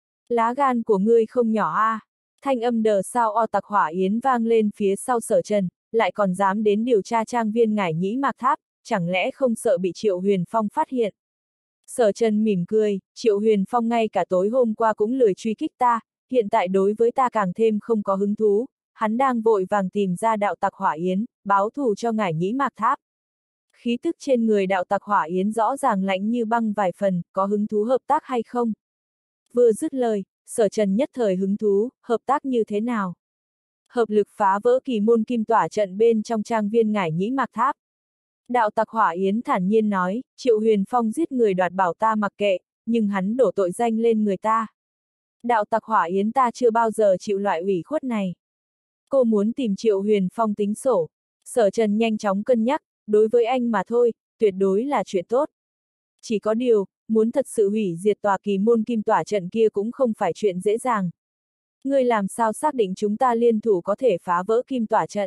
Lá gan của ngươi không nhỏ a. À. Thanh âm đờ sao o tặc Hỏa Yến vang lên phía sau Sở Trần, lại còn dám đến điều tra trang viên ngải nhĩ Mạc Tháp, chẳng lẽ không sợ bị Triệu Huyền Phong phát hiện. Sở Trần mỉm cười, Triệu Huyền Phong ngay cả tối hôm qua cũng lười truy kích ta, hiện tại đối với ta càng thêm không có hứng thú, hắn đang vội vàng tìm ra đạo tặc Hỏa Yến, báo thù cho ngải nhĩ mạc tháp. Khí tức trên người đạo tặc Hỏa Yến rõ ràng lạnh như băng vài phần, có hứng thú hợp tác hay không? Vừa dứt lời, Sở Trần nhất thời hứng thú, hợp tác như thế nào? Hợp lực phá vỡ kỳ môn kim tỏa trận bên trong trang viên ngải nhĩ mạc tháp. Đạo tặc Hỏa Yến thản nhiên nói, Triệu Huyền Phong giết người đoạt bảo ta mặc kệ, nhưng hắn đổ tội danh lên người ta. Đạo tặc Hỏa Yến ta chưa bao giờ chịu loại ủy khuất này. Cô muốn tìm Triệu Huyền Phong tính sổ. Sở Trần nhanh chóng cân nhắc, đối với anh mà thôi, tuyệt đối là chuyện tốt. Chỉ có điều, muốn thật sự hủy diệt tòa kỳ môn kim tỏa trận kia cũng không phải chuyện dễ dàng. Ngươi làm sao xác định chúng ta liên thủ có thể phá vỡ kim tỏa trận?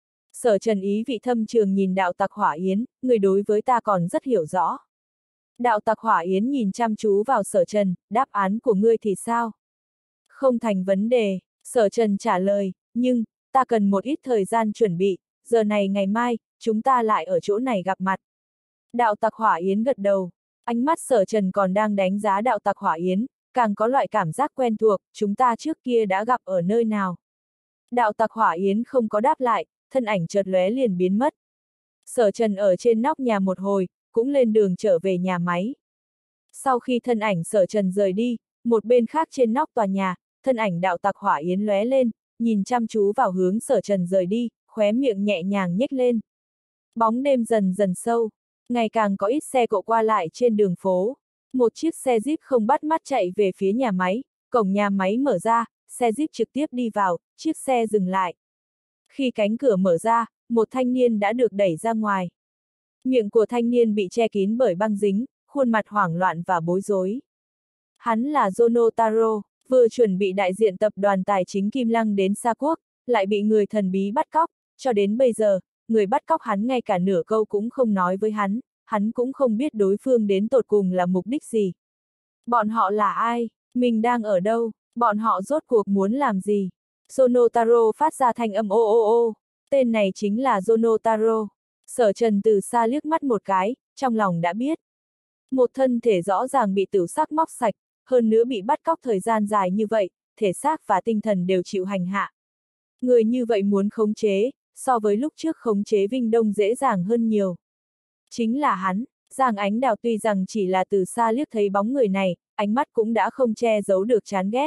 Sở Trần ý vị thâm trường nhìn đạo tặc Hỏa Yến, người đối với ta còn rất hiểu rõ. Đạo tặc Hỏa Yến nhìn chăm chú vào Sở Trần, đáp án của ngươi thì sao? Không thành vấn đề, Sở Trần trả lời, nhưng, ta cần một ít thời gian chuẩn bị, giờ này ngày mai, chúng ta lại ở chỗ này gặp mặt. Đạo tặc Hỏa Yến gật đầu, ánh mắt Sở Trần còn đang đánh giá đạo tặc Hỏa Yến, càng có loại cảm giác quen thuộc, chúng ta trước kia đã gặp ở nơi nào. Đạo tặc Hỏa Yến không có đáp lại, thân ảnh chợt lóe liền biến mất. Sở Trần ở trên nóc nhà một hồi, cũng lên đường trở về nhà máy. Sau khi thân ảnh Sở Trần rời đi, một bên khác trên nóc tòa nhà, thân ảnh đạo tặc Hỏa Yến lóe lên, nhìn chăm chú vào hướng Sở Trần rời đi, khóe miệng nhẹ nhàng nhếch lên. Bóng đêm dần dần sâu, ngày càng có ít xe cộ qua lại trên đường phố. Một chiếc xe Jeep không bắt mắt chạy về phía nhà máy, cổng nhà máy mở ra, xe Jeep trực tiếp đi vào, chiếc xe dừng lại. Khi cánh cửa mở ra, một thanh niên đã được đẩy ra ngoài. Miệng của thanh niên bị che kín bởi băng dính, khuôn mặt hoảng loạn và bối rối. Hắn là Jono Taro, vừa chuẩn bị đại diện tập đoàn tài chính Kim Lăng đến Sa Quốc, lại bị người thần bí bắt cóc, cho đến bây giờ, người bắt cóc hắn ngay cả nửa câu cũng không nói với hắn, hắn cũng không biết đối phương đến tột cùng là mục đích gì. Bọn họ là ai? Mình đang ở đâu? Bọn họ rốt cuộc muốn làm gì? Jono Taro phát ra thanh âm ô ô ô, tên này chính là Jono Taro. Sở Trần từ xa liếc mắt một cái, trong lòng đã biết. Một thân thể rõ ràng bị tửu sắc móc sạch, hơn nữa bị bắt cóc thời gian dài như vậy, thể xác và tinh thần đều chịu hành hạ. Người như vậy muốn khống chế, so với lúc trước khống chế Vinh Đông dễ dàng hơn nhiều. Chính là hắn, Giang Ánh Đào tuy rằng chỉ là từ xa liếc thấy bóng người này, ánh mắt cũng đã không che giấu được chán ghét.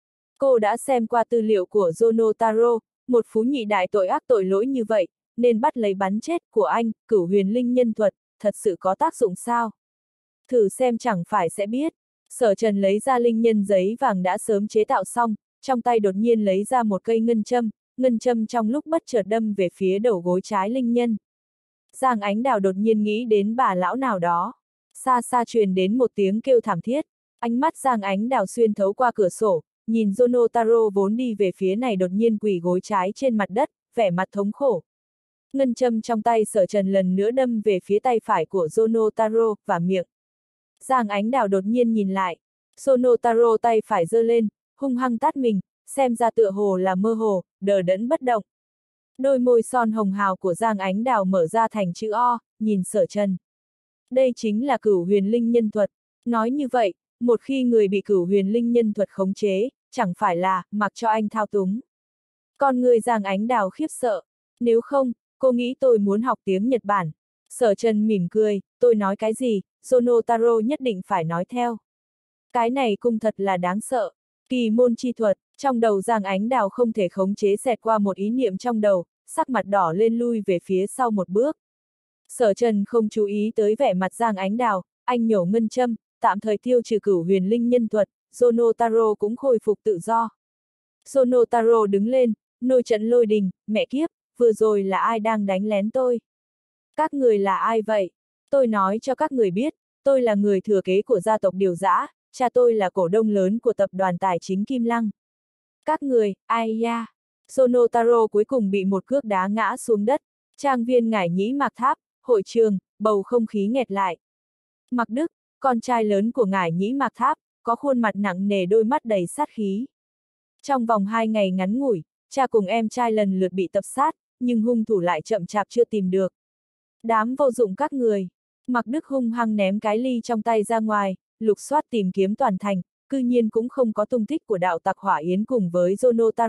Cô đã xem qua tư liệu của Jono Taro, một phú nhị đại tội ác tội lỗi như vậy, nên bắt lấy bắn chết của anh, Cửu Huyền Linh Nhân thuật, thật sự có tác dụng sao? Thử xem chẳng phải sẽ biết. Sở Trần lấy ra linh nhân giấy vàng đã sớm chế tạo xong, trong tay đột nhiên lấy ra một cây ngân châm, ngân châm trong lúc bất chợt đâm về phía đầu gối trái linh nhân. Giang Ánh Đào đột nhiên nghĩ đến bà lão nào đó. Xa xa truyền đến một tiếng kêu thảm thiết, ánh mắt Giang Ánh Đào xuyên thấu qua cửa sổ, nhìn Jono Taro vốn đi về phía này đột nhiên quỳ gối trái trên mặt đất, vẻ mặt thống khổ. Ngân châm trong tay Sở Trần lần nữa đâm về phía tay phải của Jono Taro, và miệng. Giang Ánh Đào đột nhiên nhìn lại, Jono Taro tay phải giơ lên, hung hăng tát mình, xem ra tựa hồ là mơ hồ, đờ đẫn bất động. Đôi môi son hồng hào của Giang Ánh Đào mở ra thành chữ O, nhìn Sở Trần. Đây chính là Cửu Huyền Linh Nhân thuật. Nói như vậy, một khi người bị Cửu Huyền Linh Nhân thuật khống chế, chẳng phải là mặc cho anh thao túng. Con người Giang Ánh Đào khiếp sợ. Nếu không, cô nghĩ tôi muốn học tiếng Nhật Bản. Sở Trần mỉm cười, tôi nói cái gì, Jono Taro nhất định phải nói theo. Cái này cung thật là đáng sợ. Kỳ môn chi thuật, trong đầu Giang Ánh Đào không thể khống chế xẹt qua một ý niệm trong đầu, sắc mặt đỏ lên lui về phía sau một bước. Sở Trần không chú ý tới vẻ mặt Giang Ánh Đào, anh nhổ ngân châm, tạm thời tiêu trừ Cửu Huyền Linh Nhân thuật, Jono Taro cũng khôi phục tự do. Jono Taro đứng lên, nổi trận lôi đình, mẹ kiếp, vừa rồi là ai đang đánh lén tôi? Các người là ai vậy? Tôi nói cho các người biết, tôi là người thừa kế của gia tộc Điều Dã, cha tôi là cổ đông lớn của tập đoàn tài chính Kim Lăng. Các người, ai ya? Jono Taro cuối cùng bị một cước đá ngã xuống đất, trang viên ngải nhĩ mạc tháp, hội trường, bầu không khí nghẹt lại. Mạc Đức, con trai lớn của ngải nhĩ mạc tháp, có khuôn mặt nặng nề đôi mắt đầy sát khí. Trong vòng hai ngày ngắn ngủi, cha cùng em trai lần lượt bị tập sát, nhưng hung thủ lại chậm chạp chưa tìm được. Đám vô dụng các người. Mạc Đức hung hăng ném cái ly trong tay ra ngoài, lục soát tìm kiếm toàn thành, cư nhiên cũng không có tung tích của đạo tặc Hỏa Yến cùng với Jono Taro,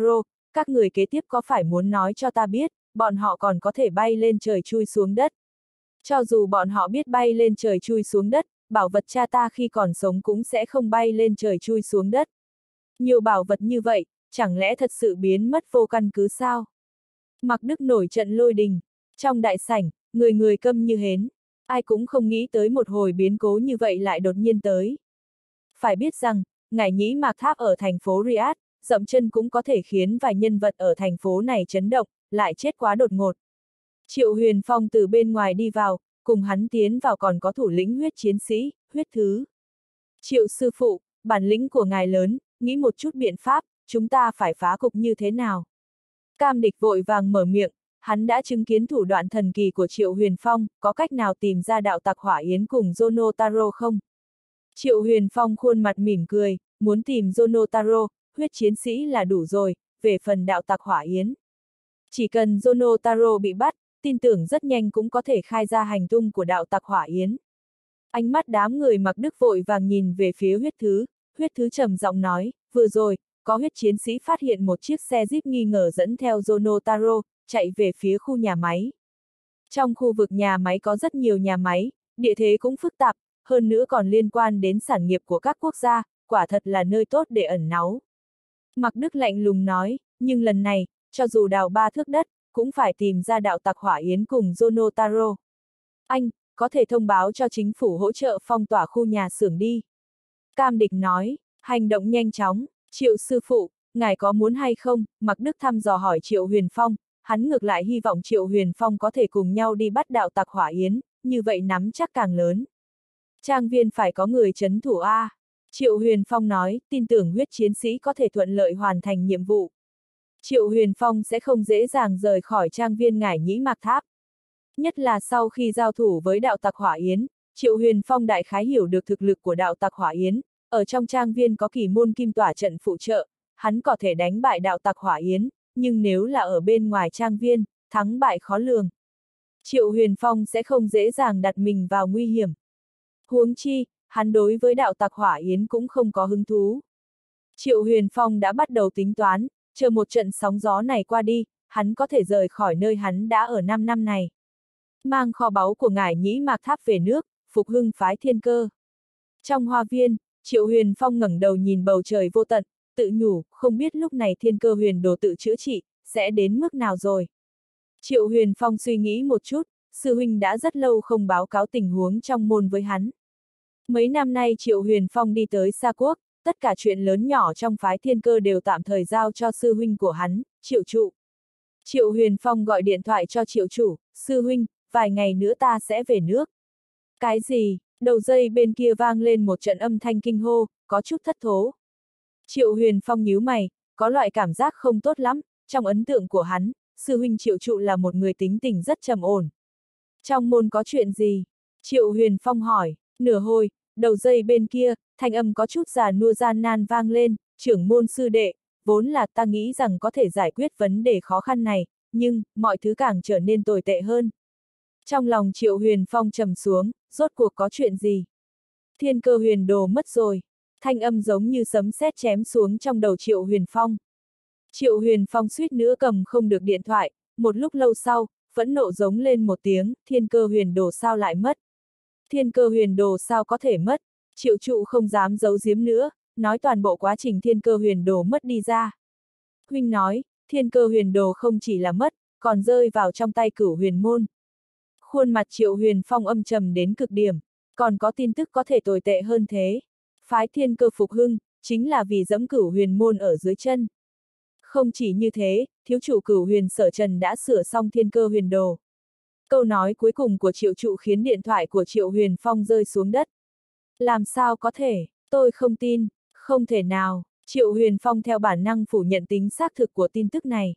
các người kế tiếp có phải muốn nói cho ta biết, bọn họ còn có thể bay lên trời chui xuống đất. Cho dù bọn họ biết bay lên trời chui xuống đất, bảo vật cha ta khi còn sống cũng sẽ không bay lên trời chui xuống đất. Nhiều bảo vật như vậy, chẳng lẽ thật sự biến mất vô căn cứ sao? Mạc Đức nổi trận lôi đình. Trong đại sảnh, người người câm như hến. Ai cũng không nghĩ tới một hồi biến cố như vậy lại đột nhiên tới. Phải biết rằng, ngải nhĩ Mạc Tháp ở thành phố Riyadh, dậm chân cũng có thể khiến vài nhân vật ở thành phố này chấn động, lại chết quá đột ngột. Triệu Huyền Phong từ bên ngoài đi vào, cùng hắn tiến vào còn có thủ lĩnh huyết chiến sĩ, huyết thứ. Triệu sư phụ, bản lĩnh của ngài lớn, nghĩ một chút biện pháp, chúng ta phải phá cục như thế nào? Cam Địch vội vàng mở miệng, hắn đã chứng kiến thủ đoạn thần kỳ của Triệu Huyền Phong, có cách nào tìm ra đạo tặc Hỏa Yến cùng Zono Taro không? Triệu Huyền Phong khuôn mặt mỉm cười, muốn tìm Zono Taro, huyết chiến sĩ là đủ rồi, về phần đạo tặc Hỏa Yến. Chỉ cần Zono Taro bị bắt, tin tưởng rất nhanh cũng có thể khai ra hành tung của đạo tặc Hỏa Yến. Ánh mắt đám người Mạc Đức vội vàng nhìn về phía huyết thứ, huyết thứ trầm giọng nói, vừa rồi, có huyết chiến sĩ phát hiện một chiếc xe Jeep nghi ngờ dẫn theo Zono Taro, chạy về phía khu nhà máy. Trong khu vực nhà máy có rất nhiều nhà máy, địa thế cũng phức tạp, hơn nữa còn liên quan đến sản nghiệp của các quốc gia, quả thật là nơi tốt để ẩn náu. Mạc Đức lạnh lùng nói, nhưng lần này, cho dù đào ba thước đất, cũng phải tìm ra đạo tặc Hỏa Yến cùng Zono Taro. Anh, có thể thông báo cho chính phủ hỗ trợ phong tỏa khu nhà xưởng đi. Cam Địch nói, hành động nhanh chóng, Triệu sư phụ, ngài có muốn hay không? Mạc Đức thăm dò hỏi Triệu Huyền Phong, hắn ngược lại hy vọng Triệu Huyền Phong có thể cùng nhau đi bắt đạo tặc Hỏa Yến, như vậy nắm chắc càng lớn. Trang viên phải có người trấn thủ A. Triệu Huyền Phong nói, tin tưởng huyết chiến sĩ có thể thuận lợi hoàn thành nhiệm vụ. Triệu Huyền Phong sẽ không dễ dàng rời khỏi trang viên ngải nhĩ Mạc Tháp. Nhất là sau khi giao thủ với đạo tặc Hỏa Yến, Triệu Huyền Phong đại khái hiểu được thực lực của đạo tặc Hỏa Yến, ở trong trang viên có kỳ môn kim tỏa trận phụ trợ, hắn có thể đánh bại đạo tặc Hỏa Yến, nhưng nếu là ở bên ngoài trang viên, thắng bại khó lường. Triệu Huyền Phong sẽ không dễ dàng đặt mình vào nguy hiểm. Huống chi, hắn đối với đạo tặc Hỏa Yến cũng không có hứng thú. Triệu Huyền Phong đã bắt đầu tính toán, chờ một trận sóng gió này qua đi, hắn có thể rời khỏi nơi hắn đã ở năm năm này. Mang kho báu của ngải nhĩ Mạc Tháp về nước, phục hưng phái thiên cơ. Trong hoa viên, Triệu Huyền Phong ngẩng đầu nhìn bầu trời vô tận, tự nhủ, không biết lúc này thiên cơ huyền đồ tự chữa trị, sẽ đến mức nào rồi. Triệu Huyền Phong suy nghĩ một chút, sư huynh đã rất lâu không báo cáo tình huống trong môn với hắn. Mấy năm nay Triệu Huyền Phong đi tới Sa Quốc, tất cả chuyện lớn nhỏ trong phái thiên cơ đều tạm thời giao cho sư huynh của hắn, Triệu Trụ. Triệu Huyền Phong gọi điện thoại cho Triệu Chủ, sư huynh, vài ngày nữa ta sẽ về nước. Cái gì? Đầu dây bên kia vang lên một trận âm thanh kinh hô, có chút thất thố. Triệu Huyền Phong nhíu mày, có loại cảm giác không tốt lắm, trong ấn tượng của hắn, sư huynh Triệu Trụ là một người tính tình rất trầm ổn. Trong môn có chuyện gì? Triệu Huyền Phong hỏi, nửa hồi, đầu dây bên kia, thanh âm có chút già nua gian nan vang lên, trưởng môn sư đệ, vốn là ta nghĩ rằng có thể giải quyết vấn đề khó khăn này, nhưng, mọi thứ càng trở nên tồi tệ hơn. Trong lòng Triệu Huyền Phong trầm xuống, rốt cuộc có chuyện gì? Thiên cơ huyền đồ mất rồi. Thanh âm giống như sấm sét chém xuống trong đầu Triệu Huyền Phong. Triệu Huyền Phong suýt nữa cầm không được điện thoại, một lúc lâu sau, phẫn nộ giống lên một tiếng, thiên cơ huyền đồ sao lại mất? Thiên cơ huyền đồ sao có thể mất? Triệu Trụ không dám giấu giếm nữa, nói toàn bộ quá trình thiên cơ huyền đồ mất đi ra. Huynh nói, thiên cơ huyền đồ không chỉ là mất, còn rơi vào trong tay Cửu Huyền môn. Khuôn mặt Triệu Huyền Phong âm trầm đến cực điểm, còn có tin tức có thể tồi tệ hơn thế. Phái thiên cơ phục hưng, chính là vì dẫm Cửu Huyền môn ở dưới chân. Không chỉ như thế, thiếu chủ Cửu Huyền Sở Trần đã sửa xong thiên cơ huyền đồ. Câu nói cuối cùng của Triệu Trụ khiến điện thoại của Triệu Huyền Phong rơi xuống đất. Làm sao có thể, tôi không tin, không thể nào, Triệu Huyền Phong theo bản năng phủ nhận tính xác thực của tin tức này.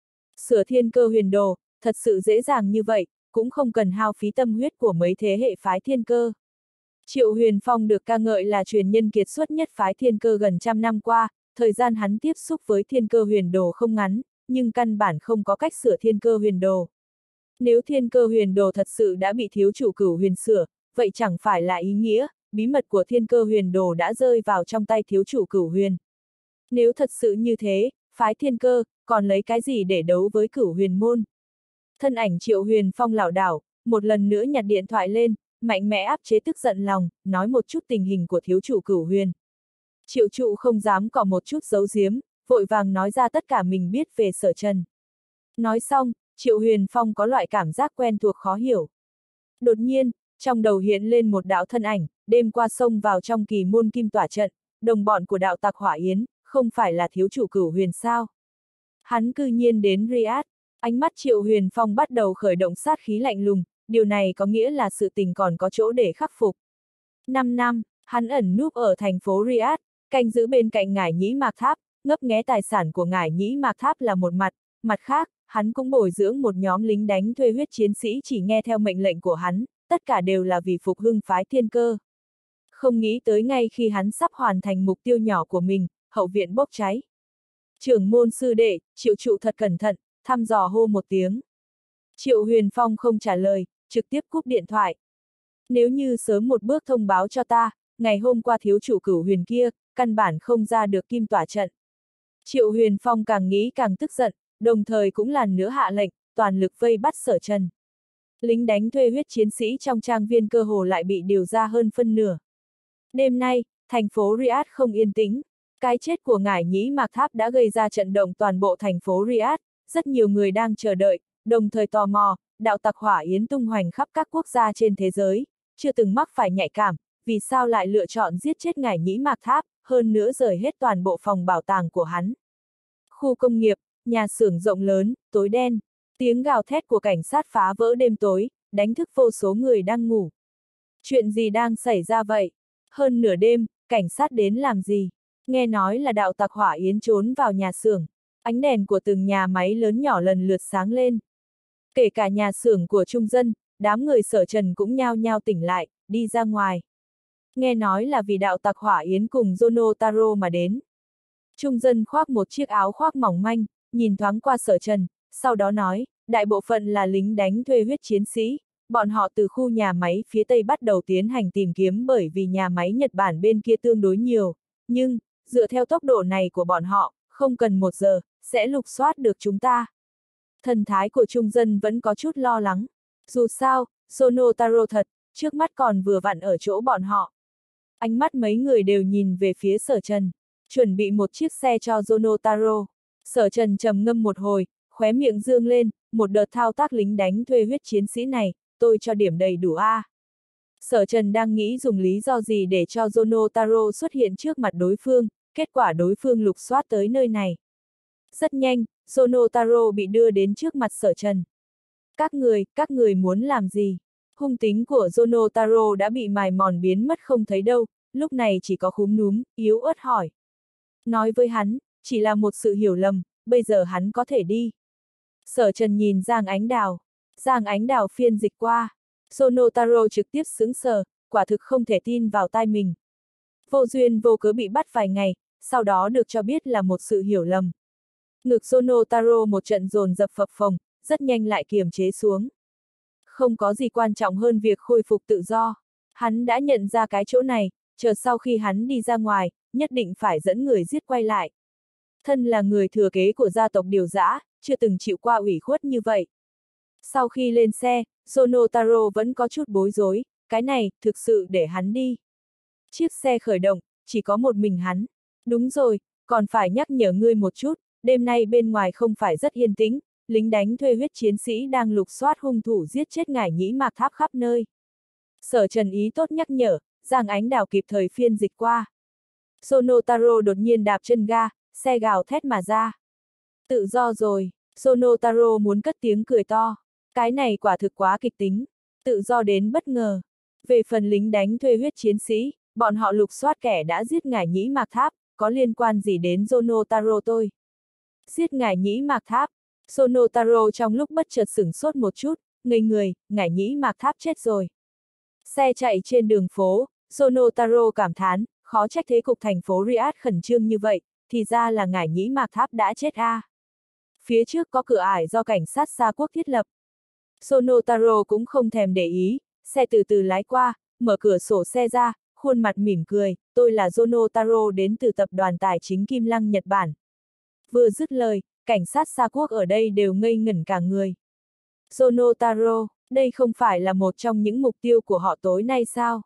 Sửa thiên cơ huyền đồ, thật sự dễ dàng như vậy, cũng không cần hao phí tâm huyết của mấy thế hệ phái thiên cơ. Triệu Huyền Phong được ca ngợi là truyền nhân kiệt xuất nhất phái thiên cơ gần trăm năm qua, thời gian hắn tiếp xúc với thiên cơ huyền đồ không ngắn, nhưng căn bản không có cách sửa thiên cơ huyền đồ. Nếu thiên cơ huyền đồ thật sự đã bị thiếu chủ Cửu Huyền sửa, vậy chẳng phải là ý nghĩa, bí mật của thiên cơ huyền đồ đã rơi vào trong tay thiếu chủ Cửu Huyền. Nếu thật sự như thế, phái thiên cơ, còn lấy cái gì để đấu với Cửu Huyền môn. Thân ảnh Triệu Huyền Phong lảo đảo, một lần nữa nhặt điện thoại lên, mạnh mẽ áp chế tức giận lòng, nói một chút tình hình của thiếu chủ Cửu Huyền. Triệu trụ không dám có một chút giấu giếm, vội vàng nói ra tất cả mình biết về Sở Trần. Nói xong, Triệu Huyền Phong có loại cảm giác quen thuộc khó hiểu. Đột nhiên, trong đầu hiện lên một đạo thân ảnh, đêm qua xông vào trong kỳ môn kim tỏa trận, đồng bọn của đạo tặc Hỏa Yến, không phải là thiếu chủ Cửu Huyền sao? Hắn cư nhiên đến Riyadh, ánh mắt Triệu Huyền Phong bắt đầu khởi động sát khí lạnh lùng, điều này có nghĩa là sự tình còn có chỗ để khắc phục. Năm năm, hắn ẩn núp ở thành phố Riyadh, canh giữ bên cạnh Ngải Nhĩ Mạc Tháp, ngấp nghé tài sản của Ngải Nhĩ Mạc Tháp là một mặt, mặt khác, hắn cũng bồi dưỡng một nhóm lính đánh thuê huyết chiến sĩ chỉ nghe theo mệnh lệnh của hắn, tất cả đều là vì phục hưng phái thiên cơ. Không nghĩ tới ngay khi hắn sắp hoàn thành mục tiêu nhỏ của mình, hậu viện bốc cháy. Trưởng môn sư đệ, Triệu trụ thật cẩn thận, thăm dò hô một tiếng. Triệu Huyền Phong không trả lời, trực tiếp cúp điện thoại. Nếu như sớm một bước thông báo cho ta, ngày hôm qua thiếu chủ Cửu Huyền kia, căn bản không ra được kim tỏa trận. Triệu Huyền Phong càng nghĩ càng tức giận, đồng thời cũng lần nữa hạ lệnh, toàn lực vây bắt Sở Trần. Lính đánh thuê huyết chiến sĩ trong trang viên cơ hồ lại bị điều ra hơn phân nửa. Đêm nay, thành phố Riyadh không yên tĩnh. Cái chết của Ngải Nhĩ Mạc Tháp đã gây ra trận động toàn bộ thành phố Riyadh, rất nhiều người đang chờ đợi, đồng thời tò mò, đạo tặc Hỏa Yến tung hoành khắp các quốc gia trên thế giới, chưa từng mắc phải nhạy cảm, vì sao lại lựa chọn giết chết Ngải Nhĩ Mạc Tháp, hơn nữa rời hết toàn bộ phòng bảo tàng của hắn. Khu công nghiệp, nhà xưởng rộng lớn, tối đen, tiếng gào thét của cảnh sát phá vỡ đêm tối, đánh thức vô số người đang ngủ. Chuyện gì đang xảy ra vậy? Hơn nửa đêm, cảnh sát đến làm gì? Nghe nói là đạo tặc Hỏa Yến trốn vào nhà xưởng, ánh đèn của từng nhà máy lớn nhỏ lần lượt sáng lên. Kể cả nhà xưởng của trung dân, đám người Sở Trần cũng nhao nhao tỉnh lại, đi ra ngoài. Nghe nói là vì đạo tặc Hỏa Yến cùng Zono Taro mà đến. Trung dân khoác một chiếc áo khoác mỏng manh, nhìn thoáng qua Sở Trần, sau đó nói, đại bộ phận là lính đánh thuê huyết chiến sĩ, bọn họ từ khu nhà máy phía Tây bắt đầu tiến hành tìm kiếm bởi vì nhà máy Nhật Bản bên kia tương đối nhiều, nhưng, dựa theo tốc độ này của bọn họ, không cần một giờ, sẽ lục soát được chúng ta. Thần thái của trung dân vẫn có chút lo lắng. Dù sao, Zono Taro thật, trước mắt còn vừa vặn ở chỗ bọn họ. Ánh mắt mấy người đều nhìn về phía Sở Trần, chuẩn bị một chiếc xe cho Zono Taro. Sở Trần trầm ngâm một hồi, khóe miệng dương lên, một đợt thao tác lính đánh thuê huyết chiến sĩ này, tôi cho điểm đầy đủ A. Sở Trần đang nghĩ dùng lý do gì để cho Zono Taro xuất hiện trước mặt đối phương, kết quả đối phương lục soát tới nơi này. Rất nhanh, Zono Taro bị đưa đến trước mặt Sở Trần. Các người, các người muốn làm gì? Hung tính của Zono Taro đã bị mài mòn biến mất không thấy đâu, lúc này chỉ có khúm núm, yếu ớt hỏi. Nói với hắn, chỉ là một sự hiểu lầm, bây giờ hắn có thể đi. Sở Trần nhìn Giang Ánh Đào. Giang Ánh Đào phiên dịch qua. Zono Taro trực tiếp sững sờ, quả thực không thể tin vào tai mình. Vô duyên vô cớ bị bắt vài ngày, sau đó được cho biết là một sự hiểu lầm. Ngực Zono Taro một trận dồn dập phập phồng, rất nhanh lại kiềm chế xuống. Không có gì quan trọng hơn việc khôi phục tự do. Hắn đã nhận ra cái chỗ này, chờ sau khi hắn đi ra ngoài, nhất định phải dẫn người giết quay lại. Thân là người thừa kế của gia tộc Điều Dã, chưa từng chịu qua ủy khuất như vậy. Sau khi lên xe, Zono Taro vẫn có chút bối rối, cái này, thực sự để hắn đi. Chiếc xe khởi động, chỉ có một mình hắn. Đúng rồi, còn phải nhắc nhở ngươi một chút, đêm nay bên ngoài không phải rất yên tĩnh, lính đánh thuê huyết chiến sĩ đang lục soát hung thủ giết chết Ngải Nhĩ Mạc Tháp khắp nơi. Sở Trần ý tốt nhắc nhở, Giang Ánh Đào kịp thời phiên dịch qua. Zono Taro đột nhiên đạp chân ga, xe gào thét mà ra. Tự do rồi, Zono Taro muốn cất tiếng cười to. Cái này quả thực quá kịch tính, tự do đến bất ngờ. Về phần lính đánh thuê huyết chiến sĩ, bọn họ lục soát kẻ đã giết Ngải Nhĩ Mạc Tháp, có liên quan gì đến Zono Taro tôi? Giết Ngải Nhĩ Mạc Tháp, Zono Taro trong lúc bất chợt sửng sốt một chút, ngây người, Ngải Nhĩ Mạc Tháp chết rồi. Xe chạy trên đường phố, Zono Taro cảm thán, khó trách thế cục thành phố Riyadh khẩn trương như vậy, thì ra là Ngải Nhĩ Mạc Tháp đã chết a. À. Phía trước có cửa ải do cảnh sát Sa Quốc thiết lập. Zono Taro cũng không thèm để ý, xe từ từ lái qua, mở cửa sổ xe ra, khuôn mặt mỉm cười, tôi là Zono Taro đến từ tập đoàn tài chính Kim Lăng Nhật Bản. Vừa dứt lời, cảnh sát Sa Quốc ở đây đều ngây ngẩn cả người. Zonotaro, đây không phải là một trong những mục tiêu của họ tối nay sao?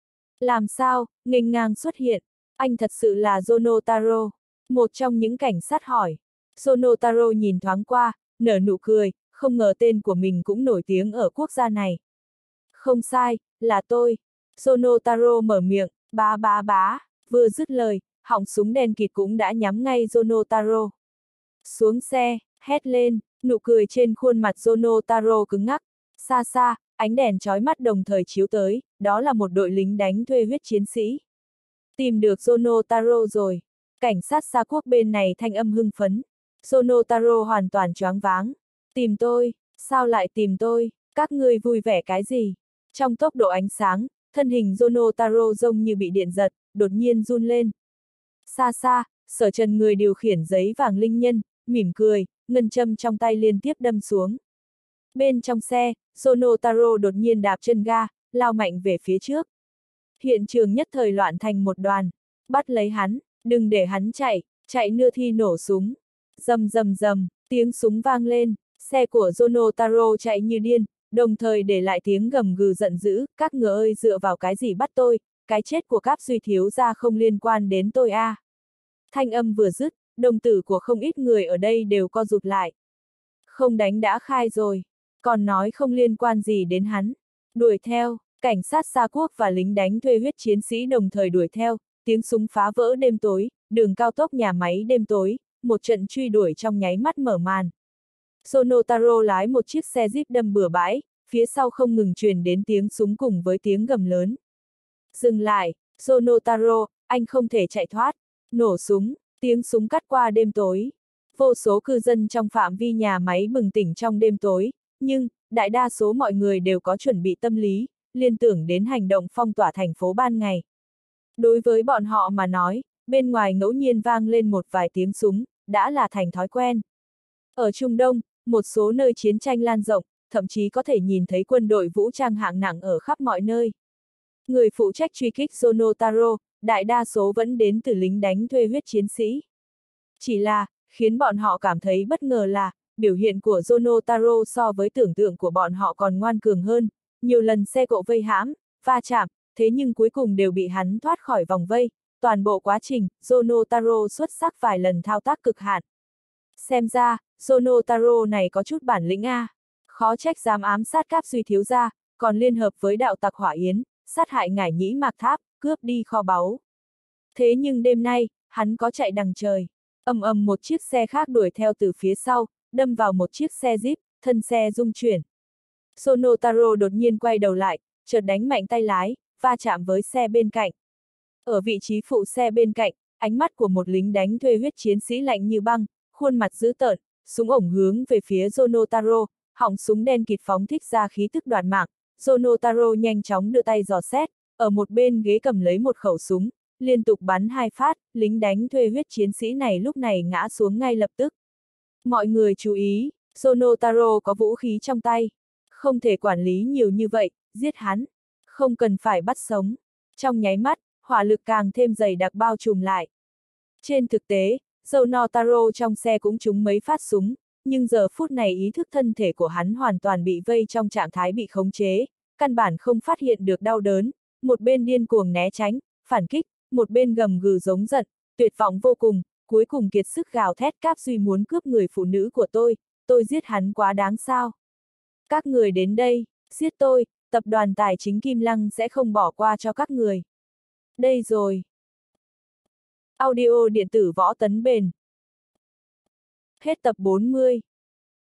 Làm sao, nghênh ngang xuất hiện, anh thật sự là Zonotaro? Một trong những cảnh sát hỏi. Zonotaro nhìn thoáng qua, nở nụ cười, không ngờ tên của mình cũng nổi tiếng ở quốc gia này. Không sai, là tôi. Zonotaro mở miệng, bá bá bá, vừa dứt lời, họng súng đen kịt cũng đã nhắm ngay Zonotaro. Xuống xe, hét lên, nụ cười trên khuôn mặt Zonotaro cứng ngắc. Xa xa, ánh đèn chói mắt đồng thời chiếu tới, đó là một đội lính đánh thuê huyết chiến sĩ. Tìm được Zonotaro rồi. Cảnh sát Sa Quốc bên này thanh âm hưng phấn. Zonotaro hoàn toàn choáng váng. Tìm tôi, sao lại tìm tôi, các ngươi vui vẻ cái gì? Trong tốc độ ánh sáng, thân hình Zonotaro giống như bị điện giật, đột nhiên run lên. Xa xa, Sở Trần người điều khiển giấy vàng linh nhân, mỉm cười, ngân châm trong tay liên tiếp đâm xuống. Bên trong xe, Zonotaro đột nhiên đạp chân ga, lao mạnh về phía trước. Hiện trường nhất thời loạn thành một đoàn. Bắt lấy hắn, đừng để hắn chạy, chạy nữa thì nổ súng. Rầm rầm rầm, tiếng súng vang lên, xe của Zonotaro chạy như điên, đồng thời để lại tiếng gầm gừ giận dữ, các ngựa ơi dựa vào cái gì bắt tôi, cái chết của các Duy thiếu gia không liên quan đến tôi a. À. Thanh âm vừa dứt, đồng tử của không ít người ở đây đều co rụt lại. Không đánh đã khai rồi, còn nói không liên quan gì đến hắn. Đuổi theo, cảnh sát Sa Quốc và lính đánh thuê huyết chiến sĩ đồng thời đuổi theo, tiếng súng phá vỡ đêm tối, đường cao tốc nhà máy đêm tối, một trận truy đuổi trong nháy mắt mở màn. Zonotaro lái một chiếc xe jeep đâm bừa bãi, phía sau không ngừng truyền đến tiếng súng cùng với tiếng gầm lớn. Dừng lại, Zonotaro, anh không thể chạy thoát. Nổ súng, tiếng súng cắt qua đêm tối. Vô số cư dân trong phạm vi nhà máy bừng tỉnh trong đêm tối, nhưng, đại đa số mọi người đều có chuẩn bị tâm lý, liên tưởng đến hành động phong tỏa thành phố ban ngày. Đối với bọn họ mà nói, bên ngoài ngẫu nhiên vang lên một vài tiếng súng, đã là thành thói quen. Ở Trung Đông, một số nơi chiến tranh lan rộng, thậm chí có thể nhìn thấy quân đội vũ trang hạng nặng ở khắp mọi nơi. Người phụ trách truy kích Zonotaro, đại đa số vẫn đến từ lính đánh thuê huyết chiến sĩ. Chỉ là, khiến bọn họ cảm thấy bất ngờ là, biểu hiện của Zonotaro so với tưởng tượng của bọn họ còn ngoan cường hơn, nhiều lần xe cộ vây hãm, va chạm, thế nhưng cuối cùng đều bị hắn thoát khỏi vòng vây, toàn bộ quá trình, Zonotaro xuất sắc vài lần thao tác cực hạn. Xem ra, Zonotaro này có chút bản lĩnh a, khó trách dám ám sát các Duy thiếu gia, còn liên hợp với đạo tặc Hỏa Yến, sát hại Ngải Nhĩ Mạc Tháp, cướp đi kho báu. Thế nhưng đêm nay, hắn có chạy đằng trời. Ầm ầm một chiếc xe khác đuổi theo từ phía sau, đâm vào một chiếc xe jeep, thân xe rung chuyển. Zonotaro đột nhiên quay đầu lại, chợt đánh mạnh tay lái, va chạm với xe bên cạnh. Ở vị trí phụ xe bên cạnh, ánh mắt của một lính đánh thuê huyết chiến sĩ lạnh như băng, khuôn mặt dữ tợn, súng ổng hướng về phía Zonotaro, họng súng đen kịt phóng thích ra khí tức đoạt mạng. Zonotaro nhanh chóng đưa tay dò xét, ở một bên ghế cầm lấy một khẩu súng, liên tục bắn hai phát, lính đánh thuê huyết chiến sĩ này lúc này ngã xuống ngay lập tức. Mọi người chú ý, Zonotaro có vũ khí trong tay, không thể quản lý nhiều như vậy, giết hắn, không cần phải bắt sống. Trong nháy mắt, hỏa lực càng thêm dày đặc bao trùm lại. Trên thực tế, Zonotaro trong xe cũng trúng mấy phát súng, nhưng giờ phút này ý thức thân thể của hắn hoàn toàn bị vây trong trạng thái bị khống chế, căn bản không phát hiện được đau đớn, một bên điên cuồng né tránh, phản kích, một bên gầm gừ giống giận, tuyệt vọng vô cùng, cuối cùng kiệt sức gào thét Cáp Duy muốn cướp người phụ nữ của tôi, tôi giết hắn quá đáng sao. Các người đến đây, giết tôi, tập đoàn tài chính Kim Lăng sẽ không bỏ qua cho các người. Đây rồi. Audio điện tử Võ Tấn Bền. Hết tập bốn mươi.